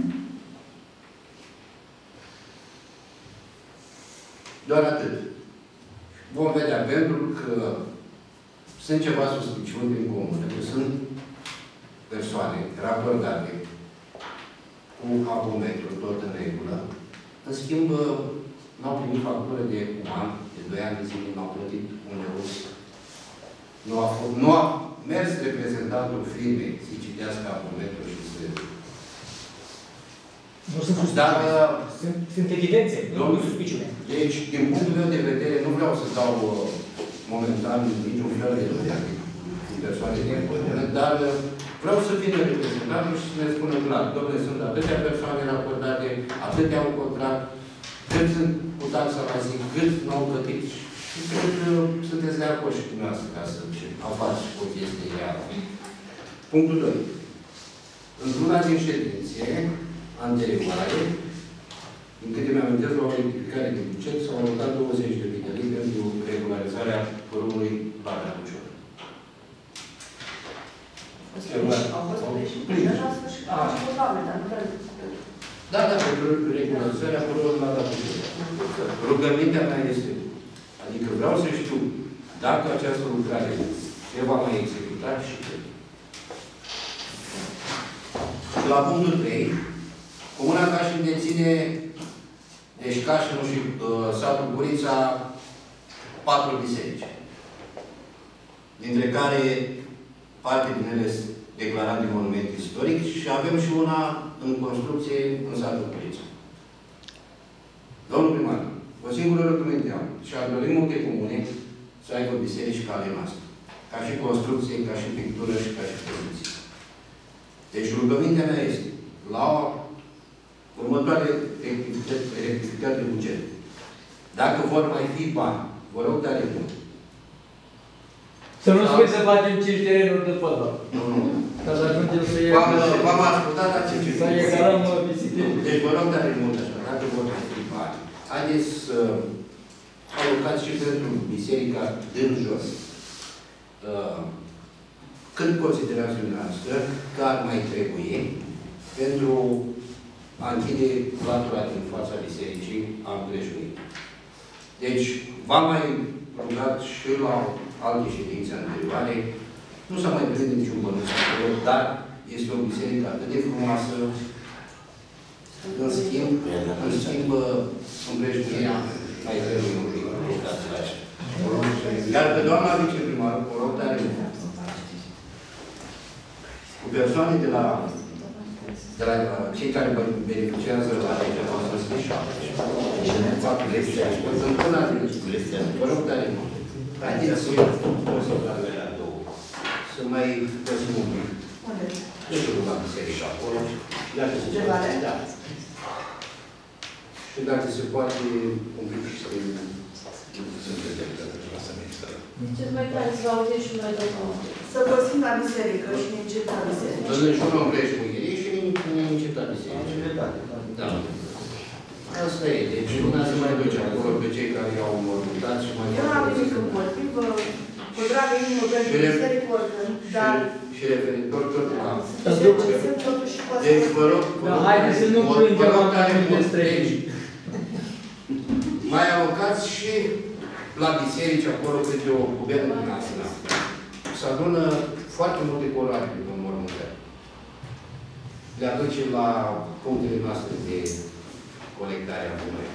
Doar atât. Vom vedea, pentru că sunt ceva suspiciuni din comună, că sunt persoane raportate cu abometru tot în regulă. În schimb, n-au primit factură de un an, de 2 ani de zile, n-au plătit uneori. Nu a mers reprezentantul firmei să citească abometru și să... Nu sunt suspiciuni. Sunt evidențe, nu sunt suspiciune. Deci, din punctul meu de vedere, nu vreau să dau momentan niciun fel de persoane de impune, dar vreau să vină reprezentantul și să ne spună clar, domnule, sunt atâtea persoane raportate, atâtea au contract, cât sunt cu taxa la zi, cât nu au plătit. Și cred că sunteți de acord și dumneavoastră ca să faci o chestie reală. Punctul 2. Într-una din ședințe anterioare, în câte mi-amintesc, la o rectificare de buget, s-au alocat 20.000 de lei pentru regularizarea părului Valea Bucior. Au fost plini. Da, pentru regularizarea părului Valea Bucior. Rugămintea mea este, adică vreau să știu dacă această lucrare se va mai executa și la punctul 3, Comuna Cașin deține, deci Cașinul și satul Gurița, 4 biserici, dintre care parte din ele sunt declarate monument istoric și avem și una în construcție în satul Gurița. Domnul primar, o singură rugăminte am și ar dori multe comune să aibă biserici ca ale noastre, ca și construcție, ca și pictură și ca și producție. Deci rugămintea mea este, la următoarele rectificări de buget, dacă vor mai fi bani, vă rog tare mult. Să nu spui să facem 5 terenuri de fotbal. Nu. Ca să ajungem să v-am ascultat la ce să egalăm biciclete. Deci vă rog tare mult așa, dacă vor mai fi bani, haideți să alocați și pentru biserica din jos. Când considerați dumneavoastră că ar mai trebui pentru a închide latura din fața bisericii a împrejmuit. Deci, v-am mai rugat și la alte ședințe anterioare, nu s-a mai prins niciun bănuț acolo, dar este o biserică atât de frumoasă, în schimb, împrejmuirea mai trebuie un pic. Iar pe doamna viceprimar, o rog tare mult, cu persoane de la cei care beneficiază la legea noastră specială și ne fac lecția și în până vă rog tare mult. Haideți să mai găsim un pic. Nu știu cum la biserică acolo. Și dacă se poate un pic și Ce-ți mai tare să vă auziți și noi tot să păsim la biserică și ne înceta biserică. Să ne jurăm împrejmuirii și ne înceta biserică. Da. Asta e. Deci lumea se mai duce acolo pe cei care i-au mormutat și mai... Eu n-am nimic împotrivă, cu dragă inimă pentru biserică oricând, dar... Și referitor tot la... Sunt totuși păsări. Deci vă rog... Haideți să nu plângem oamenii de străini. Mai alocați și la biserici, acolo, câte o guvernă din asta. Se adună foarte multe coloane pe mormântări. Le aduce la punctele noastre de colectare a bunurilor.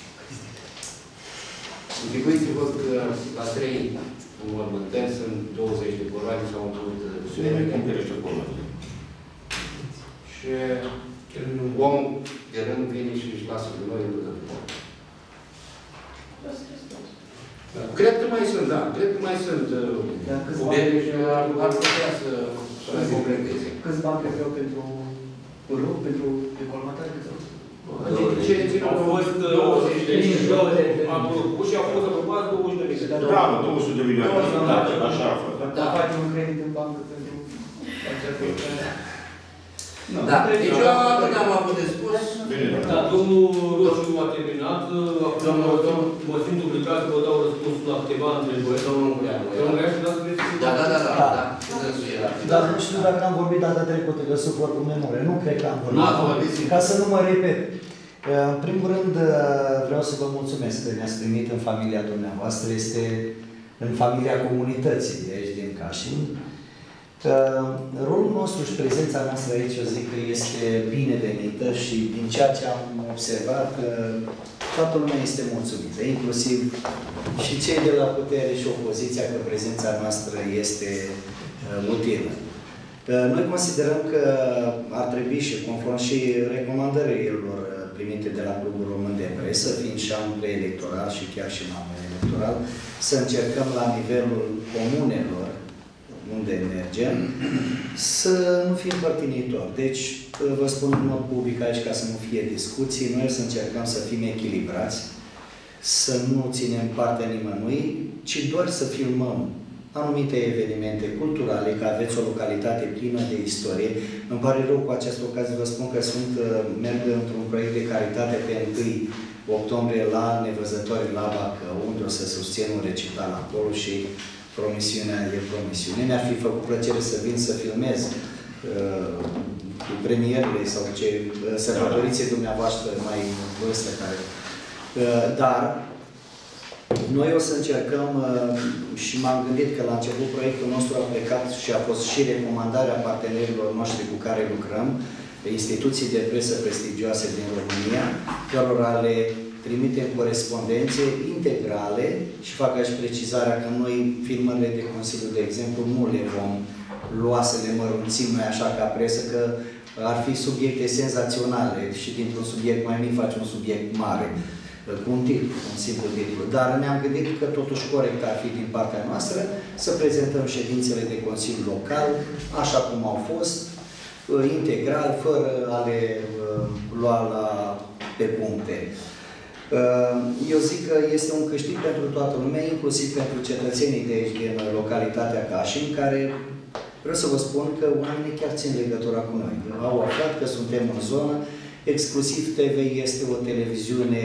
Închipuiți-vă că la 3 mormântări sunt 20 de coloane sau un punct de coloane. Și un om de rând vine și își lasă pe noi în rugăciune. Cred că mai sunt, da. Cred că mai sunt guverne și ar putea să mai completeze. Câți bani trebuiau pentru rug, pentru decolmatare? Ce rețină au fost 20 de mii. Am propus și au fost aprobați 20 de mii. Da, 200 de milioane. Așa a fost. Da, facem un credit în bancă pentru... Da, deci eu atât am avut de spus. Da, domnul Rociu a terminat. Mă simt obligat să vă dau răspunsul la câteva întrebări. Domnul Ungureanu. Domnul Ungureanu, da, spuneți? Da. Dar nu știu dacă am vorbit data trecută, că suport cu memorie. Nu cred că am vorbit. Ca să nu mă repet. În primul rând, vreau să vă mulțumesc că ne-ați primit în familia dumneavoastră. Este în familia comunității de aici, din Cașin. Rolul nostru și prezența noastră aici, eu zic că este binevenită și din ceea ce am observat, toată lumea este mulțumită, inclusiv și cei de la putere și opoziția, că prezența noastră este utilă. Noi considerăm că ar trebui și conform și recomandărilor primite de la Clubul Român de Presă, fiind și anul preelectoral și chiar și în anul electoral, să încercăm la nivelul comunelor, unde mergem, să nu fim părtinitori. Deci, vă spun în mod public aici, ca să nu fie discuții, noi să încercăm să fim echilibrați, să nu ținem partea nimănui, ci doar să filmăm anumite evenimente culturale, că aveți o localitate plină de istorie. Îmi pare rău cu această ocazie, vă spun că merg într-un proiect de caritate pe 1 octombrie la Nevăzătorii la Bacău, unde o să susțin un recital acolo și promisiunea e promisiune. Mi-ar fi făcut plăcere să vin să filmez cu premierele sau ce sărbătorițe dumneavoastră mai vârstă care... Dar noi o să încercăm și m-am gândit că la început proiectul nostru a plecat și a fost și recomandarea partenerilor noștri cu care lucrăm, instituții de presă prestigioase din România, cărora le trimitem corespondențe integrale și fac aici precizarea că noi filmările de Consiliu, de exemplu, nu le vom lua să le mărunțim noi așa ca presă, că ar fi subiecte senzaționale și dintr-un subiect mai mic faci un subiect mare, cu un titlu, un simplu titlu. Dar ne-am gândit că totuși corect ar fi din partea noastră să prezentăm ședințele de Consiliu Local, așa cum au fost, integral, fără a le lua pe puncte. Eu zic că este un câștig pentru toată lumea, inclusiv pentru cetățenii de aici, din localitatea Cașin, care vreau să vă spun că oamenii chiar țin legătura cu noi. Au aflat că suntem în zonă. Exclusiv TV este o televiziune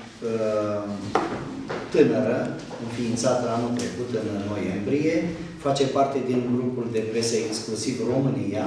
tânără, înființată anul trecut, în noiembrie, face parte din grupul de presă Exclusiv România.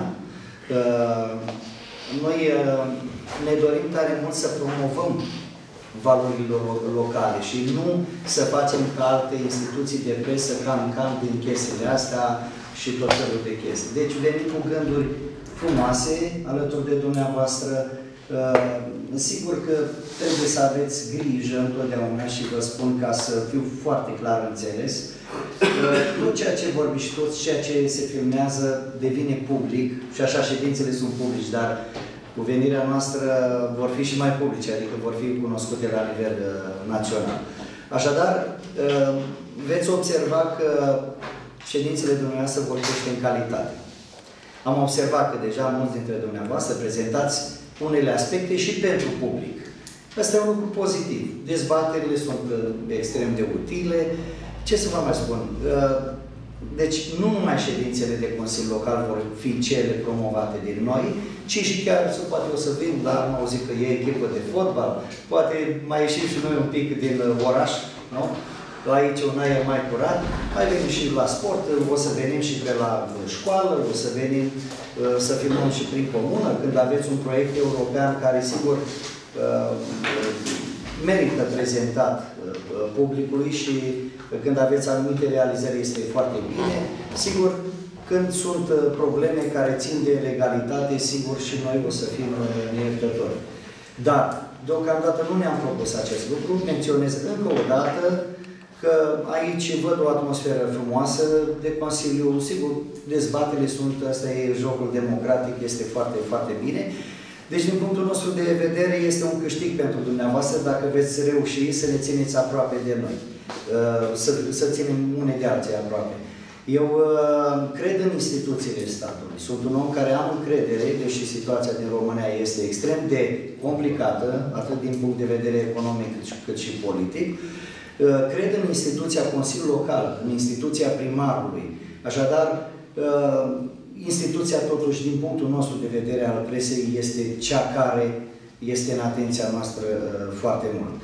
Noi ne dorim tare mult să promovăm valorile locale și nu să facem ca alte instituții de presă cam din chestiile astea și tot felul de chestii. Deci venim cu gânduri frumoase alături de dumneavoastră. Sigur că trebuie să aveți grijă întotdeauna și vă spun ca să fiu foarte clar înțeles. Tot ceea ce vorbiți și tot ceea ce se filmează devine public și așa ședințele sunt publici, dar cu venirea noastră vor fi și mai publice, adică vor fi cunoscute la nivel național. Așadar, veți observa că ședințele dumneavoastră vor crește în calitate. Am observat că deja mulți dintre dumneavoastră prezentați unele aspecte și pentru public. Asta e un lucru pozitiv. Dezbaterile sunt extrem de utile. Ce să vă mai spun? Deci nu numai ședințele de Consiliu Local vor fi cele promovate din noi, ci și chiar poate o să vin, dar am auzit că e echipă de fotbal, poate mai ieșim și noi un pic din oraș, nu? Aici un aer mai curat, mai venim și la sport, o să venim și pe la școală, o să venim să filmăm și prin comună, când aveți un proiect european care, sigur, merită prezentat publicului și când aveți anumite realizări este foarte bine. Sigur, când sunt probleme care țin de legalitate, sigur și noi o să fim neiertători. Dar, deocamdată nu ne-am propus acest lucru. Menționez încă o dată că aici văd o atmosferă frumoasă de Consiliu. Sigur, dezbatele sunt, asta e jocul democratic, este foarte, foarte bine. Deci, din punctul nostru de vedere, este un câștig pentru dumneavoastră dacă veți reuși să ne țineți aproape de noi. Să ținem unei de alții aproape. Eu cred în instituțiile statului. Sunt un om care am încredere, deși situația din România este extrem de complicată, atât din punct de vedere economic cât și politic. Cred în instituția Consiliului Local, în instituția primarului. Așadar, instituția, totuși, din punctul nostru de vedere al presei, este cea care este în atenția noastră foarte mult.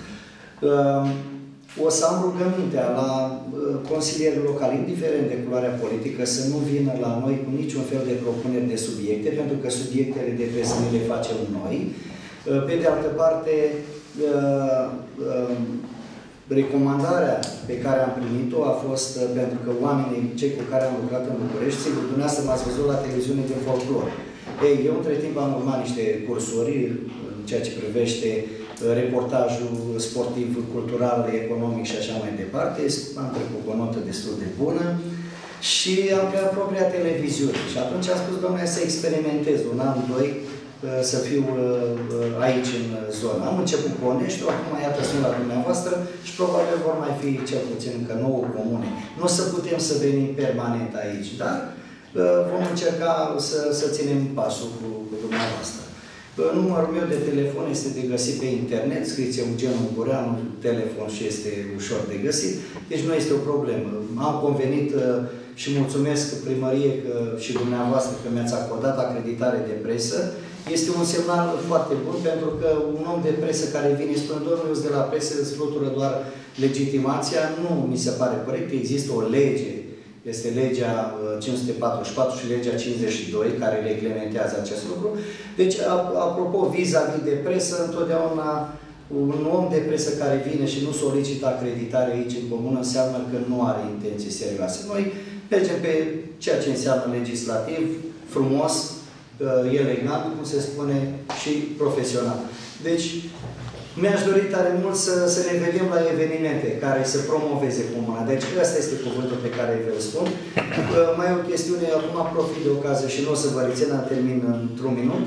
O să am rugămintea la consilierii locali, indiferent de culoarea politică, să nu vină la noi cu niciun fel de propuneri de subiecte, pentru că subiectele de presă ne le facem noi. Pe de altă parte, recomandarea pe care am primit-o a fost pentru că oamenii, cei cu care am lucrat în București, sigur, dumneavoastră m-ați văzut la televiziune de folclor. Ei, eu între timp am urmat niște cursuri în ceea ce privește reportajul sportiv, cultural, economic și așa mai departe. Am trecut cu o notă destul de bună și am creat propria televiziune. Și atunci am spus, domnule, să experimentez un an, doi, să fiu aici în zonă. Am început cu Oneștiu, acum iată sunt la dumneavoastră și probabil vor mai fi cel puțin încă 9 comune. Nu o să putem să venim permanent aici, dar vom încerca să ținem pasul cu dumneavoastră. Numărul meu de telefon este de găsit pe internet, scrieți Eugen Ungureanu, telefon și este ușor de găsit, deci nu este o problemă. Am convenit și mulțumesc primăriei și dumneavoastră că mi-ați acordat acreditare de presă. Este un semnal foarte bun pentru că un om de presă care vine spune, domnul, de la presă îți flutură doar legitimația, nu mi se pare corect, există o lege, este legea 544 și legea 52 care reglementează acest lucru. Deci, apropo, vis-a-vis de presă, întotdeauna un om de presă care vine și nu solicită acreditare aici în comună înseamnă că nu are intenții serioase. Noi mergem pe ceea ce înseamnă legislativ, frumos, elegant, cum se spune, și profesional. Deci, mi-aș dori tare mult să ne vedem la evenimente care să promoveze comuna. Deci, ăsta este cuvântul pe care vreau să spun. Mai o chestiune, acum profit de ocazie și nu o să vă rețin, termin într-un minut.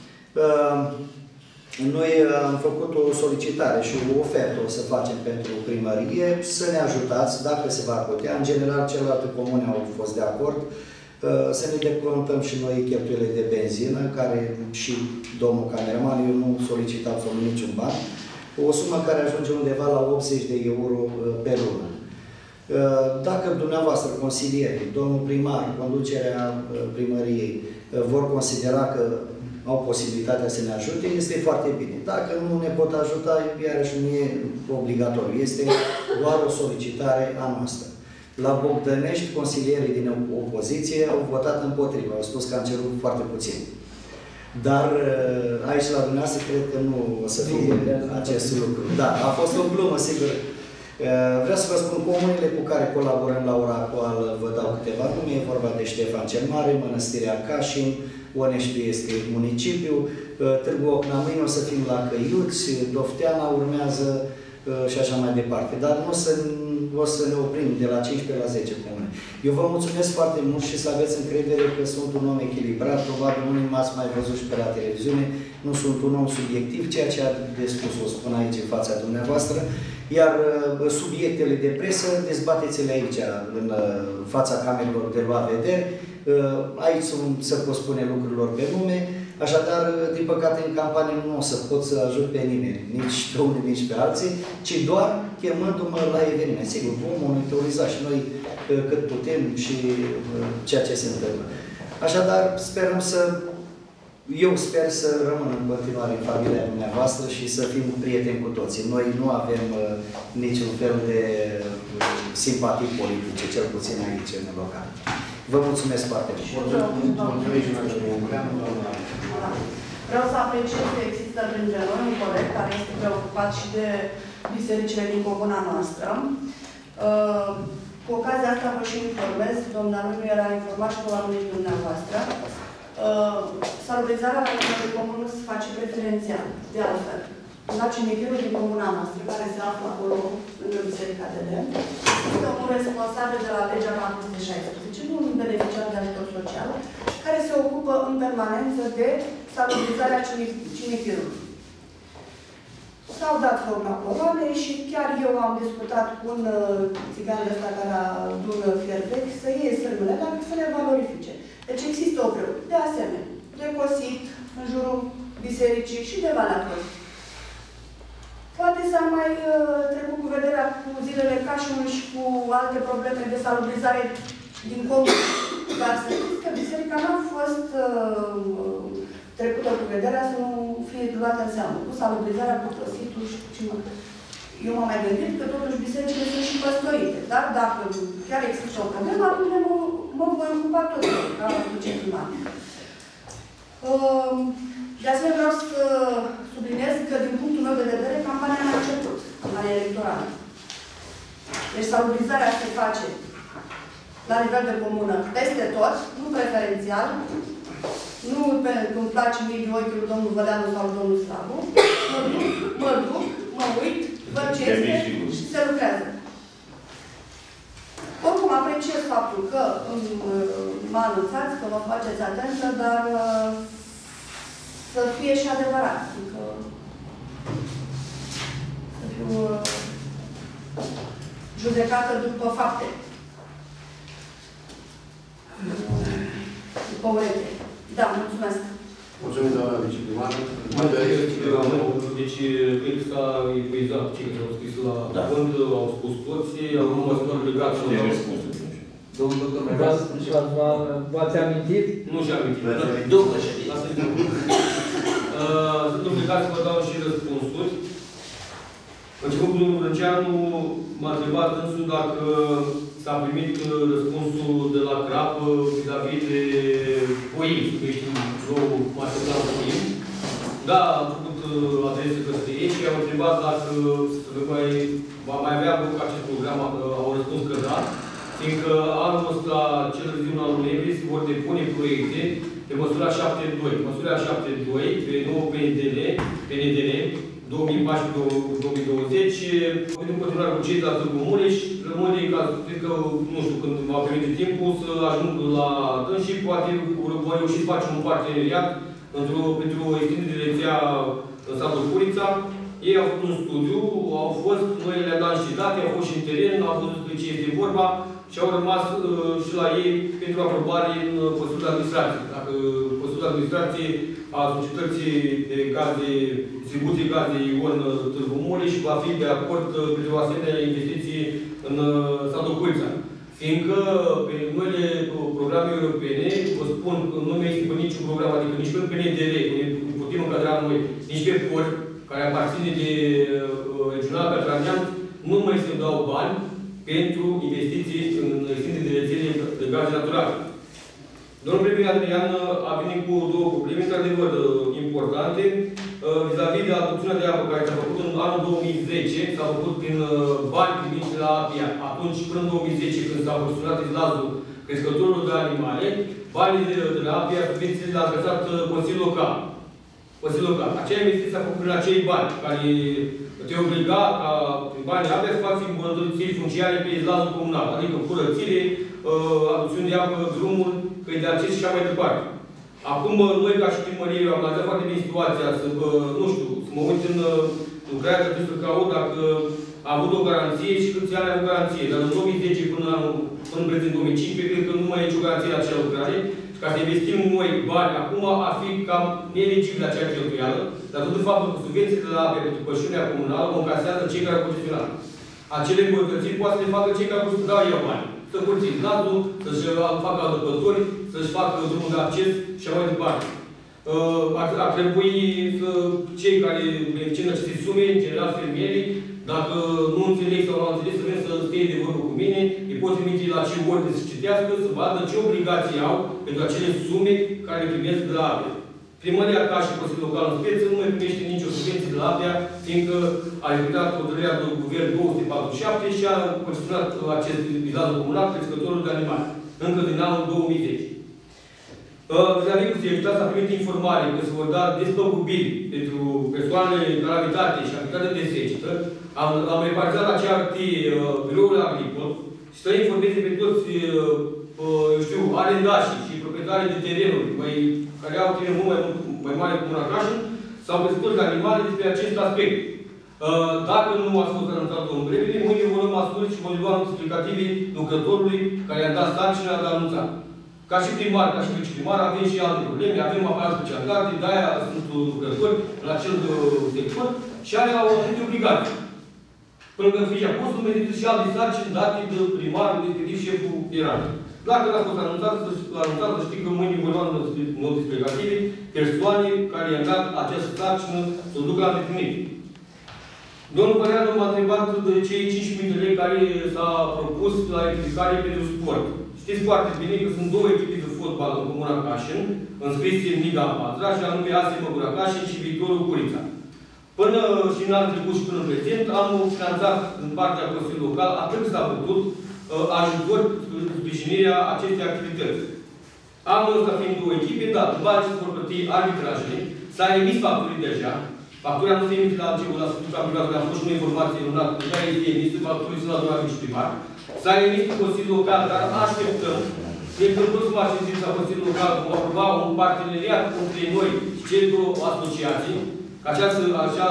Noi am făcut o solicitare și o ofertă o să facem pentru primărie să ne ajutați, dacă se va putea. În general, celelalte comune au fost de acord să ne decontăm și noi cheltuielile de benzină, care și domnul cameraman, eu nu solicit absolut niciun ban, o sumă care ajunge undeva la 80 de euro pe lună. Dacă dumneavoastră, consilierii, domnul primar, conducerea primăriei, vor considera că au posibilitatea să ne ajute, este foarte bine. Dacă nu ne pot ajuta, iarăși nu e obligatoriu. Este doar o solicitare a noastră. La Bogdănești, consilierii din opoziție au votat împotriva. Au spus că am cerut foarte puțin. Dar aici, la dumneavoastră, cred că nu o să fie acest lucru. Da, a fost o glumă, sigur. Vreau să vă spun, comunele cu care colaborăm la ora actuală, vă dau câteva nume, e vorba de Ștefan cel Mare, Mănăstirea Cașin, Oneștiu este municipiu, Târgu Ocna, mâine o să fim la Căiuți, Dofteana urmează și așa mai departe. Dar nu o să ne oprim de la 15 la 10 comune. Eu vă mulțumesc foarte mult și să aveți încredere că sunt un om echilibrat, probabil unii m-ați mai văzut și pe la televiziune, nu sunt un om subiectiv, ceea ce a de spus o spun aici în fața dumneavoastră, iar subiectele de presă, dezbateți-le aici, în fața camerelor de luat vedere. Aici se pot spune lucrurilor pe nume, așadar, din păcate, în campanie nu o să pot să ajut pe nimeni, nici pe unii, nici pe alții, ci doar chemându-mă la eveniment. Sigur, vom monitoriza și noi cât putem și ceea ce se întâmplă. Așadar, eu sper să rămân în continuare în familia dumneavoastră și să fim prieteni cu toții. Noi nu avem niciun fel de simpatii politice, cel puțin aici, în local. Vă mulțumesc foarte mult. Vreau să apreciez că există lângă noi un coleg care este preocupat și de bisericile din comuna noastră. Cu ocazia asta vă și informez, domnul nu era informat și probabil nici dumneavoastră. Salubrizarea la nivel de comună se face preferențial, de altfel. La cimitirul din comuna noastră, care se află acolo, lângă Biserica de Lemn, este un responsabil de la legea 416, nu un beneficiar de ajutor social, care se ocupă în permanență de salubrizarea cimitirului. S-au dat foc la coroane și chiar eu am discutat cu un țigan ăsta care adună fierbechi să iei sârmele, dar să le valorifice. Deci există o preocupare. De asemenea, de cosit în jurul bisericii și de Valea Fost. Poate s-a mai trecut cu vederea cu zilele Cașinului și cu alte probleme de salubrizare din comun. Dar să știți că biserica n-a fost trecută cu vederea să nu fie luată în seamă. Cu salubrizarea, cu cositul și eu m-am mai gândit că totuși bisericile sunt și păstorite. Dar dacă chiar există o problemă, atunci mă voi ocupa tot ca duce-primar. De asemenea, vreau să subliniez că, din punctul meu de vedere, campania a început, campania electorală. Deci, salubrizarea se face la nivel de comună, peste tot, nu preferențial, nu pentru că îmi place mie de ochiul domnul Văleanu sau domnul Slavu. Mă duc, mă uit, văd ce este și se lucrează. Oricum, apreciez faptul că mă anunțați, că vă faceți atentă, dar să fie și adevărat. Adică să fiu judecată după fapte. După ureche. Da, mulțumesc. Mulțumim, doamna viceprimar. Deci, cred că s-a epuizat cei care au scris la cuvânt, au spus toți, au rămas doar legat să dau răspunsul. Domnul doctor, v-ați amintit? Nu și-a amintit. După ședință. Sunt obligat să vă dau și răspunsuri. Începând cu domnul Brânceanu, m-a întrebat însuși dacă s-a primit răspunsul de la CRAP vis-a-vis de POIM, că ești nou material POIM. Da, am făcut adresă către ei și am întrebat dacă va mai avea loc acest program. Au răspuns că da, fiindcă anul ăsta, cel târziu în anul noiembrie, se vor depune proiecte de măsura 7.2. Măsura 7.2 pe nou PNDL 2014-2020, în continuare cu cei de la Târgu Mureș, rămâne ca, cred că, nu știu, când va permite timpul, să ajung la dâns și poate vor reuși să facem un parteneriat pentru o extindere de rețea în satul Curița. Ei au făcut un studiu, au fost, noi le-am dat niște date, au fost și în teren, au văzut despre ce este vorba și au rămas și la ei pentru aprobare în Consiliul de Administrație. Dacă Consiliul de Administrație a societății de gaze, distribuție gaze Ion Târgu Mureș va fi de acord pentru o asemenea investiții în satul Curița. Fiindcă pe noile programe europene, vă spun că nu mai este pe niciun program, adică nici pe PNDL, nu putem încadra noi, nici pe POR, care aparține de regional Petranean, nu mai se dau bani pentru investiții în extindere de rețele de gaze naturale. Domnul premier Adrian a venit cu două probleme, într-adevăr, importante. Vis-a-vis de adopțiunea de apă care s-a făcut în anul 2010, s-a făcut prin bani primiți de la APIA. Atunci, până în 2010, când s-a funcționat izlazul crescătorilor de animale, banii de la APIA, subvențiile le-a încăsat Consiliul Local. Consiliul Local. Acea investiție s-a făcut prin acei bani, care te obliga ca prin banii APIA să faci îmbunătățiri funciare pe izlazul comunal, adică curățire, adopțiune de apă, drumuri, căi de acces și așa mai departe. Acum, noi, ca și primărie, am analizat foarte bine situația, nu știu, să mă uit în lucrarea că trebuie să caut dacă a avut o garanție și câți ani a avut garanție. Dar în 2010 până în prezent 2015, cred că nu mai e nicio garanție la acea lucrare. Și ca să investim noi bani, acum ar fi cam neeligibil acea cheltuială, dar tot de faptul că subvențiile de la APE pentru pășunea comunală o încasează cei care au concesionat. Acele îmbunătățiri poate să le facă cei care au dat eu bani. Să curți izlatul, să-și facă adăpători, să-și facă drumul de acces și așa mai departe. Ar trebui să cei care beneficiază aceste sume, în general fermierii, dacă nu înțeleg sau nu au înțeles, să vrem să stea de vorbă cu mine, îi pot trimite la ce ordine să citească, să vadă ce obligații au pentru acele sume care le primesc de la APE. Primăria, ca și Consiliul Local în speță, nu mai primește nicio subvenție de la APEA, fiindcă a respectat hotărârea de guvern 247 și a concesionat acest izlazul comunal crescătorul de animale, încă din anul 2010. Vis-a-vis cu securitatea s-a primit informare că se vor da despăgubiri pentru persoanele în calamitate și activitate de secetă. Am repartizat acea artie biroului agricol și să informeze pe toți, știu, arendașii și proprietarii de terenuri, care au teren mult mai mare cu Munacașul, sau crescători de animale despre acest aspect. Dacă nu a fost anunțat domnul Brevine, mâine vom lua măsuri și vom lua explicative lucrătorului care a dat sarcina de a anunța. Ca și primar, ca și viceprimar, avem și alte probleme, avem aparat specialitate, de-aia sunt lucrători la acel sector și are o anumită obligație. Până când fișa postul, meriteți și alte sarcini date de primarul, respectiv șeful ierarhic. Dacă n-a fost anunțat, să știi că mâine vor lua note explicative persoane care i-au dat această sarcină să o ducă la îndeplinire. Domnul Păreanu m-a întrebat de cei 5.000 de lei care s-a propus la implicare pentru sport. Știți foarte bine că sunt două echipe de fotbal în Comuna Cașin, înscrise în Liga a 4-a, și anume ASE Măgura Cașin și Viitorul Curița. Până și în anul trecut și până în prezent, am finanțat în partea Consiliului Local, atât s-a putut, ajutor sprijinirea acestei activități. Anul ăsta fiind două echipe, dar după ce se vor plăti arbitrajele, s-a emis facturii deja. Factura nu se emite la început, la sfârșitul campionatului, a fost și o informație lunată, nu mai este emisă, facturii sunt la doamna viceprimar. S-a emis Consiliul Local, dar așteptăm de când ultima ședință a Consiliului Local vom aproba un parteneriat între noi și cele două asociații, această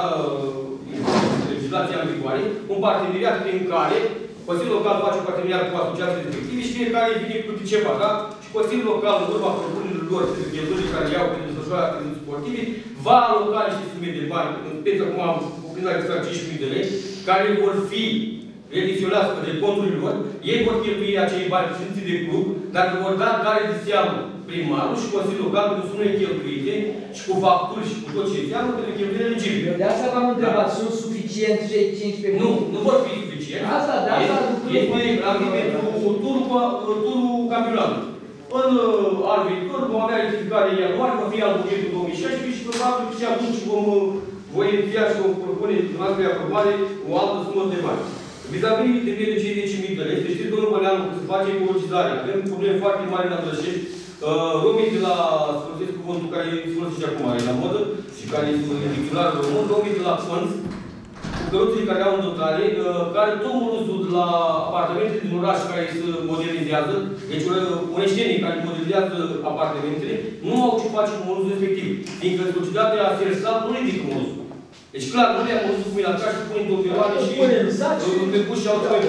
legislație în vigoare, un parteneriat prin care Consiliul Local face un parteneriat cu asociațiile respective și fiecare vine cu ceva, da? Și Consiliul Local, în urma propunerilor lor, pentru cheltuielile care iau pentru desfășurarea activității sportive, va aloca niște sume de bani, în speță acum am cuprins la 5.000 de lei, care vor fi redirecționați către conturile lor, ei vor cheltui acei bani președinții de club, dar vor da dare de seamă primarul și Consiliul Local pentru sumele cheltuite și cu facturi și cu tot ce înseamnă pentru cheltuielile eligibile. De asta v-am întrebat, sunt suficienți cei 15.000? Nu, nu vor fi suficienți. Asta, de asta... Este pentru turul campionatului. În anul viitor vom avea rectificare în ianuarie, va fi al bugetului 2016 și probabil că și atunci voi iniția și vom propune dumneavoastră de aprobare o altă sumă de bani. Vis-a-vis de cei 10.000 de lei, să știți, domnul Băleanu, că se face ecologizare. Avem probleme foarte mari în Adrășești. Romii de la, să folosesc cuvântul care se folosește acum, e la modă, și care este dicționarul român, romii de la Pânz, cu căruțele care au în dotare, care tot moruzul de la apartamentele din oraș care se modernizează, deci uneștenii care modernizează apartamentele, nu au ce face cu moruzul respectiv. Fiindcă societatea sersal nu ridică moruzul. Deci clar, nu le-am văzut cum e la casă, pune în domnioare și pe cuși și autoi.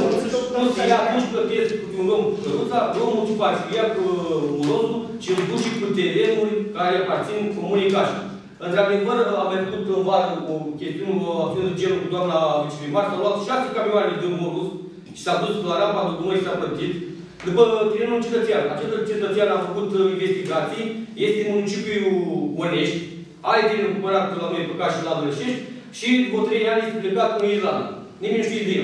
Nu se ia, atunci plătesc cu un om căruța, omul ce face, ia morozul și îl duce cu terenuri care aparțin comunii cașă. Într-adevăr, am mergut în vară o chestiune, o acțiune de genul cu doamna viceprimar, s-au luat 6 camioane de moroz și s-a dus la rampa după noi s-a plătit. După terenul cetățean. Acest cetățean a făcut investigații, este în municipiul Onești, are terenul cumpărat la noi pe Caș și la Adrășești și după 3 ani este plecat în Irlanda. Nimeni nu știe de el.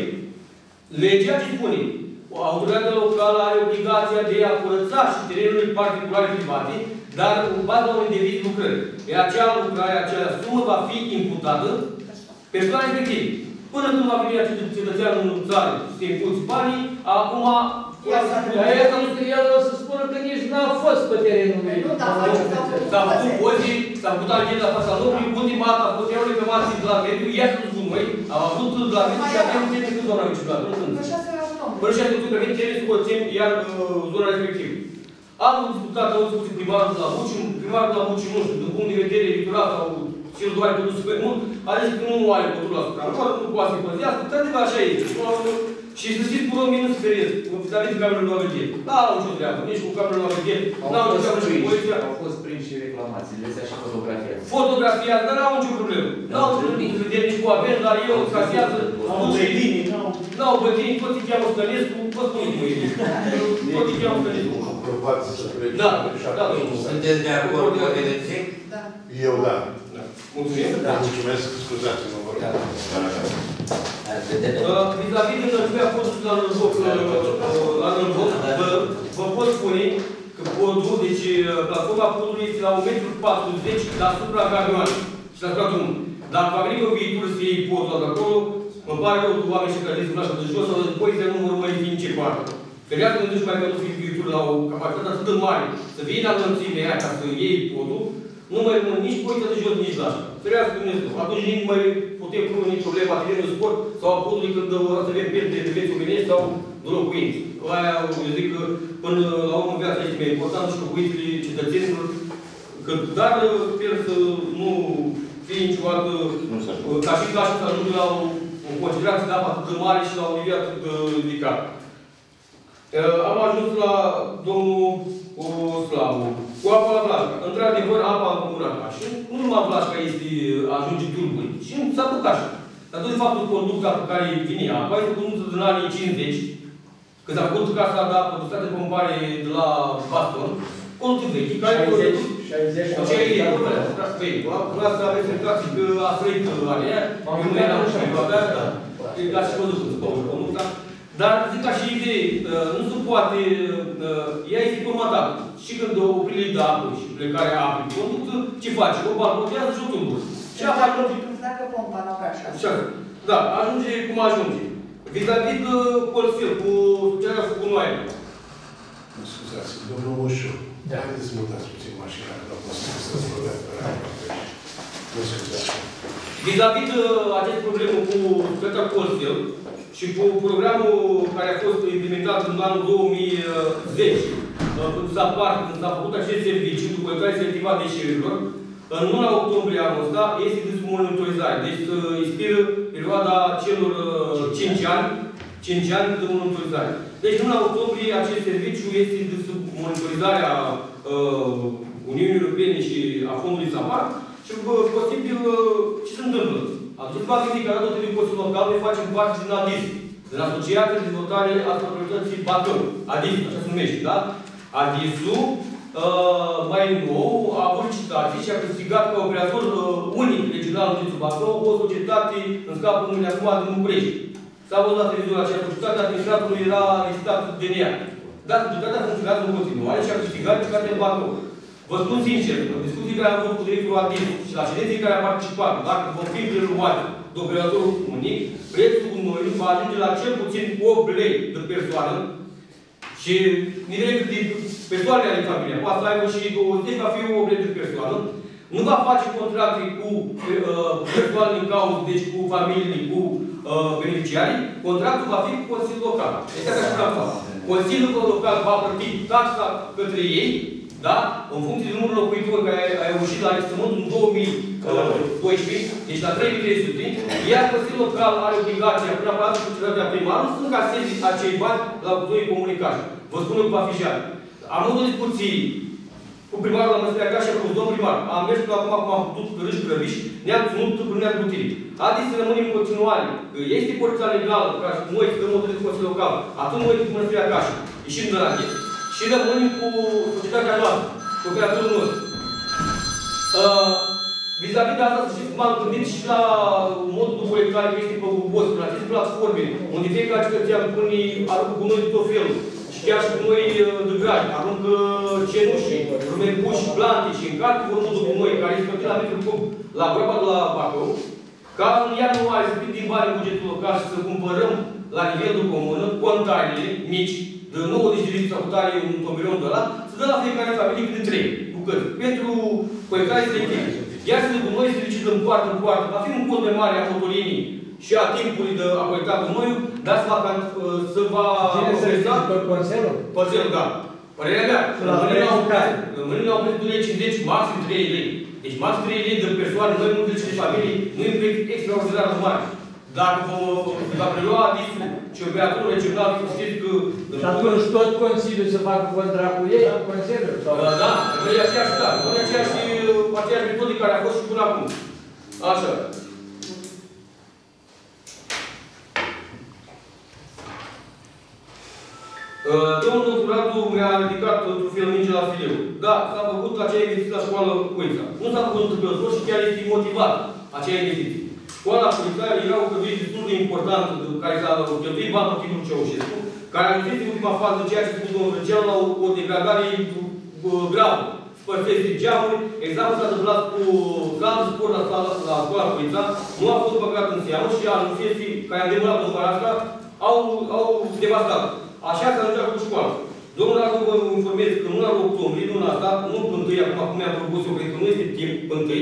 Legea ce spune? Autoritatea locală are obligația de a curăța și terenurile particulare private, dar în baza unui deviz lucrări. Iar acea lucrare, acea sumă va fi imputată persoanei respective. Până când va veni acest cetățean în țară să impuți banii, acum el o să spună că nici n-a fost pe terenul meu. S-a făcut pozii, s-a făcut agenda la fața locului, ultima dată a fost iau reclamații de la mediu, iar nu spun noi, am avut de la mediu și avem teren cât doamna viceprimară, nu când. Până 6 octombrie avem teren să curățim iar zona respectivă. Am discutat, am discutat primarul de la Buciu, primarul de la Buciu, nu știu, din punct de vedere electoral sau cel doar că nu super mult, a zis că nu are control asupra lor, nu poate să-i păzească, într-adevăr așa este. Și să știți, cu romii nu se feresc, vis-a-vis de camerele la vedere. N-au nicio treabă, nici cu camerele la vedere, n-au nicio treabă nici cu poliția. Au fost prinși și reclamații, le și fotografia. Fotografia, dar n-au nicio problemă. N-au nicio vedere nici cu avenți, dar eu casează, n-au bătini, toți îi cheamă Stănescu, toți politică ei. Toți îi cheamă Stănescu. Da, da, domnul. Sunteți de acord cu elecție? Da. Eu da. Mulțumesc. Mulțumesc, scuzați-mă, vă rog. Vis-a-vis de înălțimea podului la Nălvoc, vă pot spune că podul, deci platforma podului este la 1,40 m deasupra camioanei și la drumul. Dacă va veni pe viitor să iei podul de acolo, îmi pare rău de oameni și care zic că de jos sau de poziția nu vor mai fi nici parte. Ferească nu duci mai că nu fi viitor la o capacitate atât de mare, să vii la înălțimea aia ca să iei podul, nu mai rămân nici poziția de jos, nici la așa. Ferească Dumnezeu. Atunci nici mai putem pune nici problema terenului de sport sau a podului când o să avem pierde de vieți omenești sau de locuinți. Aia, eu zic că până la urmă viața este mai importantă și locuințele cetățenilor, dar sper să nu fie niciodată ca și Cașul să ajungă la o concentrație de apă atât de mare și la un nivel atât de ridicat. Am ajuns la domnul Slavu. Cu apa la Blașca. Într-adevăr, apa în comuna Cașin, nu numai Blașca ajunge turburi, și în satul Cașin. Dar tot de faptul conducta pe care vine apa, este conductă din anii 50, când s-a făcut casa de apă, de state pompare de la Baston, conductă vechi, care 60, până asta aveți dreptate că a trăit area, eu nu eram și da, ca și văzut în conducta. Dar, zic ca și idee, nu se poate, ea este formată. Și când o oprire de apă și plecarea apei conductă, ce face? O balbotează și o tulbură. Și apa ajunge... Dacă pompa nu ca așa. Da, ajunge cum ajunge. Vis-a-vis de Colsfil, cu ceea cu gunoaie. Scuzați, domnul Mușu, haideți să mutați puțin mașina, că nu pot să-ți vorbea pe nu scuzați. Vis-a-vis de acest problemă cu Petra Colsfil, și cu programul care a fost implementat în anul 2010, când s-a făcut acest serviciu de colectare selectivă a deșeurilor, în luna octombrie anul ăsta este de sub monitorizare. Deci expiră perioada celor 5 ani de monitorizare. Deci în luna octombrie acest serviciu este de sub monitorizarea Uniunii Europene și a fondului SAPAR și posibil ce se întâmplă? Atunci va gândi că la tot din postul local noi facem parte din ADIS, din Asociația de Dezvoltare a Proprietății Bacău. ADIS, așa se numește, da? ADIS-ul mai nou a avut licitații și a câștigat ca operator unic regional în județul Bacău o societate în scapul numele acum din București. S-a văzut la televizor această societate, administratorul era licitat DNA. Dar societatea funcționează în continuare și a câștigat licitatea în Bacău. Vă spun sincer, în discuții care am avut cu directorul ADIS și la ședinței care a participat, dacă vom fi preluate de operatorul unic, prețul noi va ajunge la cel puțin 8 lei de persoană și nivelul de persoane ale familiei. Poate să aibă și 20, va fi 8 lei de persoană. Nu va face contracte cu persoanele în cauză, deci cu familiile, cu beneficiarii. Contractul va fi cu Consiliul Local. Este așa și la Consiliul Local va plăti taxa către ei, da? În funcție de numărul locuitori care a reușit la extrământ în 2012, deci la 3300, iar Consiliul Local are obligația, până la societatea primară, să încaseze acei bani la autorii comunicați. Vă spun eu cu afișare. Am avut o discuție cu primarul la Măstărea Cașa, cu domnul primar. Am mers până acum, cum am putut, râși grăbiși, ne-am ținut până ne-am plutirit. Haideți să rămânem în continuare. Că este poliția legală, ca noi, să dăm o de Consiliul Local, atunci noi cu Măstărea Cașa, ieșim de la net. Și rămânem cu societatea noastră, cu operatorul nostru. Vis-a-vis de asta, să știți cum am gândit și la modul de colectare care este pe Bosc, la aceste platforme, unde fiecare cetățean pune, aruncă cu noi de tot felul. Și chiar și cu noi de graj, aruncă cenușii, rumecuși, plante și încarcă vormul cu noi, care este plătit la metru cub la groapa de la Bacău, ca în ianuarie să prindem bani în bugetul local și să cumpărăm la nivel de comună containere mici, de 90 de litri sau cu tare un tomilion de ăla, să dă la fiecare familie câte 3 bucăți, pentru colectare selectivă. Iar să cu noi se licităm în poartă, va fi un cost mai mare a motorinii și a timpului de a colecta cu noi, dar se va progresa. Conselul, da. Părerea mea, rămâne la un preț de 2,50 maxim 3 lei. Deci maxim 3 lei de persoană, noi nu de familii, nu e un preț extraordinar de mare. Dacă va prelua ADIS-ul și operatorul regional, să știți că... Și atunci tot Consiliul să facă contract cu ei, Consiliul? Da, că e aceeași, da. Nu e aceeași metodă care a fost și până acum. Așa. Domnul doctor Radu mi-a ridicat într-un fel minge la fileu. Da, s-a făcut acea investiție la școală Cuița. Nu s-a făcut întâmplător și chiar este motivat acea investiție. Școala Cuița era o călduire destul de importantă, care s-a cheltuit bani pe timpul Ceaușescu, care a ajuns în ultima fază ceea ce spune domnul Răcean la o degradare gravă. Spărțesc geamuri, exact s-a întâmplat cu sala de sport la școala Cuița, nu a fost băgat în seamă și anunțieții care au demorat în Parașca au devastat. Așa s-a întâmplat cu școala. Domnul Radu, vă informez că în luna octombrie, luna asta, nu pântâi, acum mi-am propus eu, cred că nu este timp pântâi,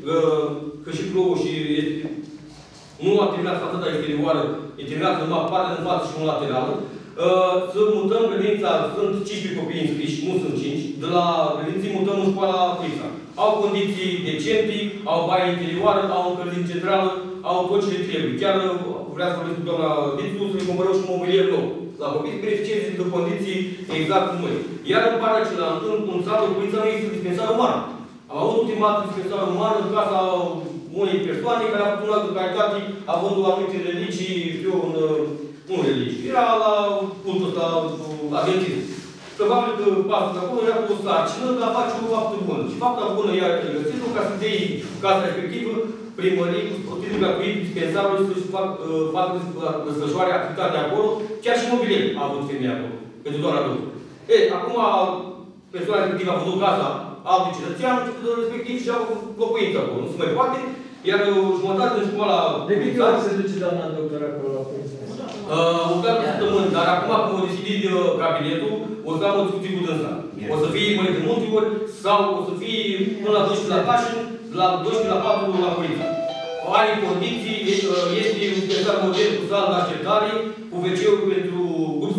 că și plouă și este, nu a terminat fațada exterioară, e terminat numai partea în față și nu laterală. Să mutăm grădința, sunt 15 copii înscriși, nu sunt 5, de la grădinții mutăm în școala Cuița. Au condiții decente, au baie interioară, au încălzire centrală, au tot ce le trebuie. Chiar vreau să vorbesc cu doamna Dițu să-i cumpărăm și un mobilier nou. La copii beneficieze de condiții exact cum noi. Iar în partea cealaltă, în satul Cuița nu există dispensar uman. Am avut ultima dată dispensar uman în casa unei persoane care a făcut un act de caritate având o anumite religii, știu, nu religii. Era la cultul ăsta adventism. Probabil că pasul acolo era cu o sarcină, dar face o faptă bună. Și fapta bună ea a găsit-o ca să dea casa respectivă, primării, cu titlul gratuit, dispensarul să-și facă desfășoare activitatea acolo, chiar și mobilier a avut femeia acolo, pentru doar adult. Acum persoana respectivă a văzut casa altul cetățean, respectiv și-a locuință acolo. Nu se mai poate, iar jumătate din școala... De câte ori se duce doamna doctor acolo la Cuița? O dată de săptămâni, dar acum, cum a decidit cabinetul, o să am o discuție cu dânsa. O să fie mai de multe ori, sau o să fie până la 12 la Cașin, la 12 la 4 la Cuița. Are condiții, este un dispensar model cu sală de așteptare, cu WC-uri pentru grup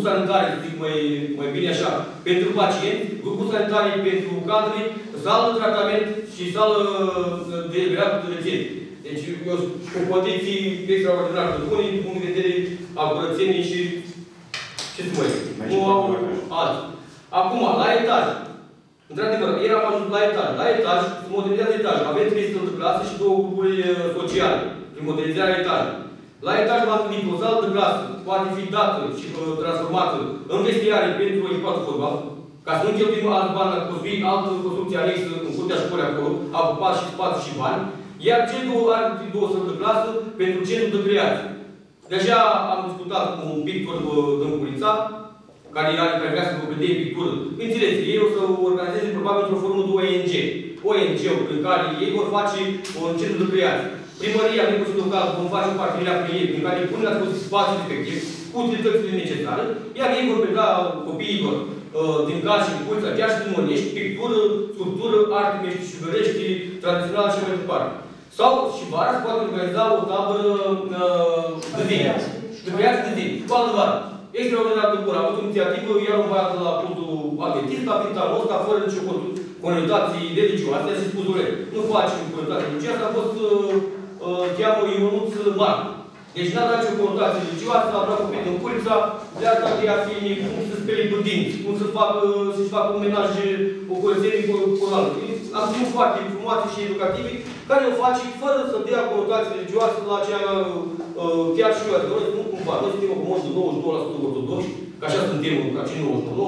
grupuri sanitare, să zic mai bine așa, pentru pacienți, grupuri sanitare pentru cadre, sală de tratament și sală de grad de rețete. Deci, eu cu condiții extraordinar de bune, din punct de vedere al curățenii și ce să mai zic. Nu au alții. Acum, la etaj. Într-adevăr, eram ajuns la etaj. La etaj se modernizează etajul. Avem 300 de clasă și 2 grupuri sociale, prin modernizarea etajului. La etaj m-am gândit, o sală de clasă poate fi dată și transformată în vestiare pentru echipatul fotbal, ca să nu cheltuim alți bani, la construi altă construcție anexă în curtea școlii acolo, a ocupat și spațiu și bani, iar cei două ar fi 2 săli de clasă pentru centru de creație. Deja am discutat cu un pictor din Curița, care vrea să vă predea pictură. Înțelegeți, ei o să organizeze probabil într-o formă de ONG. ONG-ul prin care ei vor face un centru de creație. Primăria, din Consiliul Local, vom face un parteneriat prin ei, prin care îi pune la dispoziție spațiul respectiv, cu utilitățile necesare, iar ei vor preda copiilor din Calci, din Curița, chiar și din Mănești, pictură, sculptură, arte meșteșugărești, tradiționale și mai departe. Sau și vara se poate organiza o tabără de zi, de creație de zi, cu altă vară. Extraordinar de bun. Am avut o inițiativă, iar un băiat la punctul adventist, a venit anul ăsta, fără nicio conotații religioase, a spus urât. Nu facem conotații religioase, a fost, cheamă Ionuț Marcu. Deci n-a dat nicio conotație religioasă, a luat copii din Curița, le-a dat de a fi cum să spele pe dinți, cum să-și facă un menaj, o curățenie corală. Am ținut foarte frumoase și educative, care o face fără să dea conotații religioase la aceea, chiar și eu, adică noi nu cumva, noi suntem o comună de 92% ortodoxi, că așa suntem, ca cei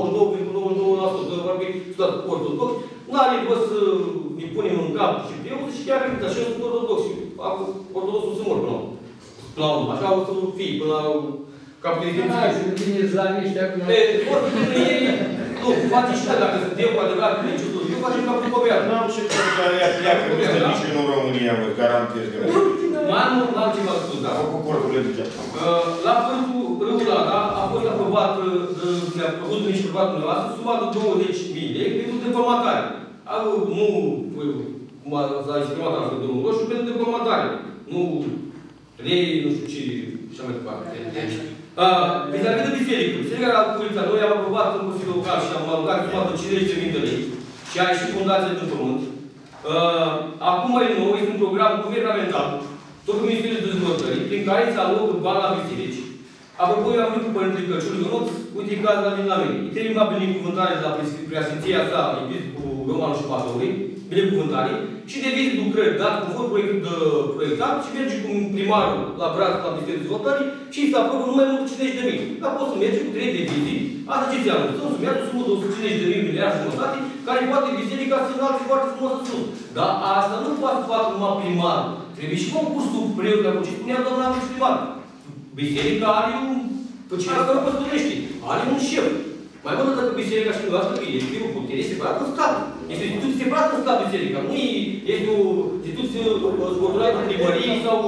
99,99% vorbim ortodoxi, n-are rost să îi punem în cap și pe eu, și chiar că așa sunt ortodoxi. Ortodoxul să mor până la urmă, așa o să fie, până la capul de Hai, să vine islamiști acum. Nu, face și dacă suntem cu adevărat credincioși, eu facem capul de cobeat. N-am ce care pleacă peste nici în România, mă, garantez că n-am ceva spus, da. Cu corturile de geam. La părtul râul ăla a fost aprobat, ne-a propus nici aprobat dumneavoastră, suma de 20.000 de lei pentru deformatare. Nu, cum s-a exprimat altfel domnul Roșu, pentru deformatare. Nu, nu știu ce, și mai departe. Vis-a-vis de biserică. Biserica la Curița, noi am aprobat în Consiliul Local și am alocat suma de 50.000 de lei și a ieșit fundația din pământ. Acum, mai nou, este un program guvernamental, tot cu Ministerul Dezvoltării, prin care se alocă bani la biserici. Apropo, eu am venit cu Părintele Căciul Ionuț, uite cazul la din la mine. Îi termin la binecuvântare de la preasfinția sa, cu Romanul și Patorului, binecuvântare, și devizit lucrări, dat conform proiectat, și merge cu primarul la braț la Ministerul Dezvoltării și îi se aprobă numai mult de 50.000. Dar poți să mergi cu 3 devizii, asta ce ți-am zis, să mergi o sumă de 150.000 miliarde jumătate, care poate biserica să înalte foarte frumos în sus. Dar asta nu poate să facă numai primarul. Trebuie și concursul preot, ca ce spunea doamna primar. Biserica are un... Pe cineva care o păstărește. Are un șef. Mai mult dacă biserica și dumneavoastră, este o putere separată în stat. Este o instituție separată în stat biserica. Nu este o instituție subordonată primăriei sau...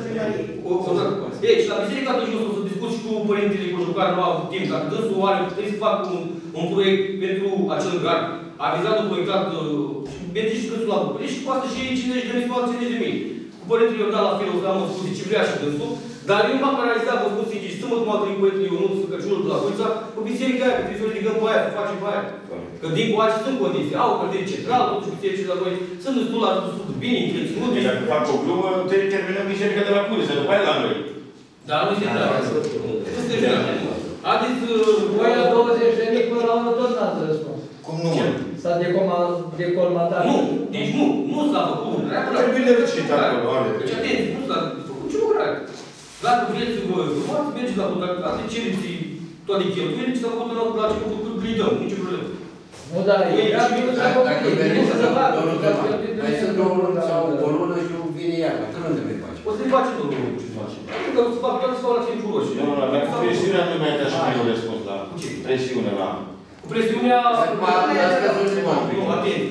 Deci, la biserica atunci o să discut și cu părintele cu care nu a avut timp. Dacă dânsul are, trebuie să facă un proiect pentru acel gard. Avizat un proiectat și merge și dânsul la București și poate și 50.000 sau 50.000. Cu părintele eu dat la fel, o să am spus ce vrea și dânsul. Dar eu m-am canalizat, vă spun sincer, stă-mă cum a trăit poetul Ionuț Căciulul de la Curița, cu biserica aia, că trebuie să o ridicăm pe aia, să facem pe aia. Că din cu aia sunt condiții. Au călăteri central, totuși biserici de la noi sunt destul la destul de bine, întreținute. Deci dacă fac o glumă, terminăm biserica de la Curița, după aia la noi. Da, nu este clar. Nu este clar. Haideți... Voi la 20.000 până la urmă tot n-ați răspuns. Cum nu, mă? S-a decolmatat. Nu, deci nu s-a făcut. Trebuie de răcit acolo, ale. Deci atenție, nu s-a făcut nicio lucrare. Dacă vreți să vă urmați, mergeți la contactate, cereți toate cheltuielile și s-a făcut la ce cât îi dăm, nicio problemă. Nu, dar dacă veniți să facă, mai sunt 2 luni sau o lună și vine iarna, când nu te mai faci? O să-i face domnul ce face. Că o să fac doar să fac la timpul roșu. Nu, la presiunea nu mai așa mai eu răspuns la presiune la... Cu presiunea... Acum, asta nu mai Nu, atent.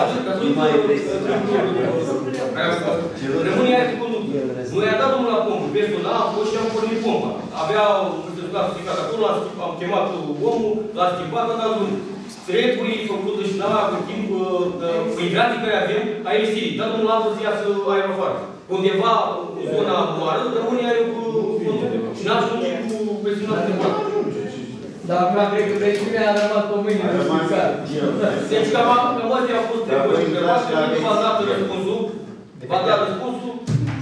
Rămâne aia cu conductă. Noi i-am dat drumul la pompă, personal, am fost și am pornit pompa. Avea un rezultat stricat acolo, am chemat omul, l-a schimbat, a dat drumul. Treburii făcută și la cu timp, migrații care avem, a ieșit. Dar drumul la apă să iasă aer afară. Undeva în zona moară, rămâne aia cu conductă. Și n-ajunge cu presiunea de moară. Dar cred că presiunea a rămas pe mâine. Deci cam astea au fost treburi. Că v-a dat răspunsul. V-a dat răspunsul.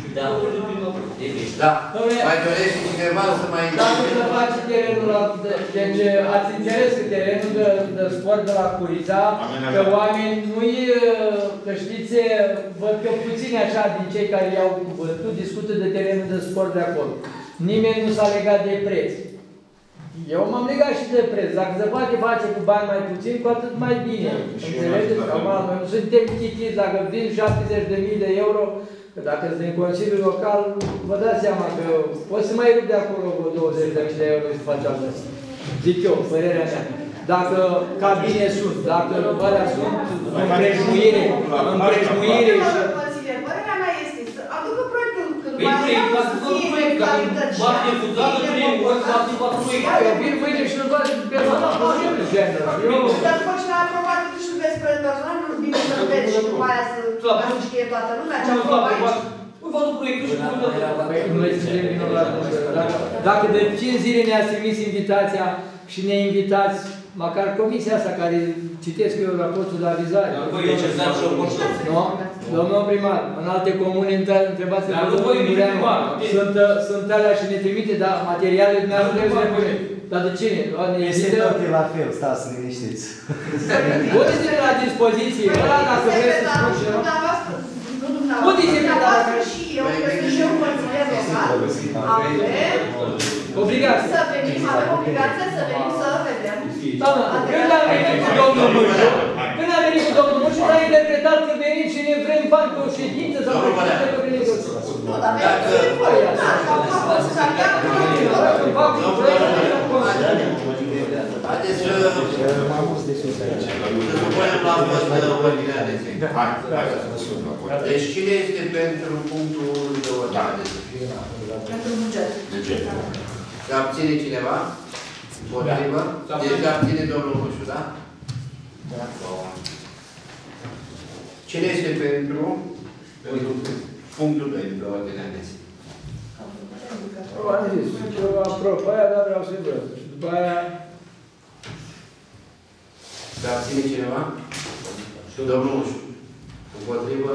Da. Mai dorește cineva să mai dacă se face terenul deci ați înțeles că terenul de sport de la Curița, că oamenii nu-i, că știți, văd că puțini așa din cei care i-au văzut discută de terenul de sport de acolo. Nimeni nu s-a legat de preț. Eu m-am legat și de preț. Dacă se poate face cu bani mai puțin, cu atât mai bine. Înțelegeți? Noi nu suntem chitiți. Dacă vin 70.000 de euro, că dacă sunt din Consiliul Local, vă dați seama că poți să mai rup de acolo 20.000 de euro să faci asta. Zic eu, părerea mea. Dacă cabine sunt, dacă alea sunt împrejmuire și... Părerea mea este să aducă proiectul când mai avea să fie calități și eu vin mâine și îl fac personal, posibil, genul. Dar după ce l-a aprobat, tu și vezi personal, nu bine să-l vezi și după aia să știe toată lumea ce-a făcut aici. Dacă de 5 zile ne-ați trimis invitația și ne invitați, măcar comisia asta care citesc eu raportul de avizare. Nu? Domnul primar, în alte comune întrebați-vă sunt alea și ne trimite, dar materialele dumneavoastră trebuie să le pune. Dar de cine? Este tot la fel, stați să liniștiți. Puneți-le la dispoziție, dacă vreți să spun și eu. Dumneavoastră și eu, că sunt și eu consilier local, obligație. Să venim, avem obligația să venim să vedem. Doamna, când am venit cu domnul Mâșu, s-a interpretat că venim și ne vrem bani pe o ședință sau pe ședință pe venim. Nu, dar venim cu voi, haideți să supunem la vot ordinea de zi. Deci cine este pentru punctul de ordine de zi? Pentru buget. Se abține cineva? Împotrivă? Deci se abține domnul Mâșu, da? Cine este pentru punctul 2 de ordinea de zi? Am zis, eu aprob aia, dar vreau să-i văd. Și după aia... Se abține cineva? Și domnul Mâșu. Împotrivă?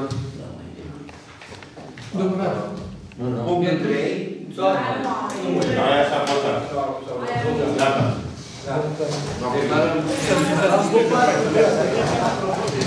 Punctul 3. Aia s-a votat. Gata. Am